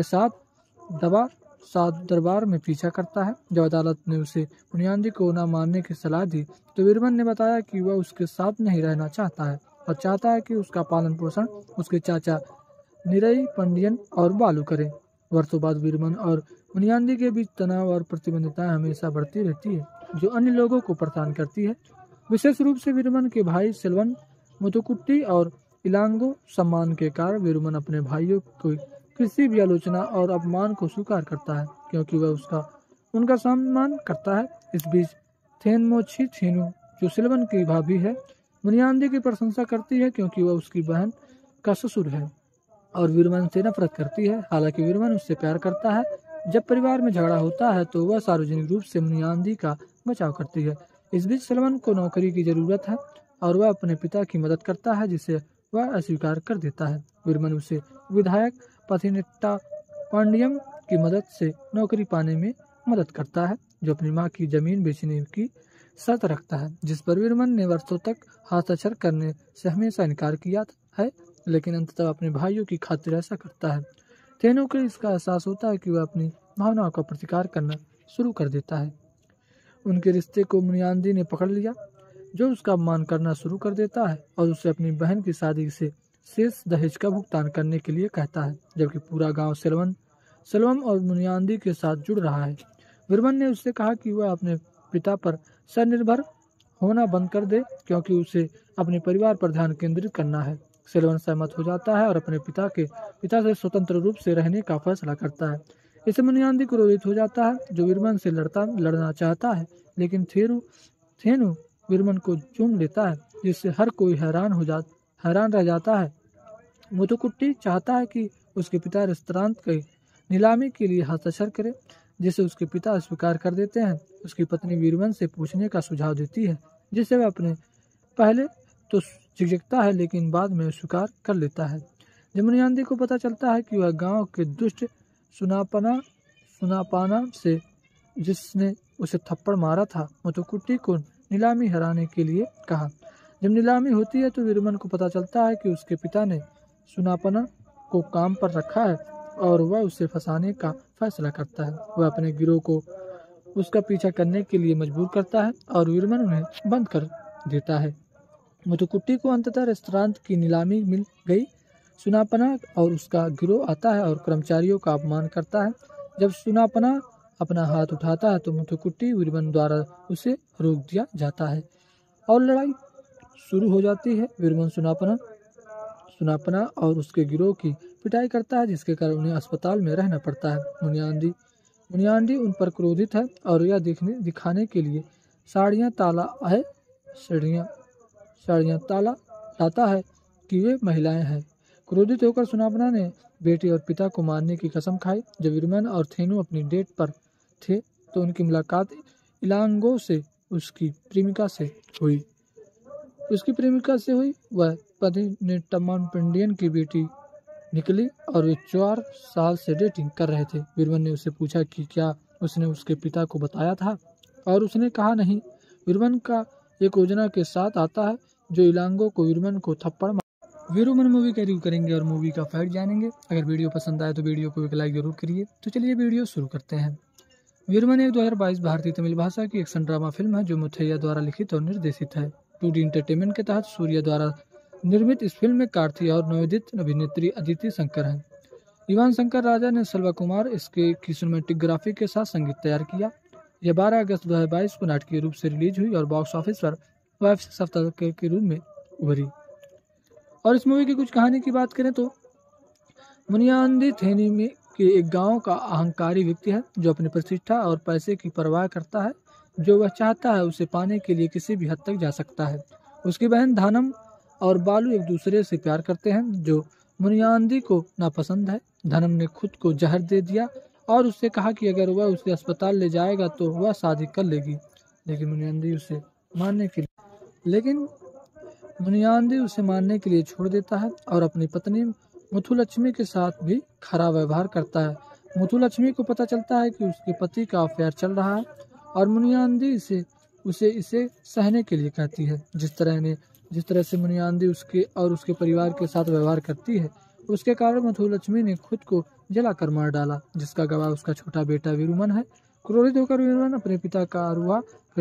साथ दरबार में पीछा करता है। जब अदालत ने उसे मुनियान्दी को न मारने की सलाह दी तो वीरमन ने बताया कि वह उसके साथ नहीं रहना चाहता है और चाहता है कि उसका पालन पोषण उसके चाचा निरई पंडियन और बालू करें। वर्षों बाद वीरमन और मुनियान्दी के बीच तनाव और प्रतिबद्धता हमेशा बढ़ती रहती है, जो अन्य लोगों को परेशान करती है। विशेष रूप से वीरमन के भाई सेल्वन, मुथुकुट्टी और इलांगो। सम्मान के कारण वीरमन अपने भाइयों को किसी भी आलोचना और अपमान को स्वीकार करता है, क्योंकि वह उनका सम्मान करता है। इस बीच थेनमोछी थेनु, जो सेल्वन की भाभी है, मुनियान्दी की प्रशंसा करती है क्योंकि वह उसकी बहन का ससुर है और वीरमन से नफरत करती है। हालांकि वीरमन उससे प्यार करता है। जब परिवार में झगड़ा होता है तो वह सार्वजनिक रूप से मुनियान्दी का बचाव करती है। इस बीच सेल्वन को नौकरी की जरूरत है और वह अपने पिता की मदद करता है, जिसे वह अस्वीकार कर देता है। वीरमन उसे विधायक पथिनेट्टा पांडियम की मदद से नौकरी पाने में मदद करता है, जो अपनी मां की जमीन बेचने की शर्त रखता है, जिस पर वीरमन ने वर्षों तक हस्ताक्षर करने से हमेशा इनकार किया है, लेकिन अंततः अपने भाइयों की खातिर ऐसा करता है। थेनो को इसका एहसास होता है कि वह अपनी भावनाओं का प्रतिकार करना शुरू कर देता है। उनके रिश्ते को मुनियान्दी ने पकड़ लिया, जो उसका अपमान करना शुरू कर देता है और उसे अपनी बहन की शादी से शेष दहेज का भुगतान करने के लिए कहता है, जबकि पूरा गांव सेल्वम और मुनियान्दी के साथ जुड़ रहा है। वीरमन ने उससे कहा कि वह अपने पिता पर स्वनिर्भर होना बंद कर दे, क्योंकि उसे अपने परिवार पर ध्यान केंद्रित करना है। सेल्वन सहमत हो जाता है और अपने पिता से स्वतंत्र रूप से रहने का फैसला करता है। इससे मुनियान्दी क्रोधित हो जाता है, जो वीरमन से लड़ना चाहता है, लेकिन थेनु वीरमन को चूम लेता है, जिससे हर कोई हैरान रह जाता है। मुथुकुट्टी चाहता है कि उसके पिता रेस्तरांत की नीलामी के लिए हस्ताक्षर करें, जिसे उसके पिता स्वीकार कर देते हैं। उसकी पत्नी वीरमन से पूछने का सुझाव देती है, जिसे वह अपने पहले तो झिझकता है, लेकिन बाद में स्वीकार कर लेता है। जब मुनियान्दी को पता चलता है कि वह गांव के दुष्ट सुनापाना से जिसने उसे थप्पड़ मारा था, मुथुकुट्टी को नीलामी हराने के लिए कहा। जब नीलामी होती है तो वीरमन को पता चलता है कि उसके पिता ने सुनापना को काम पर रखा है और वह उसे फंसाने का फैसला करता है। वह अपने गिरोह को उसका पीछा करने के लिए मजबूर करता है और वीरमन उन्हें बंद कर देता है। मुथुकुट्टी को अंततः रेस्तरांत की नीलामी मिल गई। सुनापना और उसका गिरोह आता है और कर्मचारियों का अपमान करता है। जब सुनापना अपना हाथ उठाता है तो मुथुकुट्टी वीरमन द्वारा उसे रोक दिया जाता है और लड़ाई शुरू हो जाती है। वीरमन सुनापना और उसके गिरोह की पिटाई करता है, जिसके कारण उन्हें अस्पताल में रहना पड़ता है। मुनियान्दी उन पर क्रोधित है और यह दिखाने के लिए साड़ियाँ ताला लाता है कि वे महिलाएं हैं। क्रोधित होकर सुनापना ने बेटे और पिता को मारने की कसम खाई। जब वीरमन और थेनु अपनी डेट पर थे तो उनकी मुलाकात इलांगो से उसकी प्रेमिका से हुई। वह पतिनेट्टम्मान पंडियन की बेटी निकली और वे 4 साल से डेटिंग कर रहे थे। वीरमन ने उससे पूछा कि क्या उसने उसके पिता को बताया था, और उसने कहा नहीं। वीरमन का एक योजना के साथ आता है जो इलांगो को वीरमन को थप्पड़ मार। वीरमन मूवी का रिव्यू करेंगे और मूवी का फैक्ट जानेंगे। अगर वीडियो पसंद आए तो वीडियो को एक लाइक जरूर करिए। तो चलिए वीडियो शुरू करते हैं। वीरमन एक 2022 भारतीय तमिल भाषा की एक्शन ड्रामा फिल्म है जो मुथैया द्वारा लिखित और निर्देशित है। 2D एंटरटेनमेंट के तहत सूर्या द्वारा निर्मित इस फिल्म में कार्ती और नवोदित अभिनेत्री अदिति शंकर हैं। इवान शंकर राजा ने सल्वा कुमार इसके की सिनेमेटोग्राफी के साथ संगीत तैयार किया। यह 12 अगस्त 2022 को नाटकीय रूप से रिलीज हुई और बॉक्स ऑफिस पर वेब सप्ताह के रूप में उभरी। और इस मूवी की कुछ कहानी की बात करें तो मुनियान्दी थेनी में के एक गांव का अहंकारी व्यक्ति है जो अपनी प्रतिष्ठा और पैसे की परवाह करता है। जो वह चाहता है उसे पाने के लिए किसी भी हद तक जा सकता है। उसकी बहन धानम और बालू एक दूसरे से प्यार करते हैं, जो मुनियान्दी को नापसंद है। धनम ने खुद को जहर दे दिया और उससे कहा कि अगर वह उसे अस्पताल ले जाएगा तो वह शादी कर लेगी, लेकिन मुनियान्दी उसे मारने के लिए छोड़ देता है और अपनी पत्नी मुथुलक्ष्मी के साथ भी खराब व्यवहार करता है। मुथुलक्ष्मी को पता चलता है कि उसके पति का अफेयर चल रहा है और मुनियान्दी इसे सहने के लिए कहती है। जिस तरह से मुनियान्दी उसके और उसके परिवार के साथ व्यवहार करती है, उसके कारण मुथुलक्ष्मी ने खुद को जलाकर मार डाला, जिसका गवाह उसका छोटा बेटा वीरमन है। क्रोधित होकर वीरमन अपने पिता का अरुआ के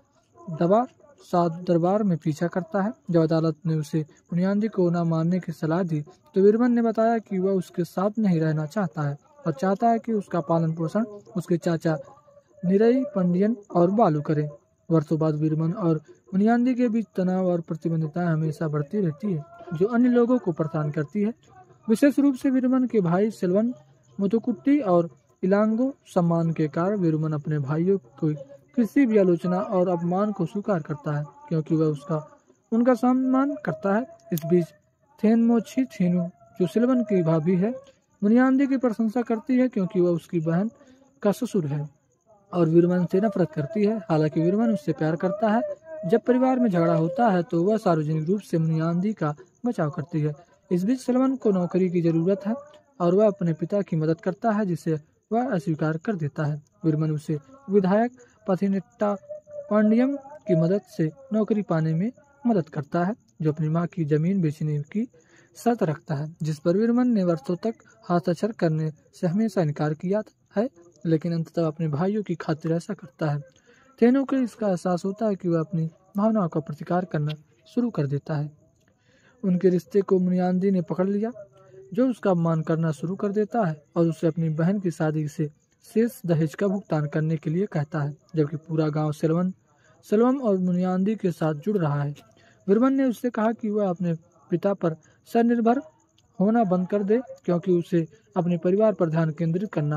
साथ दरबार में पीछा करता है। जब अदालत ने उसे मुनियान्दी को न मारने की सलाह दी तो वीरमन ने बताया कि वह उसके साथ नहीं रहना चाहता है और चाहता है कि उसका पालन पोषण उसके चाचा निरई पंडियन और बालू करें। वर्षों बाद वीरमन और मुनियान्दी के बीच तनाव और प्रतिबद्धता हमेशा बढ़ती रहती है, जो अन्य लोगों को परेशान करती है। विशेष रूप से वीरमन के भाई सेल्वन, मुथुकुट्टी और इलांगो। सम्मान के कारण वीरमन अपने भाइयों को किसी भी आलोचना और अपमान को स्वीकार करता है, क्योंकि वह उनका सम्मान करता है। इस बीच थेनमोछी थेनु, जो सेल्वन की भाभी है, मुनियान्दी की प्रशंसा करती है क्योंकि वह उसकी बहन का ससुर है और वीरमन से नफरत करती है। हालांकि वीरमन उससे प्यार करता है। जब परिवार में झगड़ा होता है तो वह सार्वजनिक रूप से मुनियान्दी का बचाव करती है। इस बीच सेल्वन को नौकरी की जरूरत है और वह अपने पिता की मदद करता है, जिसे वह अस्वीकार कर देता है। वीरमन उसे विधायक पथिनेट्टा पांडियम की मदद से नौकरी पाने में मदद करता है, जो अपनी मां की जमीन बेचने की शर्त रखता है, जिस पर वीरमन ने वर्षों तक हस्ताक्षर करने से हमेशा इनकार किया है, लेकिन अंततः अपने भाइयों की खातिर ऐसा करता है। थेनु को इसका एहसास होता है कि वह अपनी भावनाओं का प्रतिकार करना शुरू कर देता है। उनके रिश्ते को मुनियान्दी ने पकड़ लिया, जो उसका अपमान करना शुरू कर देता है और उसे अपनी बहन की शादी से शेष दहेज का भुगतान करने के लिए कहता है, जबकि पूरा गांव सेल्वम और मुनियान्दी के साथ जुड़ रहा है। वीरमन ने उससे कहा कि वह अपने पिता पर स्वनिर्भर होना बंद कर दे, क्योंकि उसे अपने परिवार पर ध्यान केंद्रित करना है।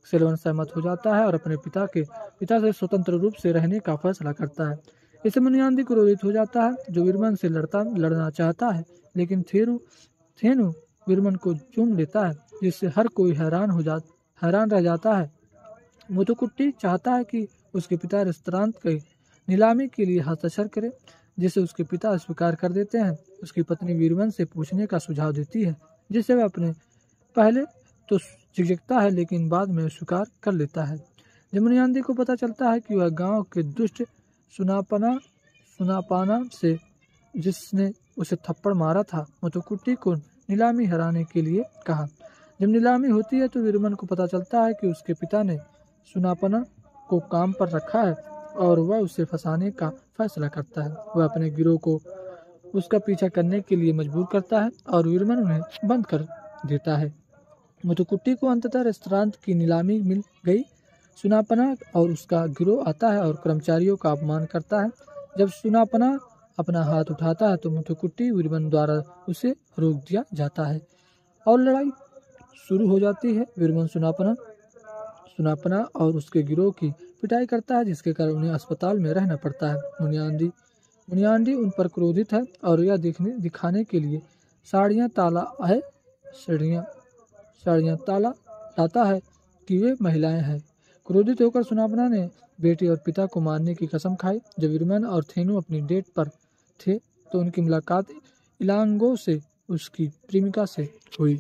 सेल्वन सहमत हो जाता है और अपने पिता से स्वतंत्र रूप से रहने का फैसला करता है। इससे मुनियादी क्रोधित हो जाता है, जो वीरमन से लड़ना चाहता है, लेकिन थेनु वीरमन को चूम लेता है, जिससे हर कोई हैरान रह जाता है। मुथुकुट्टी चाहता है कि उसके पिता रेस्तरांत की नीलामी के लिए हस्ताक्षर करें, जिसे उसके पिता स्वीकार कर देते हैं। उसकी पत्नी वीरमन से पूछने का सुझाव देती है, जिसे वह अपने पहले तो झिझकता है, लेकिन बाद में स्वीकार कर लेता है। जब मुनियादी को पता चलता है कि वह गांव के दुष्ट सुनापाना से जिसने उसे थप्पड़ मारा था, मुथुकुट्टी को नीलामी हराने के लिए कहा। जब नीलामी होती है तो वीरमन को पता चलता है कि उसके पिता ने सुनापना को काम पर रखा है और वह उसे फंसाने का फैसला करता है। वह अपने गिरोह को उसका पीछा करने के लिए मजबूर करता है और वीरमन उन्हें बंद कर देता है। मुथुकुट्टी को अंततः रेस्तरांत की नीलामी मिल गई। सुनापना और उसका गिरोह आता है और कर्मचारियों का अपमान करता है। जब सुनापना अपना हाथ उठाता है तो मुथुकुट्टी वीरमन द्वारा उसे रोक दिया जाता है और लड़ाई शुरू हो जाती है। वीरमन सुनापना और उसके गिरोह की पिटाई करता है, जिसके कारण उन्हें अस्पताल में रहना पड़ता है। मुनियादी उन पर क्रोधित है और यह दिखाने के लिए साड़ियाँ ताला लाता है कि वे महिलाएं हैं। क्रोधित होकर सुनापना ने बेटे और पिता को मारने की कसम खाई। जब वीरमन और थेनु अपनी डेट पर थे तो उनकी मुलाकात इलांगो से उसकी प्रेमिका से हुई।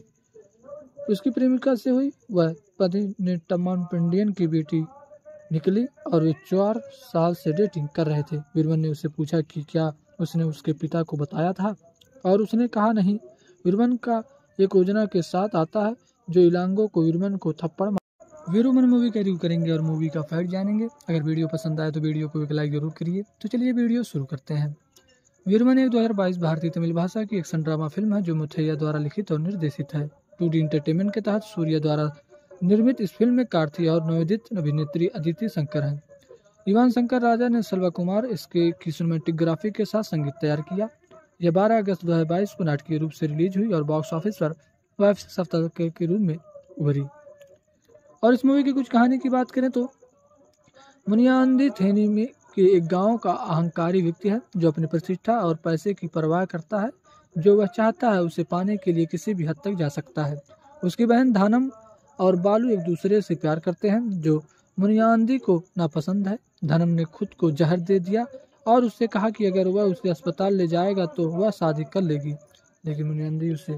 वह पतिनेट्टम्मान पंडियन की बेटी निकली और वे 4 साल से डेटिंग कर रहे थे। वीरमन ने उससे पूछा कि क्या उसने उसके पिता को बताया था, और उसने कहा नहीं। वीरमन का एक योजना के साथ आता है जो इलांगो को वीरमन को थप्पड़ वीरमन मूवी का रिव्यू करेंगे और मूवी का फैक्ट जानेंगे। अगर वीडियो पसंद आए तो वीडियो को एक लाइक जरूर करिए। तो चलिए वीडियो शुरू करते हैं। वीरमन एक 2022 भारतीय तमिल भाषा की एक्शन ड्रामा फिल्म है जो मुथैया द्वारा लिखित और निर्देशित है। 2D एंटरटेनमेंट के तहत सूर्या द्वारा निर्मित इस फिल्म में कार्ती और नवोदित अभिनेत्री अदिति शंकर हैं। इवान शंकर राजा ने सल्वा कुमार इसके की सिनेमेटोग्राफी के साथ संगीत तैयार किया। यह 12 अगस्त 2022 को नाटकीय रूप से रिलीज हुई और बॉक्स ऑफिस पर वेब सप्ताह के रूप में उभरी। और इस मूवी की कुछ कहानी की बात करें तो मुनियादी थेनी में के एक गांव का अहंकारी व्यक्ति है जो अपनी प्रतिष्ठा और पैसे की परवाह करता है। जो वह चाहता है उसे पाने के लिए किसी भी हद तक जा सकता है। उसकी बहन धानम और बालू एक दूसरे से प्यार करते हैं, जो मुनियादी को नापसंद है। धनम ने खुद को जहर दे दिया और उससे कहा कि अगर वह उसे अस्पताल ले जाएगा तो वह शादी कर लेगी, लेकिन मुनियादी उसे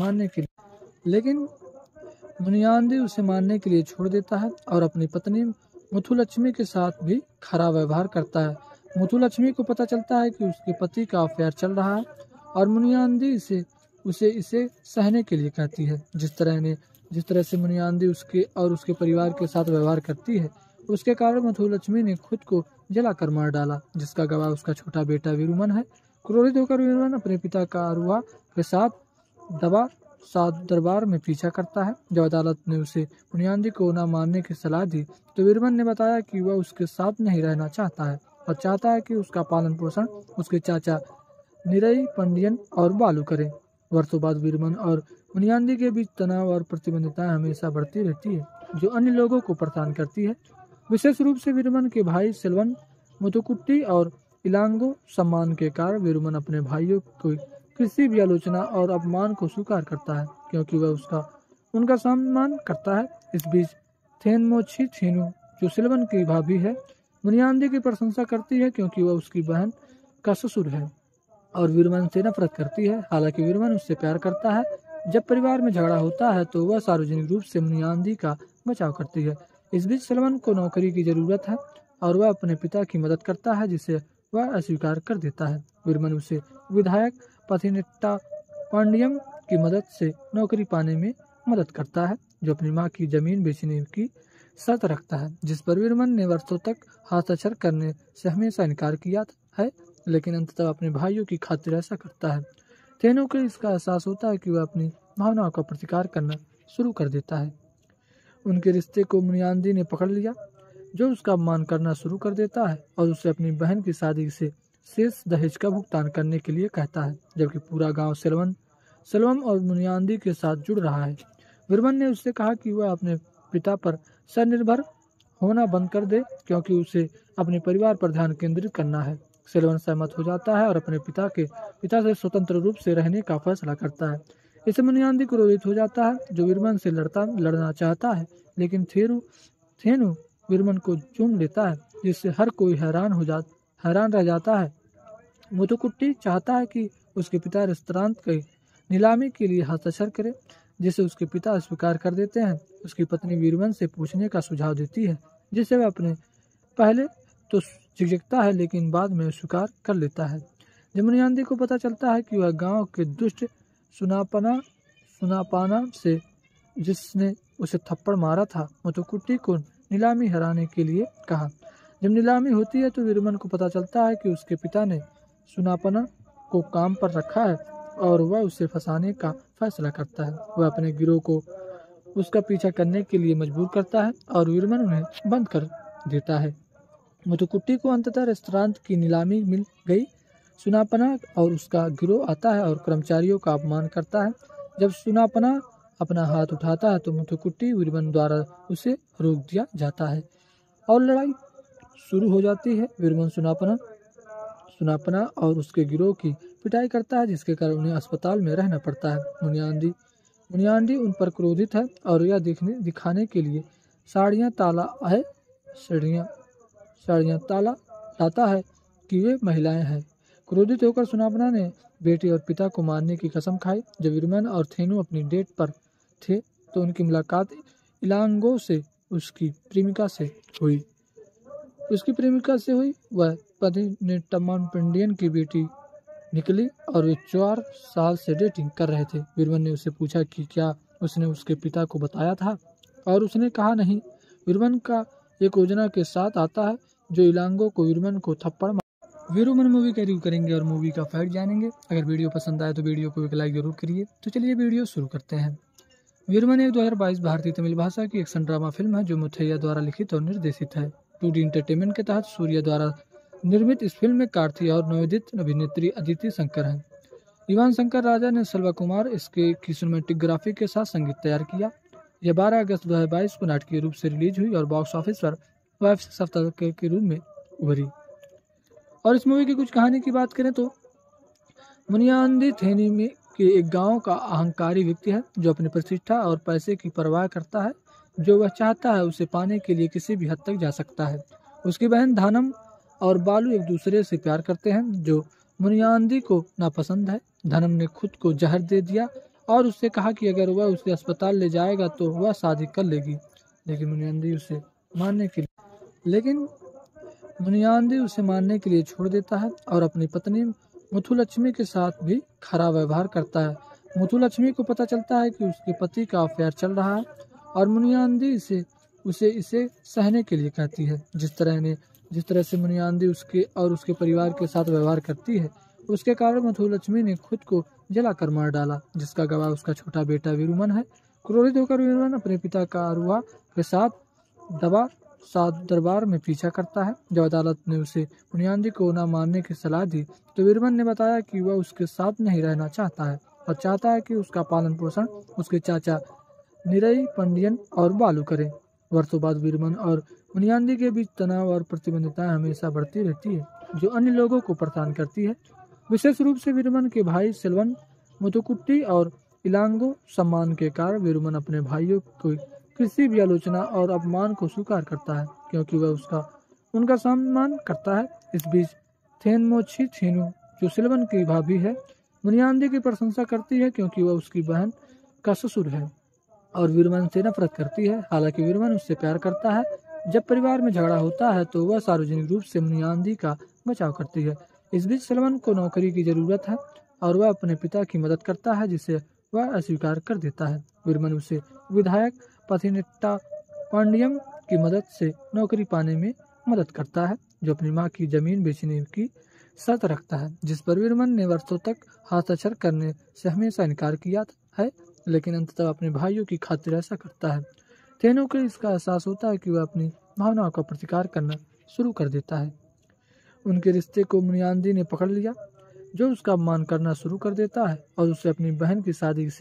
मारने के लिए छोड़ देता है और अपनी पत्नी मुथुलक्ष्मी के साथ भी खराब व्यवहार करता है। मुथुलक्ष्मी को पता चलता है कि उसके पति का अफेयर चल रहा है और मुनियादी इसे सहने के लिए कहती है। जिस तरह से मुनियादी उसके परिवार के साथ व्यवहार करती है, उसके कारण मुथुलक्ष्मी ने खुद को जलाकर मार डाला, जिसका गवाह उसका छोटा बेटा वीरमन है। क्रोधित होकर वीरमन अपने पिता का अरुआ के साथ दरबार में पीछा करता है। जब अदालत ने उसे मुनियादी को न मारने की सलाह दी तो वीरमन ने बताया कि वह उसके साथ नहीं रहना चाहता है और चाहता है कि उसका पालन पोषण उसके चाचा निरई पंडियन और बालू करें। वर्षों बाद वीरमन और मुनियादी के बीच तनाव और प्रतिबद्धता हमेशा बढ़ती रहती है, जो अन्य लोगों को परेशान करती है। विशेष रूप से वीरमन के भाई सेल्वन, मुथुकुट्टी और इलांगो। सम्मान के कारण वीरमन अपने भाइयों को किसी भी आलोचना और अपमान को स्वीकार करता है, क्योंकि वह उनका सम्मान करता है। इस बीच थेनमोछी थेनु, जो सेल्वन की भाभी है, मुनियादी की प्रशंसा करती है क्योंकि वह उसकी बहन का ससुर है और वीरमन से नफरत करती है। हालांकि वीरमन उससे प्यार करता है। जब परिवार में झगड़ा होता है तो वह सार्वजनिक रूप से मुनियादी का बचाव करती है। इस बीच सेल्वन को नौकरी की जरूरत है और वह अपने पिता की मदद करता है, जिसे वह अस्वीकार कर देता है। वीरमन उसे विधायक पथिनेट्टा पांडियम की मदद से नौकरी पाने में मदद करता है, जो अपनी मां की जमीन बेचने की शर्त रखता है, जिस पर वीरमन ने वर्षों तक हस्ताक्षर करने से हमेशा इनकार किया है, लेकिन अंततः अपने भाइयों की खातिर ऐसा करता है। थेनु को इसका एहसास होता है कि वह अपनी भावनाओं का प्रतिकार करना शुरू कर देता है। उनके रिश्ते को मुनियादी ने पकड़ लिया, जो उसका अपमान करना शुरू कर देता है और उसे अपनी बहन की शादी से शेष दहेज का भुगतान करने के लिए कहता है, जबकि पूरा गांव सेल्वम और मुनियादी के साथ जुड़ रहा है। वीरमन ने उससे कहा कि वह अपने पिता पर स्वनिर्भर होना बंद कर दे, क्योंकि उसे अपने परिवार पर ध्यान केंद्रित करना है। सेल्वन सहमत हो जाता है और अपने पिता से स्वतंत्र रूप से रहने का फैसला करता है। इससे मुनियादी क्रोधित हो जाता है, जो वीरमन से लड़ना चाहता है, लेकिन थेनु वीरमन को चूम लेता है, जिससे हर कोई हैरान रह जाता है। मुथुकुट्टी चाहता है कि उसके पिता रेस्तरांत की नीलामी के लिए हस्ताक्षर करें, जिसे उसके पिता स्वीकार कर देते हैं। उसकी पत्नी वीरमन से पूछने का सुझाव देती है, जिसे वह अपने पहले तो झिझकता है, लेकिन बाद में स्वीकार कर लेता है। जब मुनियादी को पता चलता है कि वह गांव के दुष्ट सुनापाना से जिसने उसे थप्पड़ मारा था, मुथुकुट्टी को नीलामी हराने के लिए कहा। जब नीलामी होती है तो वीरमन को पता चलता है कि उसके पिता ने सुनापना को काम पर रखा है और वह उसे फंसाने का फैसला करता है। वह अपने गिरोह को उसका पीछा करने के लिए मजबूर करता है और वीरमन उन्हें बंद कर देता है। मुथुकुट्टी को अंततः रेस्तरांत की नीलामी मिल गई। सुनापना और उसका गिरोह आता है और कर्मचारियों का अपमान करता है। जब सुनापना अपना हाथ उठाता है तो मुथुकुट्टी वीरमन द्वारा उसे रोक दिया जाता है और लड़ाई शुरू हो जाती है। वीरमन सुनापना और उसके गिरोह की पिटाई करता है, जिसके कारण उन्हें अस्पताल में रहना पड़ता है। मुनियादी उन पर क्रोधित है और यह दिखाने के लिए साड़ियाँ ताला लाता है कि वे महिलाएं हैं। क्रोधित होकर सुनापना ने बेटे और पिता को मारने की कसम खाई। जब वीरमन और थेनु अपनी डेट पर थे तो उनकी मुलाकात इलांगो से उसकी प्रेमिका से हुई। वह पतिनेट्टम्मान पंडियन की बेटी निकली और वे 4 साल से डेटिंग कर रहे थे। वीरमन ने उससे पूछा कि क्या उसने उसके पिता को बताया था, और उसने कहा नहीं। वीरमन का एक योजना के साथ आता है जो इलांगो को वीरमन को थप्पड़ वीरमन मूवी का रिव्यू करेंगे और मूवी का फैक्ट जानेंगे। अगर वीडियो पसंद आए तो वीडियो को एक लाइक जरूर करिए। तो चलिए वीडियो शुरू करते हैं। वीरमन एक 2022 भारतीय तमिल भाषा की एक्शन ड्रामा फिल्म है जो मुथैया द्वारा लिखित और निर्देशित है। 2D एंटरटेनमेंट के तहत सूर्या द्वारा निर्मित इस फिल्म में कार्ती और नवोदित अभिनेत्री अदिति शंकर हैं। इवान शंकर राजा ने सल्वा कुमार इसके की सिनेमेटोग्राफी के साथ संगीत तैयार किया। यह 12 अगस्त 2022 को नाटकीय रूप से रिलीज हुई और बॉक्स ऑफिस पर वेब सप्ताह के रूप में उभरी। और इस मूवी की कुछ कहानी की बात करें तो मुनियादी थेनी में के एक गांव का अहंकारी व्यक्ति है जो अपनी प्रतिष्ठा और पैसे की परवाह करता है। जो वह चाहता है उसे पाने के लिए किसी भी हद तक जा सकता है। उसकी बहन धानम और बालू एक दूसरे से प्यार करते हैं, जो मुनियादी को नापसंद है। धनम ने खुद को जहर दे दिया और उससे कहा कि अगर वह उसे अस्पताल ले जाएगा तो वह शादी कर लेगी, लेकिन मुनियादी उसे मारने के लिए छोड़ देता है और अपनी पत्नी मुथुलक्ष्मी के साथ भी खराब व्यवहार करता है। मुथुलक्ष्मी को पता चलता है कि उसके पति का अफेयर चल रहा है और मुनियादी इसे सहने के लिए कहती है। जिस तरह से मुनियादी उसके परिवार के साथ व्यवहार करती है, उसके कारण मुथुलक्ष्मी ने खुद को जलाकर मार डाला, जिसका गवाह उसका छोटा बेटा वीरमन है। क्रोधित होकर वीरमन अपने पिता का अरुआ के साथ दरबार में पीछा करता है। जब अदालत ने उसे मुनियादी को न मारने की सलाह दी तो वीरमन ने बताया कि वह उसके साथ नहीं रहना चाहता है और चाहता है कि उसका पालन पोषण उसके चाचा निरई पंडियन और बालू करें। वर्षों बाद वीरमन और मुनियादी के बीच तनाव और प्रतिबंधिताएं हमेशा बढ़ती रहती है, जो अन्य लोगों को परेशान करती है। विशेष रूप से वीरमन के भाई सेल्वन, मुथुकुट्टी और इलांगो। सम्मान के कारण वीरमन अपने भाइयों को किसी भी आलोचना और अपमान को स्वीकार करता है, क्योंकि वह उनका सम्मान करता है। इस बीच थेनमोछी थेनु, जो सेल्वन की भाभी है, मुनियादी की प्रशंसा करती है क्योंकि वह उसकी बहन का ससुर है और वीरमन से नफरत करती है। हालांकि वीरमन उससे प्यार करता है। जब परिवार में झगड़ा होता है तो वह सार्वजनिक रूप से मुनियादी का बचाव करती है। इस बीच सेल्वन को नौकरी की जरूरत है और वह अपने पिता की मदद करता है, जिसे वह अस्वीकार कर देता है। वीरमन उसे विधायक पथिनेट्टा पांडियम की मदद से नौकरी पाने में मदद करता है, जो अपनी मां की जमीन बेचने की शर्त रखता है, जिस पर वीरमन ने वर्षों तक हस्ताक्षर करने से हमेशा इनकार किया है, लेकिन अंततः अपने भाइयों की खातिर ऐसा करता है। थेनु को इसका एहसास होता है कि वह अपनी भावनाओं का प्रतिकार करना शुरू कर देता है। उनके रिश्ते को मुनियादी ने पकड़ लिया, जो उसका अपमान करना शुरू कर देता है और उसे अपनी बहन की शादी से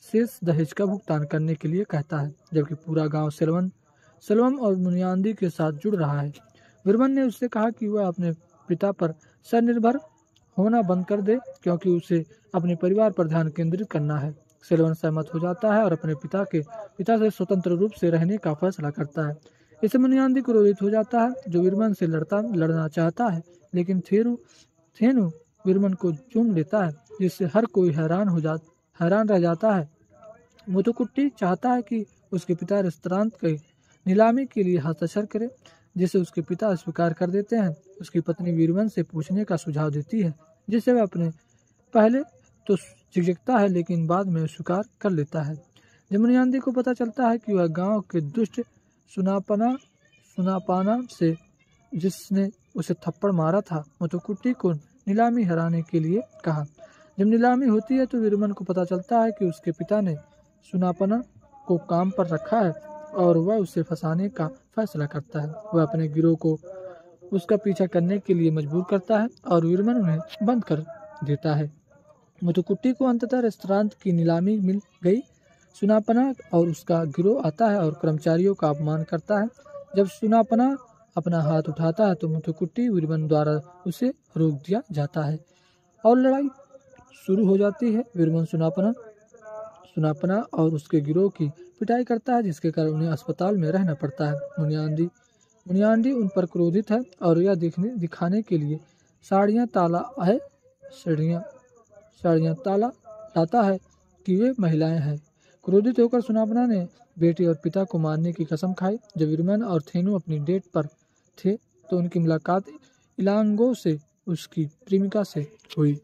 शेष दहेज का भुगतान करने के लिए कहता है, जबकि पूरा गांव सेल्वम और मुनियादी के साथ जुड़ रहा है। वीरबन ने उससे कहा कि वह अपने पिता पर स्वनिर्भर होना बंद कर दे, क्योंकि उसे अपने परिवार पर ध्यान केंद्रित करना है। सेल्वन सहमत हो जाता है और अपने पिता से स्वतंत्र रूप से रहने का फैसला करता है। इससे मुनियादी क्रोधित हो जाता है, जो वीरबन से लड़ना चाहता है, लेकिन थेनु वीरबन को चूम लेता है, जिससे हर कोई हैरान रह जाता है। मुथुकुट्टी चाहता है कि उसके पिता रेस्तरां की नीलामी के लिए हस्ताक्षर करे, जिसे उसके पिता स्वीकार कर देते हैं। उसकी पत्नी वीरबन से पूछने का सुझाव देती है, जिसे वह अपने पहले तो झिझकता है, लेकिन बाद में स्वीकार कर लेता है। जब मुनियादी को पता चलता है कि वह गांव के दुष्ट सुनापाना से जिसने उसे थप्पड़ मारा था, मुथुकुट्टी को नीलामी हराने के लिए कहा। जब नीलामी होती है तो वीरबन को पता चलता है कि उसके पिता ने सुनापना को काम पर रखा है और वह उसे फंसाने का फैसला करता है। वह अपने गिरोह को उसका पीछा करने के लिए मजबूर करता है और वीरबन उन्हें बंद कर देता है। मुथुकुट्टी को अंततः रेस्तरां की नीलामी मिल गई। सुनापना और उसका गिरोह आता है और कर्मचारियों का अपमान करता है। जब सुनापना अपना हाथ उठाता है तो मुथुकुट्टी वीरबन द्वारा उसे रोक दिया जाता है और लड़ाई शुरू हो जाती है। वीरबन सुनापना और उसके गिरोह की पिटाई करता है, जिसके कारण उन्हें अस्पताल में रहना पड़ता है। मुनियादी उन पर क्रोधित है और यह दिखाने के लिए साड़ियाँ ताला लाता है कि वे महिलाएं हैं। क्रोधित होकर सुनापना ने बेटे और पिता को मारने की कसम खाई। जब वीरबन और थेनु अपनी डेट पर थे तो उनकी मुलाकात इलांगो से उसकी प्रेमिका से हुई।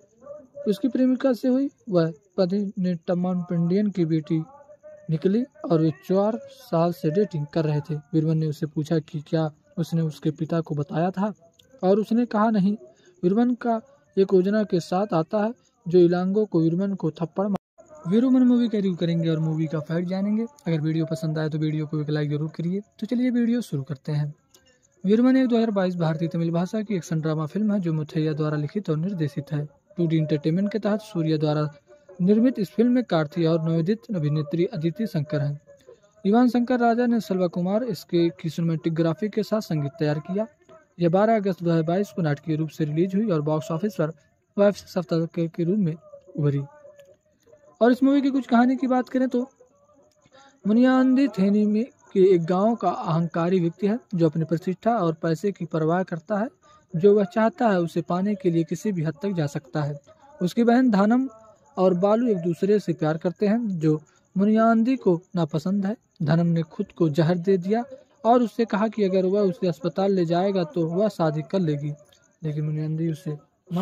वह पतिनेट्टम्मा पंडियन की बेटी निकली और वे 4 साल से डेटिंग कर रहे थे। वीरबन ने उससे पूछा कि क्या उसने उसके पिता को बताया था, और उसने कहा नहीं। वीरबन का एक योजना के साथ आता है जो इलांगो को वीरबन को थप्पड़ वीरबन मूवी का रिव्यू करेंगे और मूवी का फैक्ट जानेंगे। अगर वीडियो पसंद आए तो वीडियो को एक लाइक जरूर करिए। तो चलिए वीडियो शुरू करते हैं। वीरबन एक 2022 भारतीय तमिल भाषा की एक्शन ड्रामा फिल्म है जो मुथैया द्वारा लिखित और निर्देशित है। 2D एंटरटेनमेंट के तहत सूर्या द्वारा निर्मित इस फिल्म में कार्ती और नवोदित अभिनेत्री अदिति शंकर हैं। इवान शंकर राजा ने सल्वा कुमार इसके की सिनेमेटोग्राफी के साथ संगीत तैयार किया। यह 12 अगस्त 2022 को नाटकीय रूप से रिलीज हुई और बॉक्स ऑफिस पर वेब सप्ताह के रूप में उभरी। और इस मूवी की कुछ कहानी की बात करें तो मुनियादी थेनी में के एक गांव का अहंकारी व्यक्ति है जो अपनी प्रतिष्ठा और पैसे की परवाह करता है। जो वह चाहता है उसे पाने के लिए किसी भी हद तक जा सकता है। उसकी बहन धानम और बालू एक दूसरे से प्यार करते हैं, जो मुनियादी को नापसंद है। धनम ने खुद को जहर दे दिया और उससे कहा कि अगर वह उसे अस्पताल ले जाएगा तो वह शादी कर लेगी, लेकिन मुनियादी उसे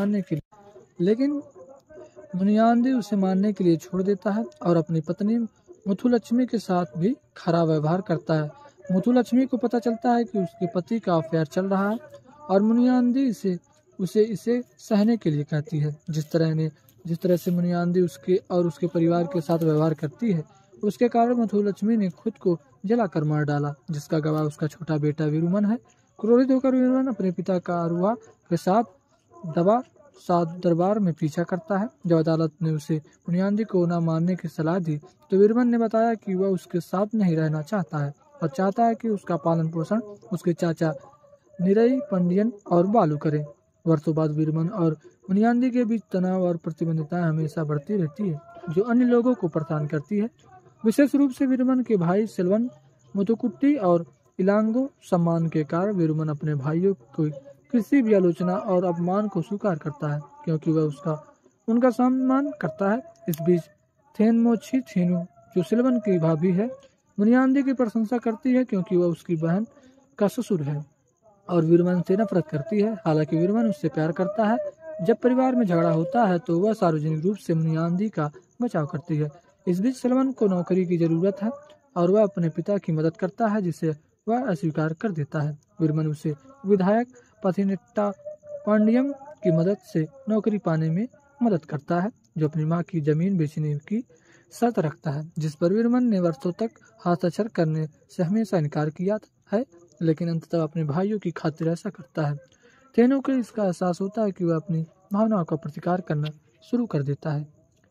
मारने के लिए छोड़ देता है और अपनी पत्नी मुथुलक्ष्मी के साथ भी खराब व्यवहार करता है। मुथुलक्ष्मी को पता चलता है कि उसके पति का अफेयर चल रहा है और मुनियादी इसे सहने के लिए कहती है। जिस तरह से मुनियादी उसके परिवार के साथ व्यवहार करती है, उसके कारण मुथुलक्ष्मी ने खुद को जलाकर मार डाला, जिसका गवाह उसका छोटा बेटा वीरबन है। क्रोधित होकर वीरबन अपने पिता का अरुआ के साथ दरबार में पीछा करता है। जब अदालत ने उसे मुनियादी को न मारने की सलाह दी तो वीरबन ने बताया कि वह उसके साथ नहीं रहना चाहता है और चाहता है कि उसका पालन पोषण उसके चाचा निरई पंडियन और बालू करें। वर्षों बाद वीरबन और मुनियादी के बीच तनाव और प्रतिबद्धता हमेशा बढ़ती रहती है, जो अन्य लोगों को परेशान करती है। विशेष रूप से वीरबन के भाई सेल्वन, मुथुकुट्टी और इलांगो। सम्मान के कारण वीरबन अपने भाइयों को किसी भी आलोचना और अपमान को स्वीकार करता है, क्योंकि वह उनका सम्मान करता है। इस बीच थेनमोछी थेनु, जो सेल्वन की भाभी है, मुनियादी की प्रशंसा करती है क्योंकि वह उसकी बहन का ससुर है और वीरबन से नफरत करती है। हालांकि वीरबन उससे प्यार करता है। जब परिवार में झगड़ा होता है तो वह सार्वजनिक रूप से मुनियादी का बचाव करती है। इस बीच सेल्वन को नौकरी की जरूरत है और वह अपने पिता की मदद करता है, जिसे वह अस्वीकार कर देता है। वीरबन उसे विधायक पतिनेट्टा पांडियम की मदद से नौकरी पाने में मदद करता है, जो अपनी मां की जमीन बेचने की शर्त रखता है, जिस पर वीरबन ने वर्षों तक हस्ताक्षर करने से हमेशा इनकार किया है, लेकिन अंततः अपने भाइयों की खातिर ऐसा करता है। थेनु को इसका एहसास होता है कि वह अपनी भावनाओं का प्रतिकार करना शुरू कर देता है।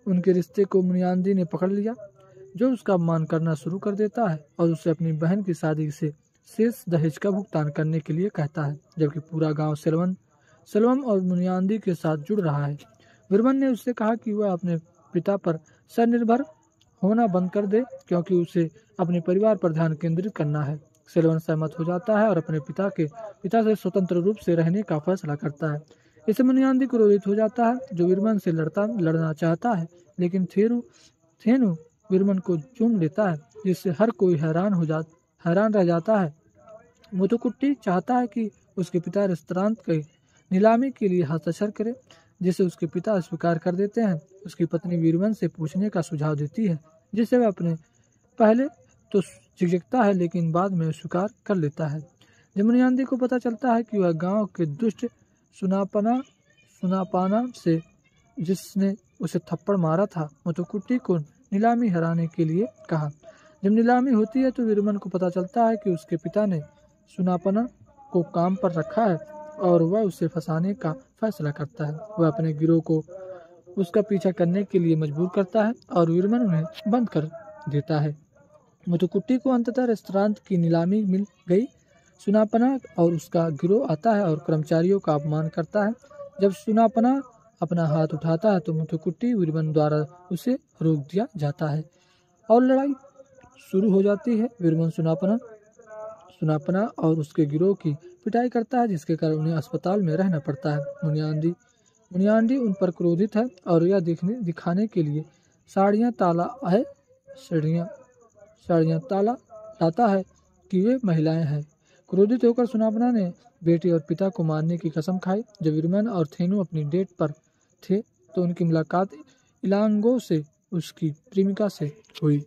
उनके रिश्ते को मुनियादी ने पकड़ लिया, जो उसका अपमान करना शुरू कर देता है और उसे अपनी बहन की शादी से शेष दहेज का भुगतान करने के लिए कहता है, जबकि पूरा गांव सेल्वम और मुनियादी के साथ जुड़ रहा है। वीरमन ने उससे कहा कि वह अपने पिता पर स्वनिर्भर होना बंद कर दे, क्योंकि उसे अपने परिवार पर ध्यान केंद्रित करना है। सेल्वन सहमत हो जाता है और अपने पिता से स्वतंत्र रूप से रहने का फैसला करता है। इससे मुनियादी क्रोधित हो जाता है, जो वीरमन से लड़ना चाहता है, लेकिन थेनु वीरमन को चूम लेता है, जिससे हर कोई हैरान रह जाता है। मुथुकुट्टी चाहता है कि उसके पिता रेस्तरां की नीलामी के लिए हस्ताक्षर करे, जिसे उसके पिता स्वीकार कर देते हैं। उसकी पत्नी वीरमन से पूछने का सुझाव देती है, जिसे वह अपने पहले तो झिझकता है, लेकिन बाद में स्वीकार कर लेता है। जब मुनियादी को पता चलता है कि वह गांव के दुष्ट सुनापाना से जिसने उसे थप्पड़ मारा था, मुथुकुट्टी को नीलामी हराने के लिए कहा। जब नीलामी होती है तो वीरमन को पता चलता है कि उसके पिता ने सुनापना को काम पर रखा है और वह उसे फंसाने का फैसला करता है। वह अपने गिरोह को उसका पीछा करने के लिए मजबूर करता है और वीरमन उन्हें बंद कर देता है। मुथुकुट्टी को अंततः रेस्तरां की नीलामी मिल गई। सुनापना और उसका गिरोह आता है और कर्मचारियों का अपमान करता है। जब सुनापना अपना हाथ उठाता है तो मुथुकुट्टी वीरमन द्वारा उसे रोक दिया जाता है और लड़ाई शुरू हो जाती है। वीरमन सुनापना और उसके गिरोह की पिटाई करता है, जिसके कारण उन्हें अस्पताल में रहना पड़ता है। मुनियादी उन पर क्रोधित है और यह दिखाने के लिए साड़ियाँ ताला लाता है कि वे महिलाएं हैं। क्रोधित होकर सुनापना ने बेटे और पिता को मारने की कसम खाई। जब वीरमन और थेनु अपनी डेट पर थे तो उनकी मुलाकात इलांगो से उसकी प्रेमिका से हुई।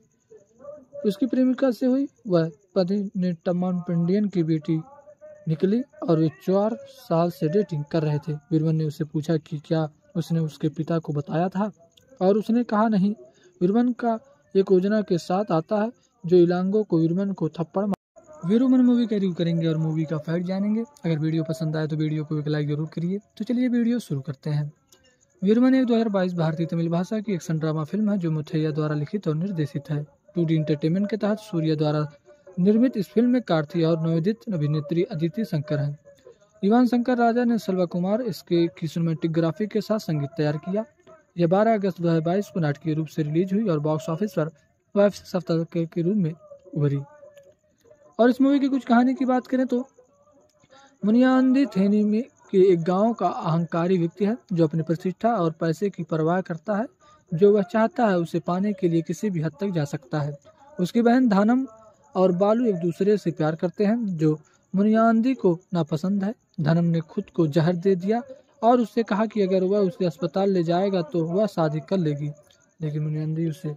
वह पतिनेट्टम्मान पंडियन की बेटी निकली और वे 4 साल से डेटिंग कर रहे थे। वीरमन ने उससे पूछा कि क्या उसने उसके पिता को बताया था, और उसने कहा नहीं। वीरमन का एक योजना के साथ आता है, जो इलांगो को वीरमन को थप्पड़ वीरमन मूवी का रिव्यू करेंगे और मूवी का फैक्ट जानेंगे। अगर वीडियो पसंद आए तो वीडियो को एक लाइक जरूर करिए। तो चलिए वीडियो शुरू करते हैं। वीरमन एक 2022 भारतीय तमिल भाषा की एक्शन ड्रामा फिल्म है, जो मुथैया द्वारा लिखित और निर्देशित है। 2D एंटरटेनमेंट के तहत सूर्या द्वारा निर्मित इस फिल्म में कार्ती और नवोदित अभिनेत्री अदिति शंकर हैं। इवान शंकर राजा ने सल्वा कुमार इसके की सिनेमेटोग्राफी के साथ संगीत तैयार किया। यह 12 अगस्त 2022 को नाटकीय रूप से रिलीज हुई और बॉक्स ऑफिस पर वेब सप्ताह के रूप में उभरी। और इस मूवी की कुछ कहानी की बात करें तो मुनियादी थेनी में के एक गांव का अहंकारी व्यक्ति है, जो अपनी प्रतिष्ठा और पैसे की परवाह करता है। जो वह चाहता है उसे पाने के लिए किसी भी हद तक जा सकता है। उसकी बहन धानम और बालू एक दूसरे से प्यार करते हैं, जो मुनियादी को नापसंद है। धनम ने खुद को जहर दे दिया और उससे कहा कि अगर वह उसे अस्पताल ले जाएगा तो वह शादी कर लेगी, लेकिन मुनियादी उसे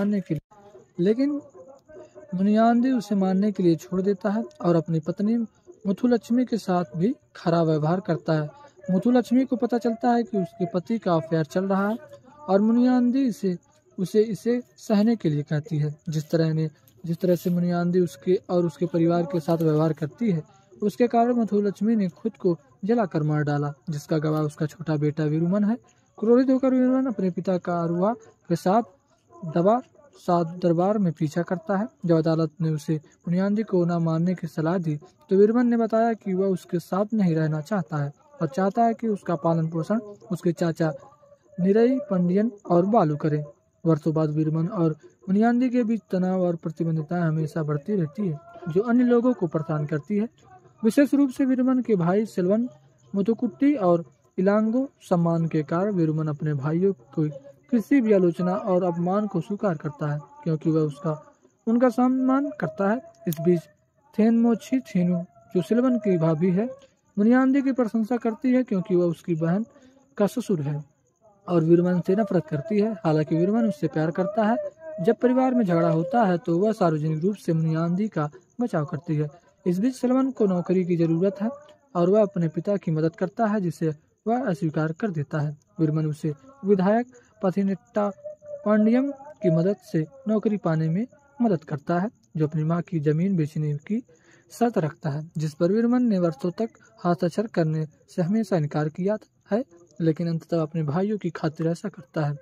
मारने के लिए छोड़ देता है और अपनी पत्नी मुथुलक्ष्मी के साथ भी खराब व्यवहार करता है। मुथुलक्ष्मी को पता चलता है कि उसके पति का अफेयर चल रहा है और मुनियादी इसे सहने के लिए कहती है। जिस तरह से मुनियादी उसके और उसके परिवार के साथ व्यवहार करती है, उसके कारण मुथुलक्ष्मी ने खुद को जलाकर मार डाला, जिसका गवाह उसका छोटा बेटा वीरमन है। क्रोधित होकर वीरमन अपने पिता का अरुआ के साथ दरबार में पीछा करता है। जब अदालत ने उसे मुनियादी को न मारने की सलाह दी तो वीरमन ने बताया कि वह उसके साथ नहीं रहना चाहता है और चाहता है कि उसका पालन पोषण उसके चाचा निरई पंडियन और बालू करें। वर्षों बाद वीरमन और मुनियादी के बीच तनाव और प्रतिबद्धता हमेशा बढ़ती रहती है, जो अन्य लोगों को परेशान करती है। विशेष रूप से वीरमन के भाई सेल्वन, मुथुकुट्टी और इलांगो। सम्मान के कारण वीरमन अपने भाइयों को किसी भी आलोचना और अपमान को स्वीकार करता है, क्योंकि वह उनका सम्मान करता है। इस बीच थेनमोछी थेनु, जो सेल्वन की भाभी है, मुनियादी की प्रशंसा करती है, क्योंकि वह उसकी बहन का ससुर है और वीरमन से नफरत करती है। हालांकि वीरमन उससे प्यार करता है। जब परिवार में झगड़ा होता है तो वह सार्वजनिक रूप से मुनियादी का बचाव करती है। इस बीच सेल्वन को नौकरी की जरूरत है और वह अपने पिता की मदद करता है, जिसे वह अस्वीकार कर देता है। वीरमन उसे विधायक पथिनेट्टा पांडियम की मदद से नौकरी पाने में मदद करता है, जो अपनी मां की जमीन बेचने की शर्त रखता है, जिस पर वीरमन ने वर्षों तक हस्ताक्षर करने से हमेशा इनकार किया है, लेकिन अंततः अपने भाइयों की खातिर ऐसा करता है।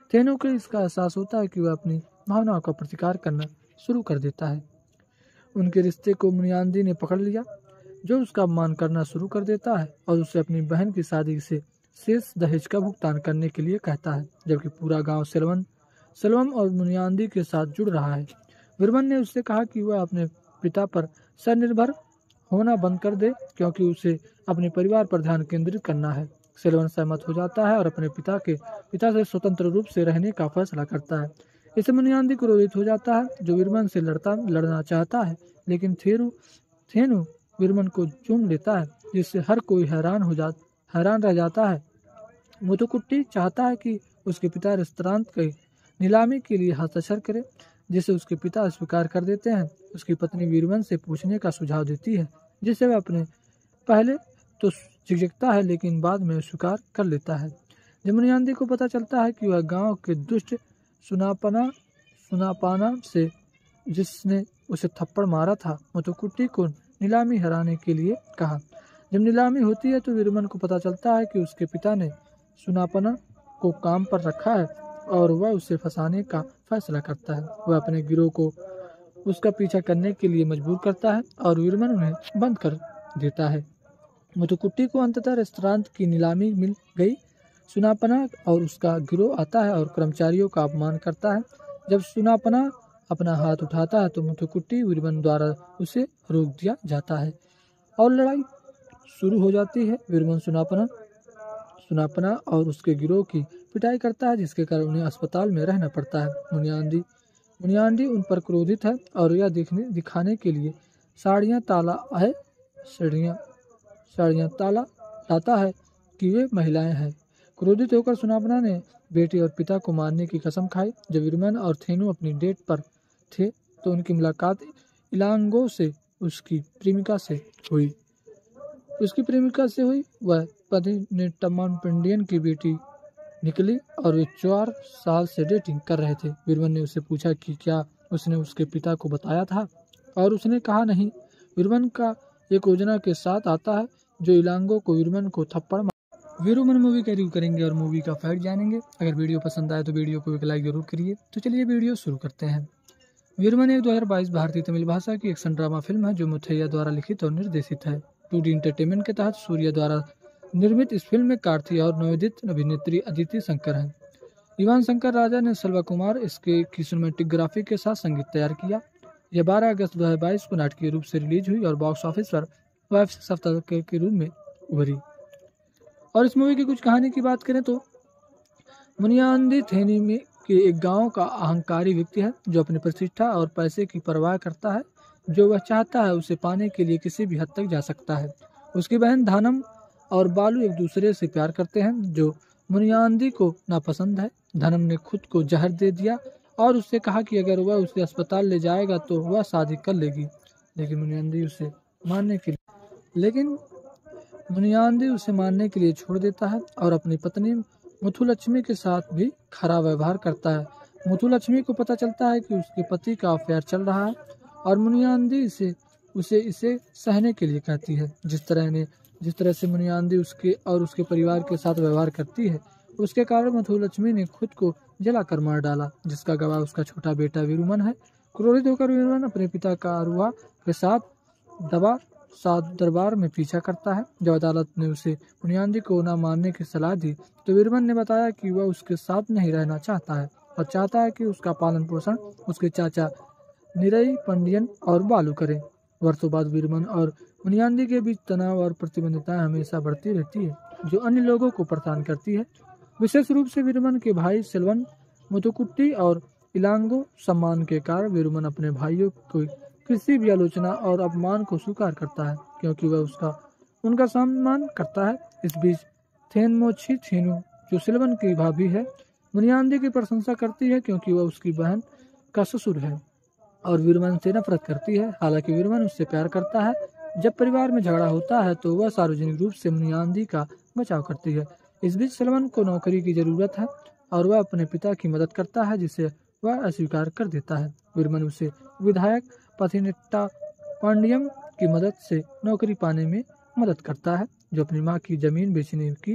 थेनू को इसका एहसास होता है कि वह अपनी भावनाओं का प्रतिकार करना शुरू कर देता है। उनके रिश्ते को मुनियादी ने पकड़ लिया, जो उसका अपमान करना शुरू कर देता है और उसे अपनी बहन की शादी से शेष दहेज का भुगतान करने के लिए कहता है, जबकि पूरा गांव सेल्वम और मुनियादी के साथ जुड़ रहा है। वीरमन ने उससे कहा कि वह अपने पिता पर स्वनिर्भर होना बंद कर दे, क्योंकि उसे अपने परिवार पर ध्यान केंद्रित करना है। सेल्वन सहमत हो जाता है और अपने पिता से स्वतंत्र रूप से रहने का फैसला करता है। इससे मुनियादी क्रोधित हो जाता है, जो वीरमन से लड़ना चाहता है, लेकिन थेनू वीरमन को चूम लेता है, जिससे हर कोई हैरान रह जाता है। मुथुकुट्टी चाहता है कि उसके पिता रेस्तरां की नीलामी के लिए हस्ताक्षर करे, जिसे उसके पिता स्वीकार कर देते हैं। उसकी पत्नी वीरमन से पूछने का सुझाव देती है, जिसे वह अपने पहले तो झिझकता है, लेकिन बाद में स्वीकार कर लेता है। जब मुनियादी को पता चलता है कि वह गांव के दुष्ट सुनापाना से जिसने उसे थप्पड़ मारा था, मुथुकुट्टी को नीलामी हराने के लिए कहा। जब नीलामी होती है तो वीरमन को पता चलता है कि उसके पिता ने सुनापना को काम पर रखा है और वह उसे फंसाने का फैसला करता है। वह अपने गिरोह को उसका पीछा करने के लिए मजबूर करता है और वीरमन उन्हें बंद कर देता है। मुथुकुट्टी को अंततः रेस्तरां की नीलामी मिल गई। सुनापना और उसका गिरोह आता है और कर्मचारियों का अपमान करता है। जब सुनापना अपना हाथ उठाता है तो मुथुकुट्टी वीरमन द्वारा उसे रोक दिया जाता है और लड़ाई शुरू हो जाती है। वीरमन सुनापना और उसके गिरोह की पिटाई करता है, जिसके कारण उन्हें अस्पताल में रहना पड़ता है। मुनियादी उन पर क्रोधित है और यह दिखाने के लिए साड़ियाँ ताला लाता है कि वे महिलाएं हैं। क्रोधित होकर सुनापना ने बेटे और पिता को मारने की कसम खाई। जब वीरमन और थेनू अपनी डेट पर थे तो उनकी मुलाकात इलांगो से उसकी प्रेमिका से हुई। वह पतिनेट्टम्मा पंडियन की बेटी निकली और वे 4 साल से डेटिंग कर रहे थे। वीरमन ने उससे पूछा कि क्या उसने उसके पिता को बताया था, और उसने कहा नहीं। वीरमन का एक योजना के साथ आता है, जो इलांगो को वीरमन को थप्पड़ वीरमन मूवी का रिव्यू करेंगे और मूवी का फैक्ट जानेंगे। अगर वीडियो पसंद आए तो वीडियो को एक लाइक जरूर करिए। तो चलिए वीडियो शुरू करते हैं। वीरमन एक 2022 भारतीय तमिल भाषा की एक्शन ड्रामा फिल्म है, जो मुथैया द्वारा लिखित और निर्देशित है। 2D एंटरटेनमेंट के तहत सूर्या द्वारा निर्मित इस फिल्म में कार्ती और नवोदित अभिनेत्री अदिति शंकर हैं। इवान शंकर राजा ने सल्वा कुमार इसके की सिनेमेटोग्राफी के साथ संगीत तैयार किया। यह 12 अगस्त 2022 को नाटकीय रूप से रिलीज हुई और बॉक्स ऑफिस पर वेब सप्ताह के रूप में उभरी। और इस मूवी की कुछ कहानी की बात करें तो मुनियादी थेनी में के एक गांव का अहंकारी व्यक्ति है, जो अपनी प्रतिष्ठा और पैसे की परवाह करता है। जो वह चाहता है उसे पाने के लिए किसी भी हद तक जा सकता है। उसकी बहन धानम और बालू एक दूसरे से प्यार करते हैं, जो मुनियादी को नापसंद है। धनम ने खुद को जहर दे दिया और उससे कहा कि अगर वह उसे अस्पताल ले जाएगा तो वह शादी कर लेगी, लेकिन मुनियादी उसे मारने के लिए छोड़ देता है और अपनी पत्नी मुथुलक्ष्मी के साथ भी खराब व्यवहार करता है। मुथुलक्ष्मी को पता चलता है कि उसके पति का अफेयर चल रहा है और मुनियादी इसे सहने के लिए कहती है। जिस तरह से मुनियादी उसके परिवार के साथ व्यवहार करती है, उसके कारण मुथुलक्ष्मी ने खुद को जलाकर मार डाला, जिसका गवाह उसका छोटा बेटा वीरमन है। क्रोधित होकर वीरमन अपने पिता का अरुआ के साथ दरबार में पीछा करता है। जब अदालत ने उसे मुनियादी को न मारने की सलाह दी तो वीरमन ने बताया कि वह उसके साथ नहीं रहना चाहता है और चाहता है कि उसका पालन पोषण उसके चाचा निरई पंडियन और बालू करें। वर्षों बाद वीरमन और मुनियादी के बीच तनाव और प्रतिबद्धता हमेशा बढ़ती रहती है, जो अन्य लोगों को परेशान करती है। विशेष रूप से वीरमन के भाई सेल्वन, मुथुकुट्टी और इलांगो। सम्मान के कारण वीरमन अपने भाइयों को किसी भी आलोचना और अपमान को स्वीकार करता है, क्योंकि वह उनका सम्मान करता है। इस बीच थेनमोछी थेनू, जो सेल्वन की भाभी है, मुनियादी की प्रशंसा करती है, क्योंकि वह उसकी बहन का ससुर है और वीरमन से नफरत करती है। हालांकि वीरमन उससे प्यार करता है। जब परिवार में झगड़ा होता है तो वह सार्वजनिक रूप से मुनियादी का बचाव करती है। इस बीच सेल्वन को नौकरी की जरूरत है और वह अपने पिता की मदद करता है, जिसे वह अस्वीकार कर देता है। वीरमन उसे विधायक पथिनेट्टा पांडियम की मदद से नौकरी पाने में मदद करता है, जो अपनी मां की जमीन बेचने की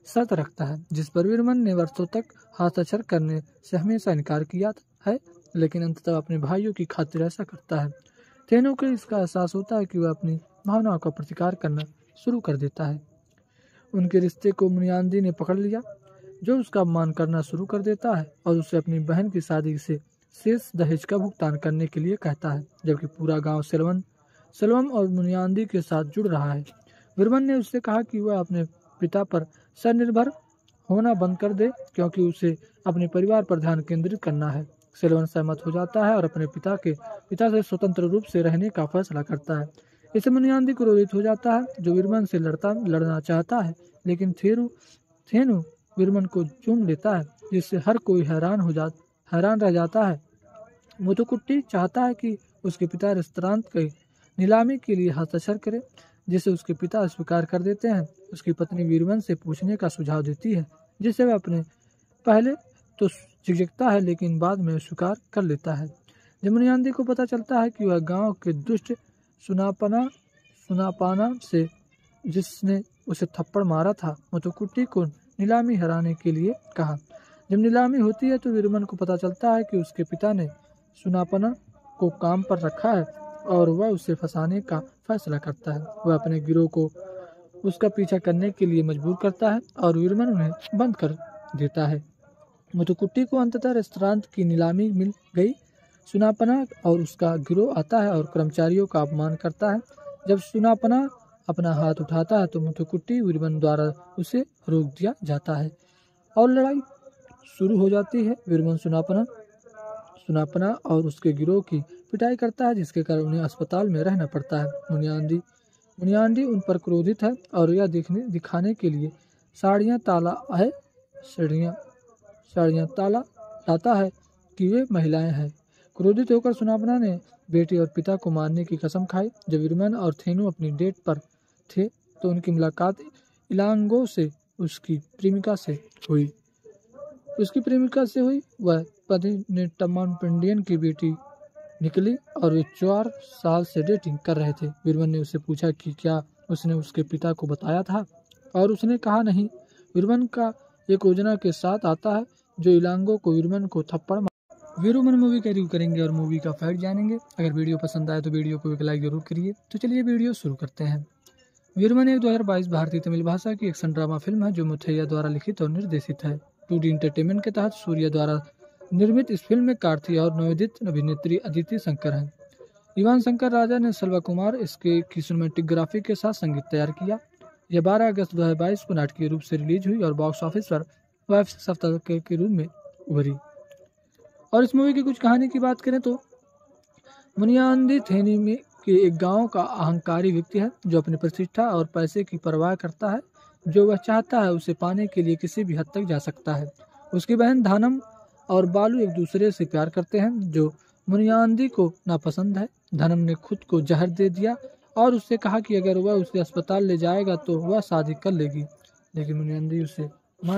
शर्त रखता है, जिस पर वीरमन ने वर्षों तक हस्ताक्षर करने से हमेशा इनकार किया है, लेकिन अंततः अपने भाइयों की खातिर ऐसा करता है। थेनो को इसका एहसास होता है कि वह अपनी भावनाओं का प्रतिकार करना शुरू कर देता है। उनके रिश्ते को मुनियादी ने पकड़ लिया, जो उसका अपमान करना शुरू कर देता है और उसे अपनी बहन की शादी से शेष दहेज का भुगतान करने के लिए कहता है, जबकि पूरा गांव सेल्वम और मुनियादी के साथ जुड़ रहा है। वीरमन ने उससे कहा कि वह अपने पिता पर स्वनिर्भर होना बंद कर दे, क्योंकि उसे अपने परिवार पर ध्यान केंद्रित करना है। सेल्वन सहमत हो जाता है और अपने पिता से स्वतंत्र रूप से रहने का फैसला करता है। इससे मुनियादी क्रोधित हो जाता है, जो वीरमन से लड़ना चाहता है, लेकिन थेनु वीरमन को चूम लेता है, जिससे हर कोई हैरान रह जाता है। मुथुकुट्टी चाहता है कि उसके पिता रेस्तरां की नीलामी के लिए हस्ताक्षर करें, जिसे उसके पिता स्वीकार कर देते हैं। उसकी पत्नी वीरमन से पूछने का सुझाव देती है, जिसे वह अपने पहले तो झिझकता है, लेकिन बाद में स्वीकार कर लेता है। जब मुनियादी को पता चलता है कि वह गांव के दुष्ट सुनापाना से जिसने उसे थप्पड़ मारा था, मुथुकुट्टी को नीलामी हराने के लिए कहा। जब नीलामी होती है तो वीरमन को पता चलता है कि उसके पिता ने सुनापना को काम पर रखा है और वह उसे फंसाने का फैसला करता है। वह अपने गिरोह को उसका पीछा करने के लिए मजबूर करता है और वीरमन उन्हें बंद कर देता है। मुथुकुट्टी को अंततः रेस्तरां की नीलामी मिल गई। सुनापना और उसका गिरोह आता है और कर्मचारियों का अपमान करता है। जब सुनापना अपना हाथ उठाता है तो मुथुकुट्टी वीरमन द्वारा उसे रोक दिया जाता है और लड़ाई शुरू हो जाती है। वीरमन सुनापना और उसके गिरोह की पिटाई करता है, जिसके कारण उन्हें अस्पताल में रहना पड़ता है। मुनियादी उन पर क्रोधित है और यह दिखाने के लिए साड़ियाँ ताला लाता है कि वे महिलाएं हैं। क्रोधित होकर सुनापना ने बेटे और पिता को मारने की कसम खाई। जब वीरमन और थेनु अपनी डेट पर थे तो उनकी मुलाकात इलांगो से उसकी प्रेमिका से हुई। वह पतिनेट्टम्मान पंडियन की बेटी निकली और वे 4 साल से डेटिंग कर रहे थे। वीरमन ने उससे पूछा कि क्या उसने उसके पिता को बताया था, और उसने कहा नहीं। वीरमन का एक योजना के साथ आता है, जो इलांगो को वीरमन को थप्पड़ वीरमन मूवी का रिव्यू करेंगे और मूवी का फैक्ट जानेंगे। अगर वीडियो पसंद आए तो वीडियो को एक लाइक जरूर करिए। तो चलिए वीडियो शुरू करते हैं। वीरमन एक 2022 भारतीय तमिल भाषा की एक्शन ड्रामा फिल्म है, जो मुथैया द्वारा लिखित और निर्देशित है। 2D एंटरटेनमेंट के तहत सूर्या द्वारा निर्मित इस फिल्म में कार्ती और नवोदित अभिनेत्री अदिति शंकर हैं। इवान शंकर राजा ने सल्वा कुमार इसके की सिनेमेटोग्राफी के साथ संगीत तैयार किया। यह 12 अगस्त 2022 को नाटकीय रूप से रिलीज हुई और बॉक्स ऑफिस पर वेब सप्ताह के रूप में उभरी। और इस मूवी की कुछ कहानी की बात करें तो मुनियादी थेनी में के एक गांव का अहंकारी व्यक्ति है, जो अपनी प्रतिष्ठा और पैसे की परवाह करता है। जो वह चाहता है उसे पाने के लिए किसी भी हद तक जा सकता है। उसकी बहन धानम और बालू एक दूसरे से प्यार करते हैं, जो मुनियादी को नापसंद है। धनम ने खुद को जहर दे दिया और उससे कहा कि अगर वह उसे अस्पताल ले जाएगा तो वह शादी कर लेगी, लेकिन मुनियादी उसे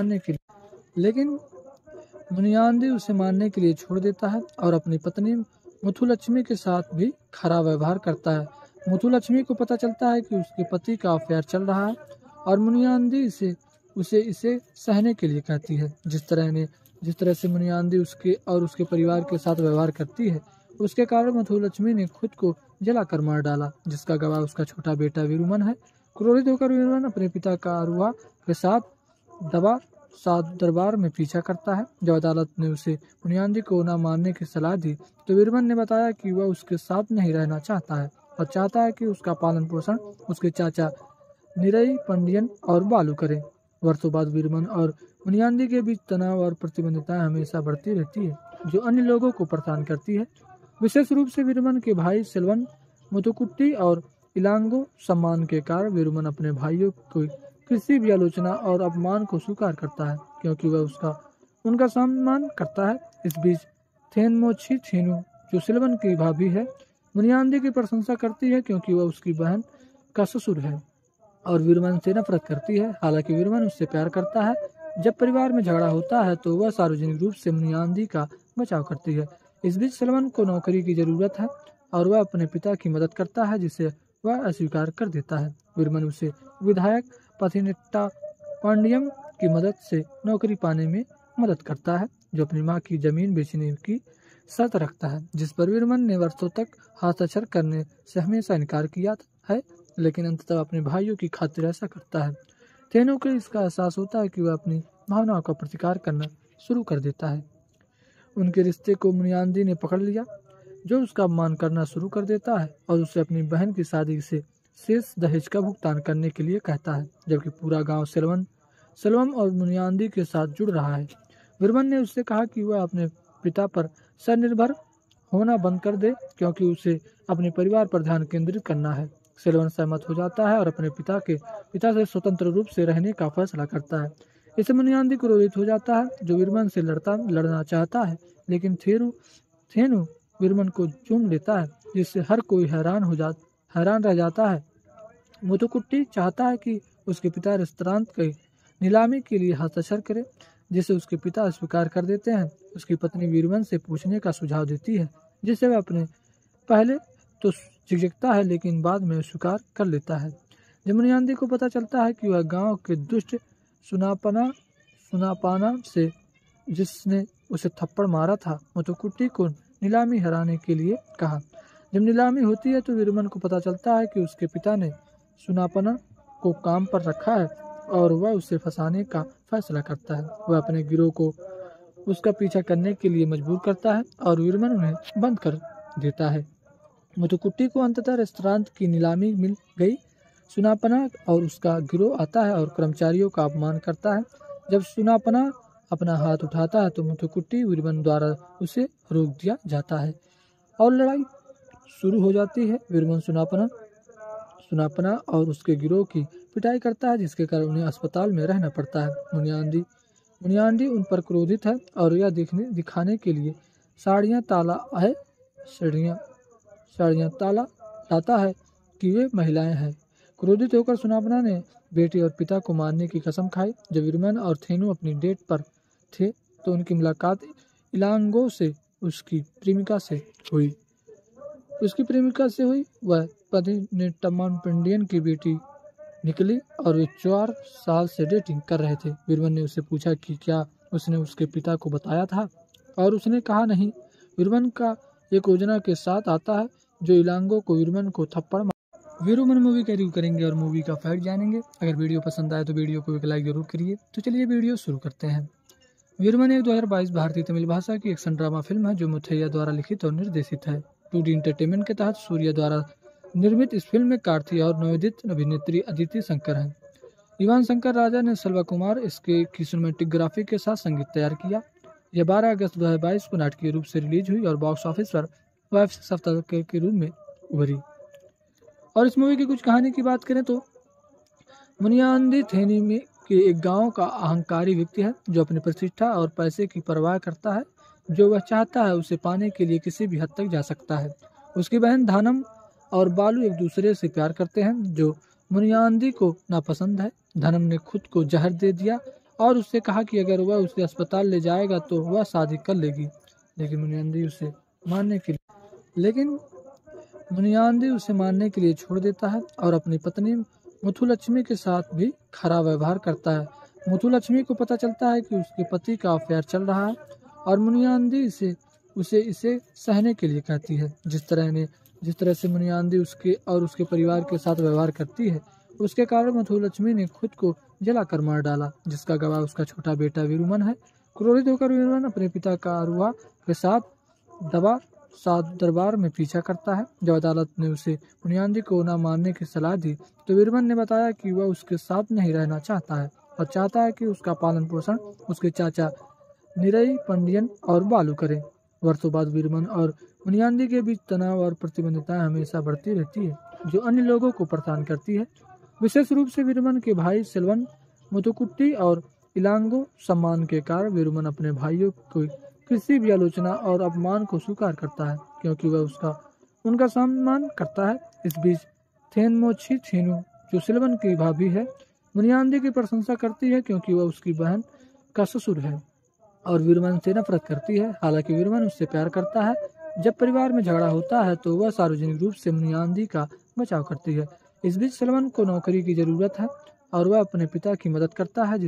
मारने के लिए छोड़ देता है और अपनी पत्नी मुथुलक्ष्मी के साथ भी खराब व्यवहार करता है। मुथुलक्ष्मी को पता चलता है कि उसके पति का अफेयर चल रहा है और मुनियादी उसे इसे सहने के लिए कहती है। जिस तरह से मुनियादी उसके परिवार के साथ व्यवहार करती है, उसके कारण मुथुलक्ष्मी ने खुद को जलाकर मार डाला, जिसका गवाह उसका छोटा बेटा वीरमन है। क्रोधित होकर वीरमन अपने पिता का अरुआ के साथ दरबार में पीछा करता है। जब अदालत ने उसे मुनियादी को न मारने की सलाह दी तो वीरमन ने बताया कि वह उसके साथ नहीं रहना चाहता है और चाहता है कि उसका पालन पोषण उसके चाचा निरई पंडियन और बालू करें। वर्षों बाद वीरमन और मुनियादी के बीच तनाव और प्रतिबंधिताएं हमेशा बढ़ती रहती है, जो अन्य लोगों को परेशान करती है। विशेष रूप से वीरमन के भाई सेल्वन, मुथुकुट्टी और इलांगो। सम्मान के कारण वीरमन अपने भाइयों को किसी भी आलोचना और अपमान को स्वीकार करता है, क्योंकि वह उनका सम्मान करता है। इस बीच थेनमोछी थेनु, जो सेल्वन की भाभी है, मुनियादी की प्रशंसा करती है, क्योंकि वह उसकी बहन का ससुर है और वीरमन से नफरत करती है। हालांकि वीरमन उससे प्यार करता है। जब परिवार में झगड़ा होता है तो वह सार्वजनिक रूप से मुनियादी का बचाव करती है। इस बीच सेल्वन को नौकरी की जरूरत है और वह अपने पिता की मदद करता है, जिसे वह अस्वीकार कर देता है। वीरमन उसे विधायक पथिनेट्टा पांडियम की मदद से नौकरी पाने में मदद करता है, जो अपनी माँ की जमीन बेचने की शर्त रखता है, जिस पर वीरमन ने वर्षों तक हस्ताक्षर करने से हमेशा इनकार किया है, लेकिन अंततः अपने भाइयों की खातिर ऐसा करता है। थेनो को इसका एहसास होता है कि वह अपनी भावनाओं का प्रतिकार करना शुरू कर देता है। उनके रिश्ते को मुनियादी ने पकड़ लिया, जो उसका अपमान करना शुरू कर देता है और उसे अपनी बहन की शादी से शेष दहेज का भुगतान करने के लिए कहता है, जबकि पूरा गांव सेल्वम और मुनियादी के साथ जुड़ रहा है। वीरमन ने उससे कहा कि वह अपने पिता पर स्वनिर्भर होना बंद कर दे, क्योंकि उसे अपने परिवार पर ध्यान केंद्रित करना है। सेल्वन सहमत हो जाता है और अपने पिता से स्वतंत्र रूप से रहने का फैसला करता है। इससे मुनियादी क्रोधित हो जाता है, जो वीरमन से लड़ना चाहता है, लेकिन थेनु वीरमन को चूम लेता है, जिससे हर कोई हैरान रह जाता है। मुथुकुट्टी चाहता है कि उसके पिता रेस्तरां की नीलामी के लिए हस्ताक्षर करे, जिसे उसके पिता स्वीकार कर देते हैं। उसकी पत्नी वीरमन से पूछने का सुझाव देती है, जिसे वह अपने पहले तो झिझकता है, लेकिन बाद में स्वीकार कर लेता है। जब मुनियादी को पता चलता है कि वह गांव के दुष्ट सुनापाना से जिसने उसे थप्पड़ मारा था, मुथुकुट्टी को नीलामी हराने के लिए कहा। जब नीलामी होती है तो वीरमन को पता चलता है कि उसके पिता ने सुनापना को काम पर रखा है और वह उसे फंसाने का फैसला करता है। वह अपने गिरोह को उसका पीछा करने के लिए मजबूर करता है और वीरमन उन्हें बंद कर देता है। मुथुकुट्टी को अंततः रेस्तरां की नीलामी मिल गई। सुनापना और उसका गिरोह आता है और कर्मचारियों का अपमान करता है। जब सुनापना अपना हाथ उठाता है तो मुथुकुट्टी वीरमन द्वारा उसे रोक दिया जाता है और लड़ाई शुरू हो जाती है। वीरमन सुनापना और उसके गिरोह की पिटाई करता है, जिसके कारण उन्हें अस्पताल में रहना पड़ता है। मुनियादी उन पर क्रोधित है और यह दिखाने के लिए साड़ियाँ ताला लाता है कि वे महिलाएं हैं। क्रोधित होकर सुनापना ने बेटे और पिता को मारने की कसम खाई। जब वीरमन और थेनु अपनी डेट पर थे तो उनकी मुलाकात इलांगो से उसकी प्रेमिका से हुई। वह पति ने टम्मान पंडियन की बेटी निकली और वे 4 साल से डेटिंग कर रहे थे। वीरमन ने उससे पूछा कि क्या उसने उसके पिता को बताया था, और उसने कहा नहीं। वीरमन का एक योजना के साथ आता है, जो इलांगो को वीरमन को थप्पड़ वीरमन मूवी का रिव्यू करेंगे और मूवी का फैक्ट जानेंगे। अगर वीडियो पसंद आए तो वीडियो को एक लाइक जरूर करिए। तो चलिए वीडियो शुरू करते हैं। वीरमन एक 2022 भारतीय तमिल भाषा की एक्शन ड्रामा फिल्म है, जो मुथैया द्वारा लिखित और निर्देशित है। 2D एंटरटेनमेंट के तहत सूर्या द्वारा निर्मित इस फिल्म में कार्ती और नवोदित अभिनेत्री अदिति शंकर हैं। इवान शंकर राजा ने सल्वा कुमार इसके की सिनेमेटोग्राफी के साथ संगीत तैयार किया। यह 12 अगस्त 2022 को नाटकीय रूप से रिलीज हुई और बॉक्स ऑफिस पर वेब सप्ताह के रूप में उभरी। और इस मूवी की कुछ कहानी की बात करें तो मुनियादी थेनी में के एक गांव का अहंकारी व्यक्ति है, जो अपनी प्रतिष्ठा और पैसे की परवाह करता है। जो वह चाहता है उसे पाने के लिए किसी भी हद तक जा सकता है। उसकी बहन धानम और बालू एक दूसरे से प्यार करते हैं, जो मुनियादी को नापसंद है। धनम ने खुद को जहर दे दिया और उससे कहा कि अगर वह उसे अस्पताल ले जाएगा तो वह शादी कर लेगी, लेकिन मुनियादी उसे मारने के लिए छोड़ देता है और अपनी पत्नी मुथुलक्ष्मी के साथ भी खराब व्यवहार करता है। मुथुलक्ष्मी को पता चलता है कि उसके पति का अफेयर चल रहा है और मुनियादी इसे सहने के लिए कहती है। जिस तरह से मुनियादी उसके और उसके परिवार के साथ व्यवहार करती है, उसके कारण मुथुलक्ष्मी ने खुद को जलाकर मार डाला, जिसका गवाह उसका छोटा बेटा वीरमन है। क्रोधित होकर वीरमन अपने पिता का अरुआ के साथ दरबार में पीछा करता है। जब अदालत ने उसे मुनियादी को न मारने की सलाह दी तो वीरमन ने बताया कि वह उसके साथ नहीं रहना चाहता है और चाहता है कि उसका पालन पोषण उसके चाचा निरई पंडियन और बालू करें। वर्षों बाद वीरमन और मुनियादी के बीच तनाव और प्रतिबद्धता हमेशा बढ़ती रहती है, जो अन्य लोगों को परेशान करती है। विशेष रूप से वीरमन के भाई सेल्वन, मुथुकुट्टी और इलांगो। सम्मान के कारण वीरमन अपने भाइयों को किसी भी आलोचना और अपमान को स्वीकार करता है, क्योंकि वह उनका सम्मान करता है। इस बीच थेनमोछी थेनु, जो सेल्वन की भाभी है, मुनियादी की प्रशंसा करती है, क्योंकि वह उसकी बहन का ससुर है और वीरमन से नफरत करती है। हालांकि वीरमन उससे प्यार करता है। जब परिवार में झगड़ा होता है तो वह सार्वजनिक रूप से मुनियादी का बचाव करती है। इस बीच सेल्वन को नौकरी की जरूरत है और वह अपने पिता की मदद करता है, जिसे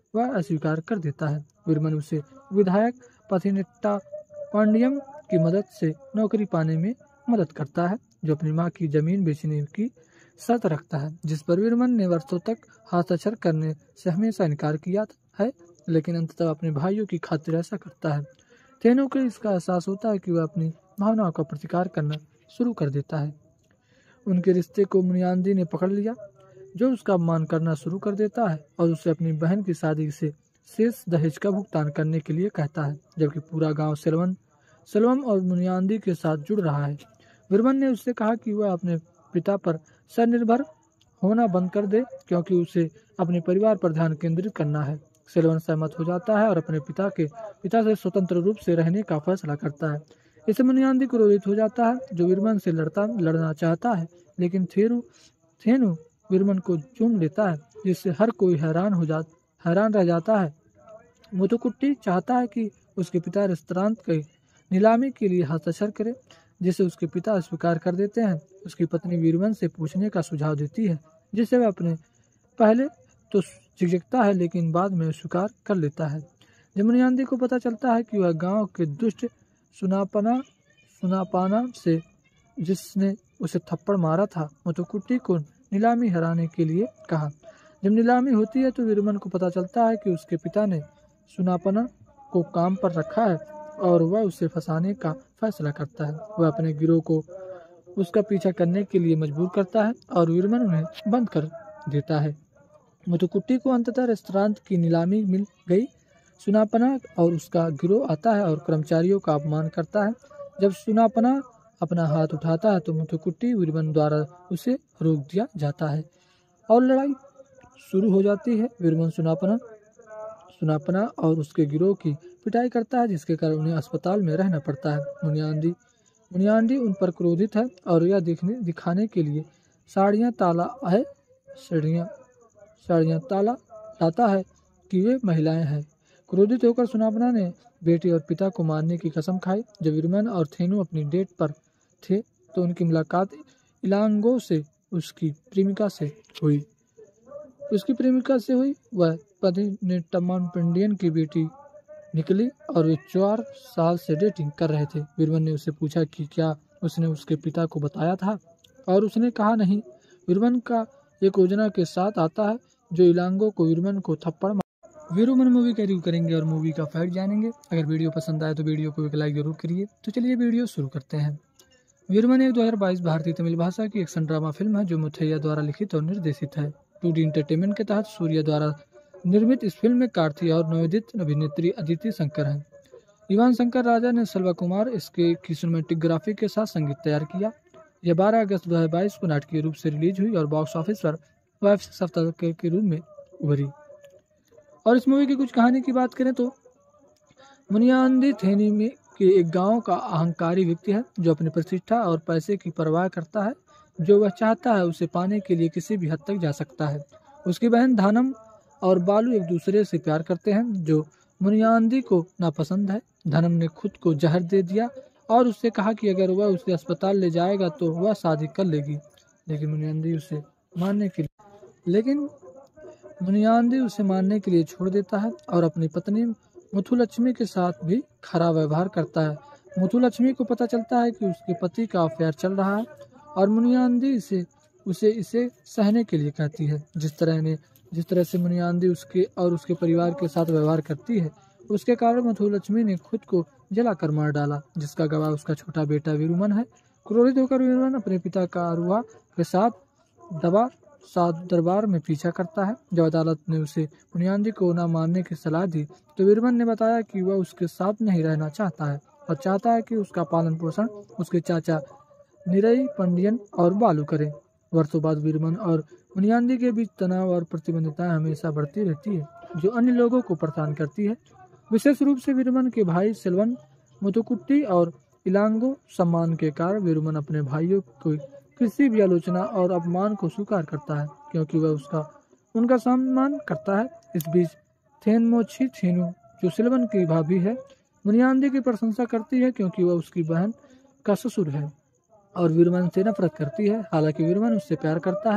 वह अस्वीकार कर देता है। वीरमन उसे विधायक पथिनेट्टा पांडियम की मदद से नौकरी पाने में मदद करता है, जो अपनी मां की जमीन बेचने की शर्त रखता है, जिस पर वीरमन ने वर्षों तक हस्ताक्षर करने से हमेशा इनकार किया है, लेकिन अंततः अपने भाइयों की खातिर ऐसा करता है। थेनो को इसका एहसास होता है कि वह अपनी भावनाओं का प्रतिकार करना शुरू कर देता है। उनके रिश्ते को मुनियादी ने पकड़ लिया, जो उसका अपमान करना शुरू कर देता है और उसे अपनी बहन की शादी से शेष दहेज का भुगतान करने के लिए कहता है, जबकि पूरा गांव सेल्वम और मुनियादी के साथ जुड़ रहा है। वीरमन ने उससे कहा कि वह अपने पिता पर स्वनिर्भर होना बंद कर दे, क्योंकि उसे अपने परिवार पर ध्यान केंद्रित करना है। सेल्वन सहमत हो जाता है और अपने पिता से स्वतंत्र रूप से रहने का फैसला करता है। इससे मुनियादी क्रोधित हो जाता है, जो वीरमन से लड़ना चाहता है, लेकिन थेनु वीरमन को चूम लेता है, जिससे हर कोई हैरान रह जाता है। मुथुकुट्टी चाहता है कि उसके पिता रेस्तरां की नीलामी के लिए हस्ताक्षर करे, जिसे उसके पिता स्वीकार कर देते हैं। उसकी पत्नी वीरमन से पूछने का सुझाव देती है, जिसे वह अपने पहले तो झिझकता है, लेकिन बाद में स्वीकार कर लेता है। जब मुनियादी को पता चलता है कि वह गांव के दुष्ट सुनापाना से जिसने उसे थप्पड़ मारा था, मुथुकुट्टी को नीलामी हराने के लिए कहा। जब नीलामी होती है तो वीरमन को पता चलता है कि उसके पिता ने सुनापना को काम पर रखा है और वह उसे फंसाने का फैसला करता है। वह अपने गिरोह को उसका पीछा करने के लिए मजबूर करता है और वीरमन उन्हें बंद कर देता है। मुथुकुट्टी को अंततः रेस्तरां की नीलामी मिल गई। सुनापना और उसका गिरोह आता है और कर्मचारियों का अपमान करता है। जब सुनापना अपना हाथ उठाता है तो मुथुकुट्टी वीरमन द्वारा उसे रोक दिया जाता है और लड़ाई शुरू हो जाती है। वीरमन सुनापना और उसके गिरोह की पिटाई करता है, जिसके कारण उन्हें अस्पताल में रहना पड़ता है। मुनियादी उन पर क्रोधित है और यह दिखाने के लिए साड़ियाँ ताला लाता है कि वे महिलाएं हैं। क्रोधित होकर सुनापना ने बेटे और पिता को मारने की कसम खाई। जब वीरमन और थेनु अपनी डेट पर थे तो उनकी मुलाकात इलांगो से उसकी प्रेमिका से हुई। वह पथिनेट्टा पांडियन की बेटी निकली और वे 4 साल से डेटिंग कर रहे थे। वीरमन ने उससे पूछा कि क्या उसने उसके पिता को बताया था, और उसने कहा नहीं। वीरमन का एक योजना के साथ आता है, जो इलांगो को वीरमन को थप्पड़ वीरमन मूवी का रिव्यू करेंगे और मूवी का फैक्ट जानेंगे। अगर वीडियो पसंद आए तो वीडियो को एक लाइक जरूर करिए। तो चलिए वीडियो शुरू करते हैं। वीरमन एक 2022 भारतीय तमिल भाषा की एक्शन ड्रामा फिल्म है, जो मुथैया द्वारा लिखित और निर्देशित है। 2D एंटरटेनमेंट के तहत सूर्या द्वारा निर्मित इस फिल्म में कार्ती और नवोदित अभिनेत्री अदिति शंकर हैं। इवान शंकर राजा ने सल्वा कुमार इसके की सिनेमेटोग्राफी के साथ संगीत तैयार किया। यह 12 अगस्त 2022 को नाटकीय रूप से रिलीज हुई और बॉक्स ऑफिस पर वेब सप्ताह के रूप में उभरी। और इस मूवी की कुछ कहानी की बात करें तो मुनियादी थेनी में के एक गांव का अहंकारी व्यक्ति है, जो अपनी प्रतिष्ठा और पैसे की परवाह करता है। जो वह चाहता है उसे पाने के लिए किसी भी हद तक जा सकता है। उसकी बहन धानम और बालू एक दूसरे से प्यार करते हैं, जो मुनियादी को नापसंद है। धनम ने खुद को जहर दे दिया और उससे कहा कि अगर वह उसे अस्पताल ले जाएगा तो वह शादी कर लेगी, लेकिन मुनियादी उसे मारने के लिए छोड़ देता है और अपनी पत्नी मुथुलक्ष्मी के साथ भी खराब व्यवहार करता है। मुथुलक्ष्मी को पता चलता है कि उसके पति का अफेयर चल रहा है और मुनियादी इसे सहने के लिए कहती है। जिस तरह से मुनियादी उसके और उसके परिवार के साथ व्यवहार करती है, उसके कारण मुथुलक्ष्मी ने खुद को जलाकर मार डाला, जिसका गवाह उसका छोटा बेटा वीरमन है। क्रोधित होकर वीरमन अपने पिता का अरुआ के साथ दरबार में पीछा करता है। जब अदालत ने उसे मुनियादी को न मारने की सलाह दी तो वीरमन ने बताया कि वह उसके साथ नहीं रहना चाहता है और चाहता है कि उसका पालन पोषण उसके चाचा निरई पांडियन और बालू करें। वर्षों बाद वीरमन और मुनियादी के बीच तनाव और प्रतिबद्धता हमेशा बढ़ती रहती है, जो अन्य लोगों को परेशान करती है। विशेष रूप से वीरमन के भाई सेल्वन, मुथुकुट्टी और इलांगो। सम्मान के कारण वीरमन अपने भाइयों को किसी भी आलोचना और अपमान को स्वीकार करता है, क्योंकि वह उनका सम्मान करता है। इस बीच थेनमोछी थेनु, जो सेल्वन की भाभी है, मुनियादी की प्रशंसा करती है, क्योंकि वह उसकी बहन का ससुर है और वीरमन से नफरत करती है। हालांकि वीरमन उससे प्यार करता है,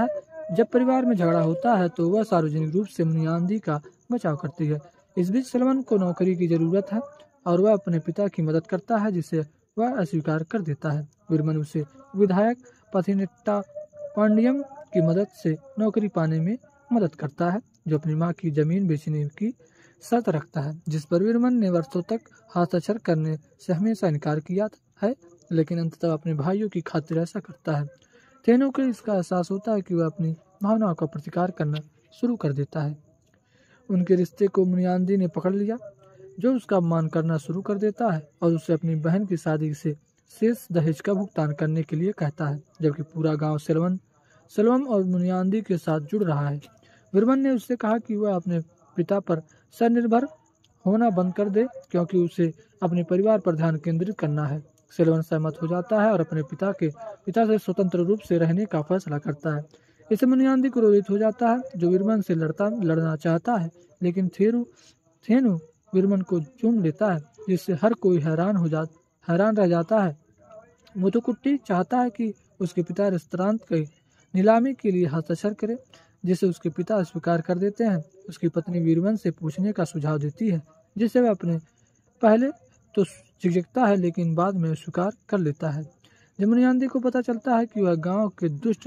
जब परिवार में झगड़ा होता है तो वह सार्वजनिक रूप से मुनियादी का बचाव करती है। इस बीच सेल्वन को नौकरी की जरूरत है और वह अपने पिता की मदद करता है, जिसे वह अस्वीकार कर देता है। वीरमन उसे विधायक पथिनेट्टा पांडियम की मदद से नौकरी पाने में मदद करता है, जो अपनी मां की जमीन बेचने की शर्त रखता है, जिस पर वीरमन ने वर्षों तक हस्ताक्षर करने से हमेशा इनकार किया है, लेकिन अंततः अपने भाइयों की खातिर ऐसा करता है। थेनो को इसका एहसास होता है कि वह अपनी भावनाओं का प्रतिकार करना शुरू कर देता है। उनके रिश्ते को मुनियादी ने पकड़ लिया, जो उसका अपमान करना शुरू कर देता है और उसे अपनी बहन की शादी से शेष दहेज का भुगतान करने के लिए कहता है, जबकि पूरा गांव सेल्वम और मुनियादी के साथ जुड़ रहा है। वीरमन ने उससे कहा कि वह अपने पिता पर स्वनिर्भर होना बंद कर दे, क्योंकि उसे अपने परिवार पर ध्यान केंद्रित करना है। सेल्वन सहमत हो जाता है और अपने पिता से स्वतंत्र रूप से रहने का फैसला करता है। इससे मुनियादी क्रोधित हो जाता है, जो वीरमन से लड़ना चाहता है, लेकिन थेनु वीरमन को चूम लेता है, जिससे हर कोई हैरान रह जाता है। मुथुकुट्टी चाहता है कि उसके पिता रेस्तरां की नीलामी के लिए हस्ताक्षर करे, जिसे उसके पिता स्वीकार कर देते हैं। उसकी पत्नी वीरमन से पूछने का सुझाव देती है, जिसे वह अपने पहले तो झिझकता है, लेकिन बाद में स्वीकार कर लेता है। जब मुनियादी को पता चलता है कि वह गांव के दुष्ट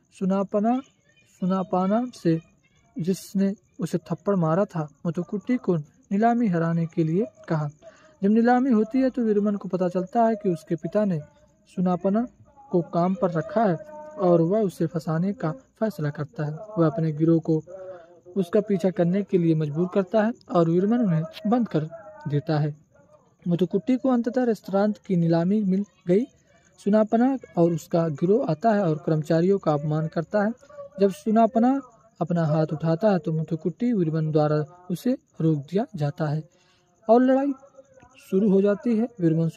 सुनापाना से जिसने उसे थप्पड़ मारा था, मुथुकुट्टी को नीलामी हराने के लिए कहा। जब नीलामी होती है तो वीरमन को पता चलता है कि उसके पिता ने सुनापना को काम पर रखा है और वह उसे फंसाने का फैसला करता है। वह अपने गिरोह को उसका पीछा करने के लिए मजबूर करता है और वीरमन उन्हें बंद कर देता है। मुथुकुट्टी को अंततः रेस्तरां की नीलामी मिल गई। सुनापना और उसका गिरोह आता है और कर्मचारियों का अपमान करता है। जब सुनापना अपना हाथ उठाता है तो मुथुकुट्टी वीरमन द्वारा उसे रोक दिया जाता है और लड़ाई शुरू हो जाती है। वीरमन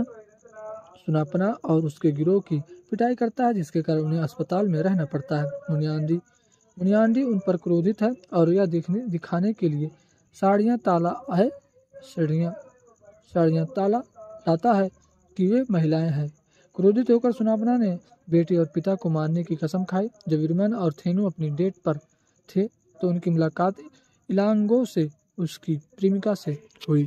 सुनापना और उसके गिरोह की पिटाई करता है, जिसके कारण उन्हें अस्पताल में रहना पड़ता है। मुनियादी उन पर क्रोधित है और यह दिखाने के लिए साड़ियाँ ताला लाता है कि वे महिलाएं हैं। क्रोधित होकर सुनापना ने बेटे और पिता को मारने की कसम खाई। जब वीरमन और थेनु अपनी डेट पर थे तो उनकी मुलाकात इलांगो से उसकी प्रेमिका से हुई।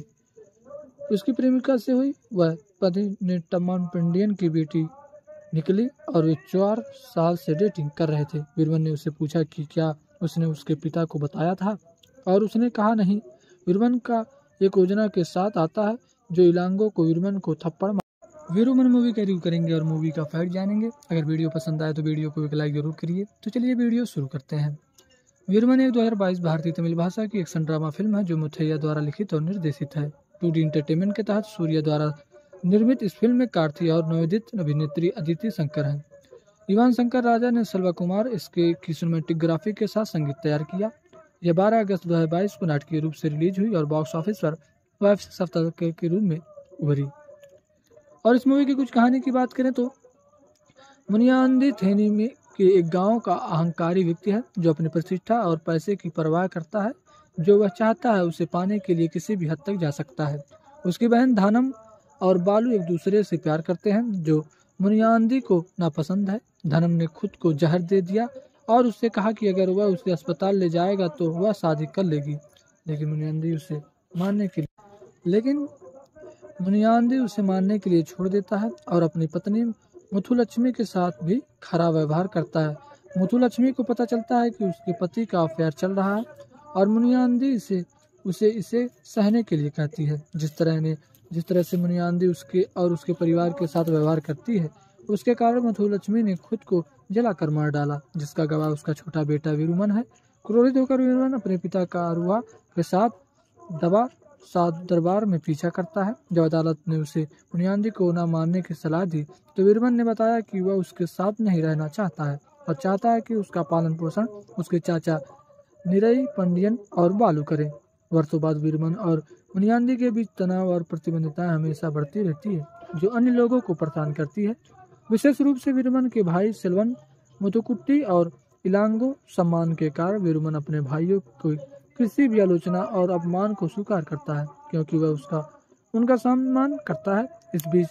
वह पथिनेट्टम पांडियन की बेटी निकली और वे 4 साल से डेटिंग कर रहे थे। वीरमन ने उससे पूछा कि क्या उसने उसके पिता को बताया था, और उसने कहा नहीं। वीरमन का एक योजना के साथ आता है, जो इलांगो को वीरमन को थप्पड़ वीरमन मूवी का रिव्यू करेंगे और मूवी का फैक्ट जानेंगे। अगर वीडियो पसंद आए तो वीडियो को एक लाइक जरूर करिए। तो चलिए वीडियो शुरू करते हैं। वीरमन एक 2022 भारतीय तमिल भाषा की एक्शन ड्रामा फिल्म है, जो मुथैया द्वारा लिखित और निर्देशित है। 2D एंटरटेनमेंट के तहत सूर्या द्वारा निर्मित इस फिल्म में कार्ती और नवोदित अभिनेत्री अदिति शंकर हैं। इवान शंकर राजा ने सल्वा कुमार इसके की सिनेमेटोग्राफी के साथ संगीत तैयार किया। यह 12 अगस्त 2022 को नाटकीय रूप से रिलीज हुई और बॉक्स ऑफिस पर वेब सप्ताह के रूप में उभरी। और इस मूवी की कुछ कहानी की बात करें तो मुनियादी थेनी में के एक गांव का अहंकारी व्यक्ति है, जो अपनी प्रतिष्ठा और पैसे की परवाह करता है। जो वह चाहता है उसे पाने के लिए किसी भी हद तक जा सकता है। उसकी बहन धानम और बालू एक दूसरे से प्यार करते हैं, जो मुनियादी को नापसंद है। धनम ने खुद को जहर दे दिया और उससे कहा कि अगर वह उसे अस्पताल ले जाएगा तो वह शादी कर लेगी, लेकिन मुनियादी उसे मारने के लिए छोड़ देता है और अपनी पत्नी मुथुलक्ष्मी के साथ भी खराब व्यवहार करता है। मुथुलक्ष्मी को पता चलता है कि उसके पति का अफेयर चल रहा है और मुनियादी इसे सहने के लिए कहती है। जिस तरह से मुनियादी उसके और उसके परिवार के साथ व्यवहार करती है, उसके कारण मुथुलक्ष्मी ने खुद को जलाकर मार डाला, जिसका गवाह उसका छोटा बेटा वीरमन है। क्रोधित होकर वीरमन अपने पिता का अरुआ के साथ दरबार में पीछा करता है। जब अदालत ने उसे मुनियादी को न मारने की सलाह दी तो वीरमन ने बताया कि वह उसके साथ नहीं रहना चाहता है और चाहता है कि उसका पालन पोषण उसके चाचा निरई पांडियन और बालू करें। वर्षों बाद वीरमन और मुनियादी के बीच तनाव और प्रतिबद्धता हमेशा बढ़ती रहती है, जो अन्य लोगों को परेशान करती है। विशेष रूप से वीरमन के भाई सेल्वन, मुथुकुट्टी और इलांगो। सम्मान के कारण वीरमन अपने भाइयों को किसी भी आलोचना और अपमान को स्वीकार करता है, क्योंकि वह उनका सम्मान करता है। इस बीच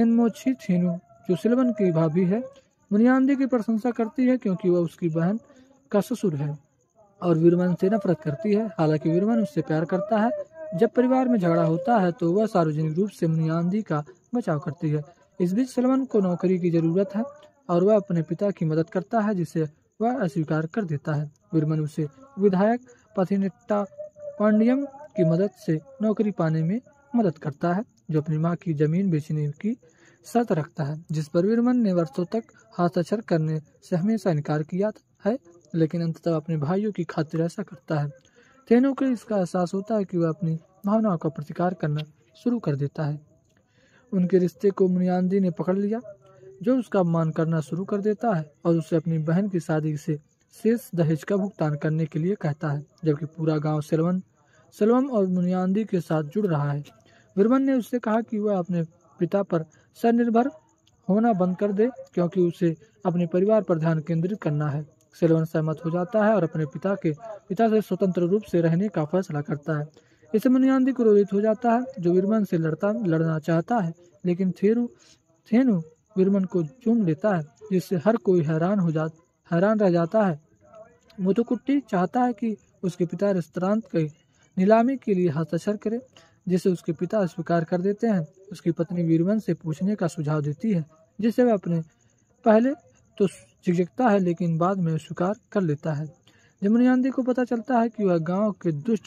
थेनु, जो सेल्वन की भाभी है, मुनियादी की प्रशंसा करती है, क्योंकि वह उसकी बहन का ससुर है और वीरमन से नफरत करती है। हालांकि वीरमन उससे प्यार करता है। जब परिवार में झगड़ा होता है तो वह सार्वजनिक रूप से मुनियादी का बचाव करती है। इस बीच सलमान को नौकरी की जरूरत है और वह अपने पिता की मदद करता है, जिसे वह अस्वीकार कर देता है। वीरमन उसे विधायक पथिनेट्टा पांडियम की मदद से नौकरी पाने में मदद करता है, जो अपनी मां की जमीन बेचने की शर्त रखता है, जिस पर वीरमन ने वर्षों तक हस्ताक्षर करने से हमेशा इनकार किया है, लेकिन अंततः अपने भाइयों की खातिर ऐसा करता है। थेनो को इसका एहसास होता है कि वह अपनी भावनाओं का प्रतिकार करना शुरू कर देता है। उनके रिश्ते को मुनियादी ने पकड़ लिया, जो उसका अपमान करना शुरू कर देता है और उसे अपनी बहन की शादी से शेष दहेज का भुगतान करने के लिए कहता है, जबकि पूरा गांव सेल्वम और मुनियादी के साथ जुड़ रहा है। वीरमन ने उससे कहा कि वह अपने पिता पर स्वनिर्भर होना बंद कर दे, क्योंकि उसे अपने परिवार पर ध्यान केंद्रित करना है। सेल्वन सहमत हो जाता है और अपने पिता से स्वतंत्र रूप से रहने का फैसला करता है। इससे मुनियादी क्रोधित हो जाता है, जो वीरमन से लड़ना चाहता है, लेकिन थेनु वीरमन को चूम लेता है, जिससे हर कोई हैरान रह जाता है। मुथुकुट्टी चाहता है कि उसके पिता रेस्तरां की नीलामी के लिए हस्ताक्षर करे, जिसे उसके पिता स्वीकार कर देते हैं। उसकी पत्नी वीरमन से पूछने का सुझाव देती है, जिसे वह अपने पहले तो झिझकता है, लेकिन बाद में स्वीकार कर लेता है। जब मुनियादी को पता चलता है कि वह गांव के दुष्ट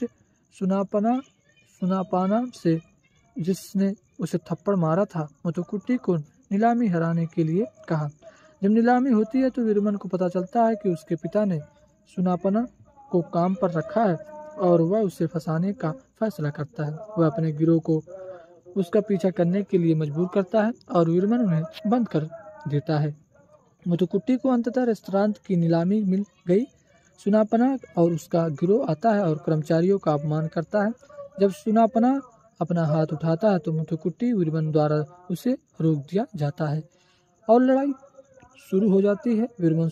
सुनापाना से जिसने उसे थप्पड़ मारा था, मुथुकुट्टी को नीलामी हराने के लिए कहा। जब नीलामी होती है तो वीरमन को पता चलता है कि उसके पिता ने सुनापना को काम पर रखा है और वह उसे फंसाने का फैसला करता है। वह अपने गिरोह को उसका पीछा करने के लिए मजबूर करता है और वीरमन उन्हें बंद कर देता है। मुथुकुट्टी को अंततः रेस्तरां की नीलामी मिल गई। सुनापना और उसका गिरोह आता है और कर्मचारियों का अपमान करता है। जब सुनापना अपना हाथ उठाता है तो मुथुकुट्टी वीरमन द्वारा उसे रोक दिया जाता है और लड़ाई शुरू हो जाती है। वीरमन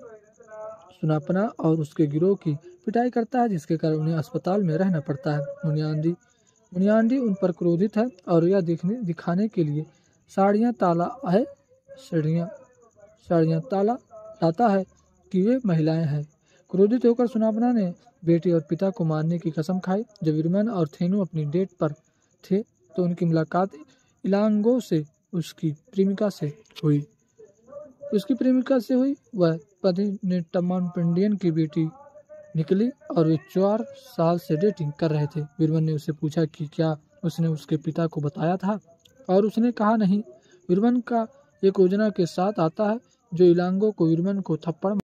सुनापना और उसके गिरोह की पिटाई करता है, जिसके कारण उन्हें अस्पताल में रहना पड़ता है। मुनियादी उन पर क्रोधित है और यह दिखाने के लिए साड़ियाँ ताला लाता है कि वे महिलाएं हैं। क्रोधित होकर सुनापना ने बेटे और पिता को मारने की कसम खाई। जब वीरमन और थेनु अपनी डेट पर थे तो उनकी मुलाकात इलांगो से उसकी प्रेमिका से हुई। वह पथिनेट्टा पांडियन की बेटी निकली और वे 4 साल से डेटिंग कर रहे थे। वीरमन ने उससे पूछा कि क्या उसने उसके पिता को बताया था, और उसने कहा नहीं। वीरमन का एक योजना के साथ आता है, जो इलांगो को वीरमन को थप्पड़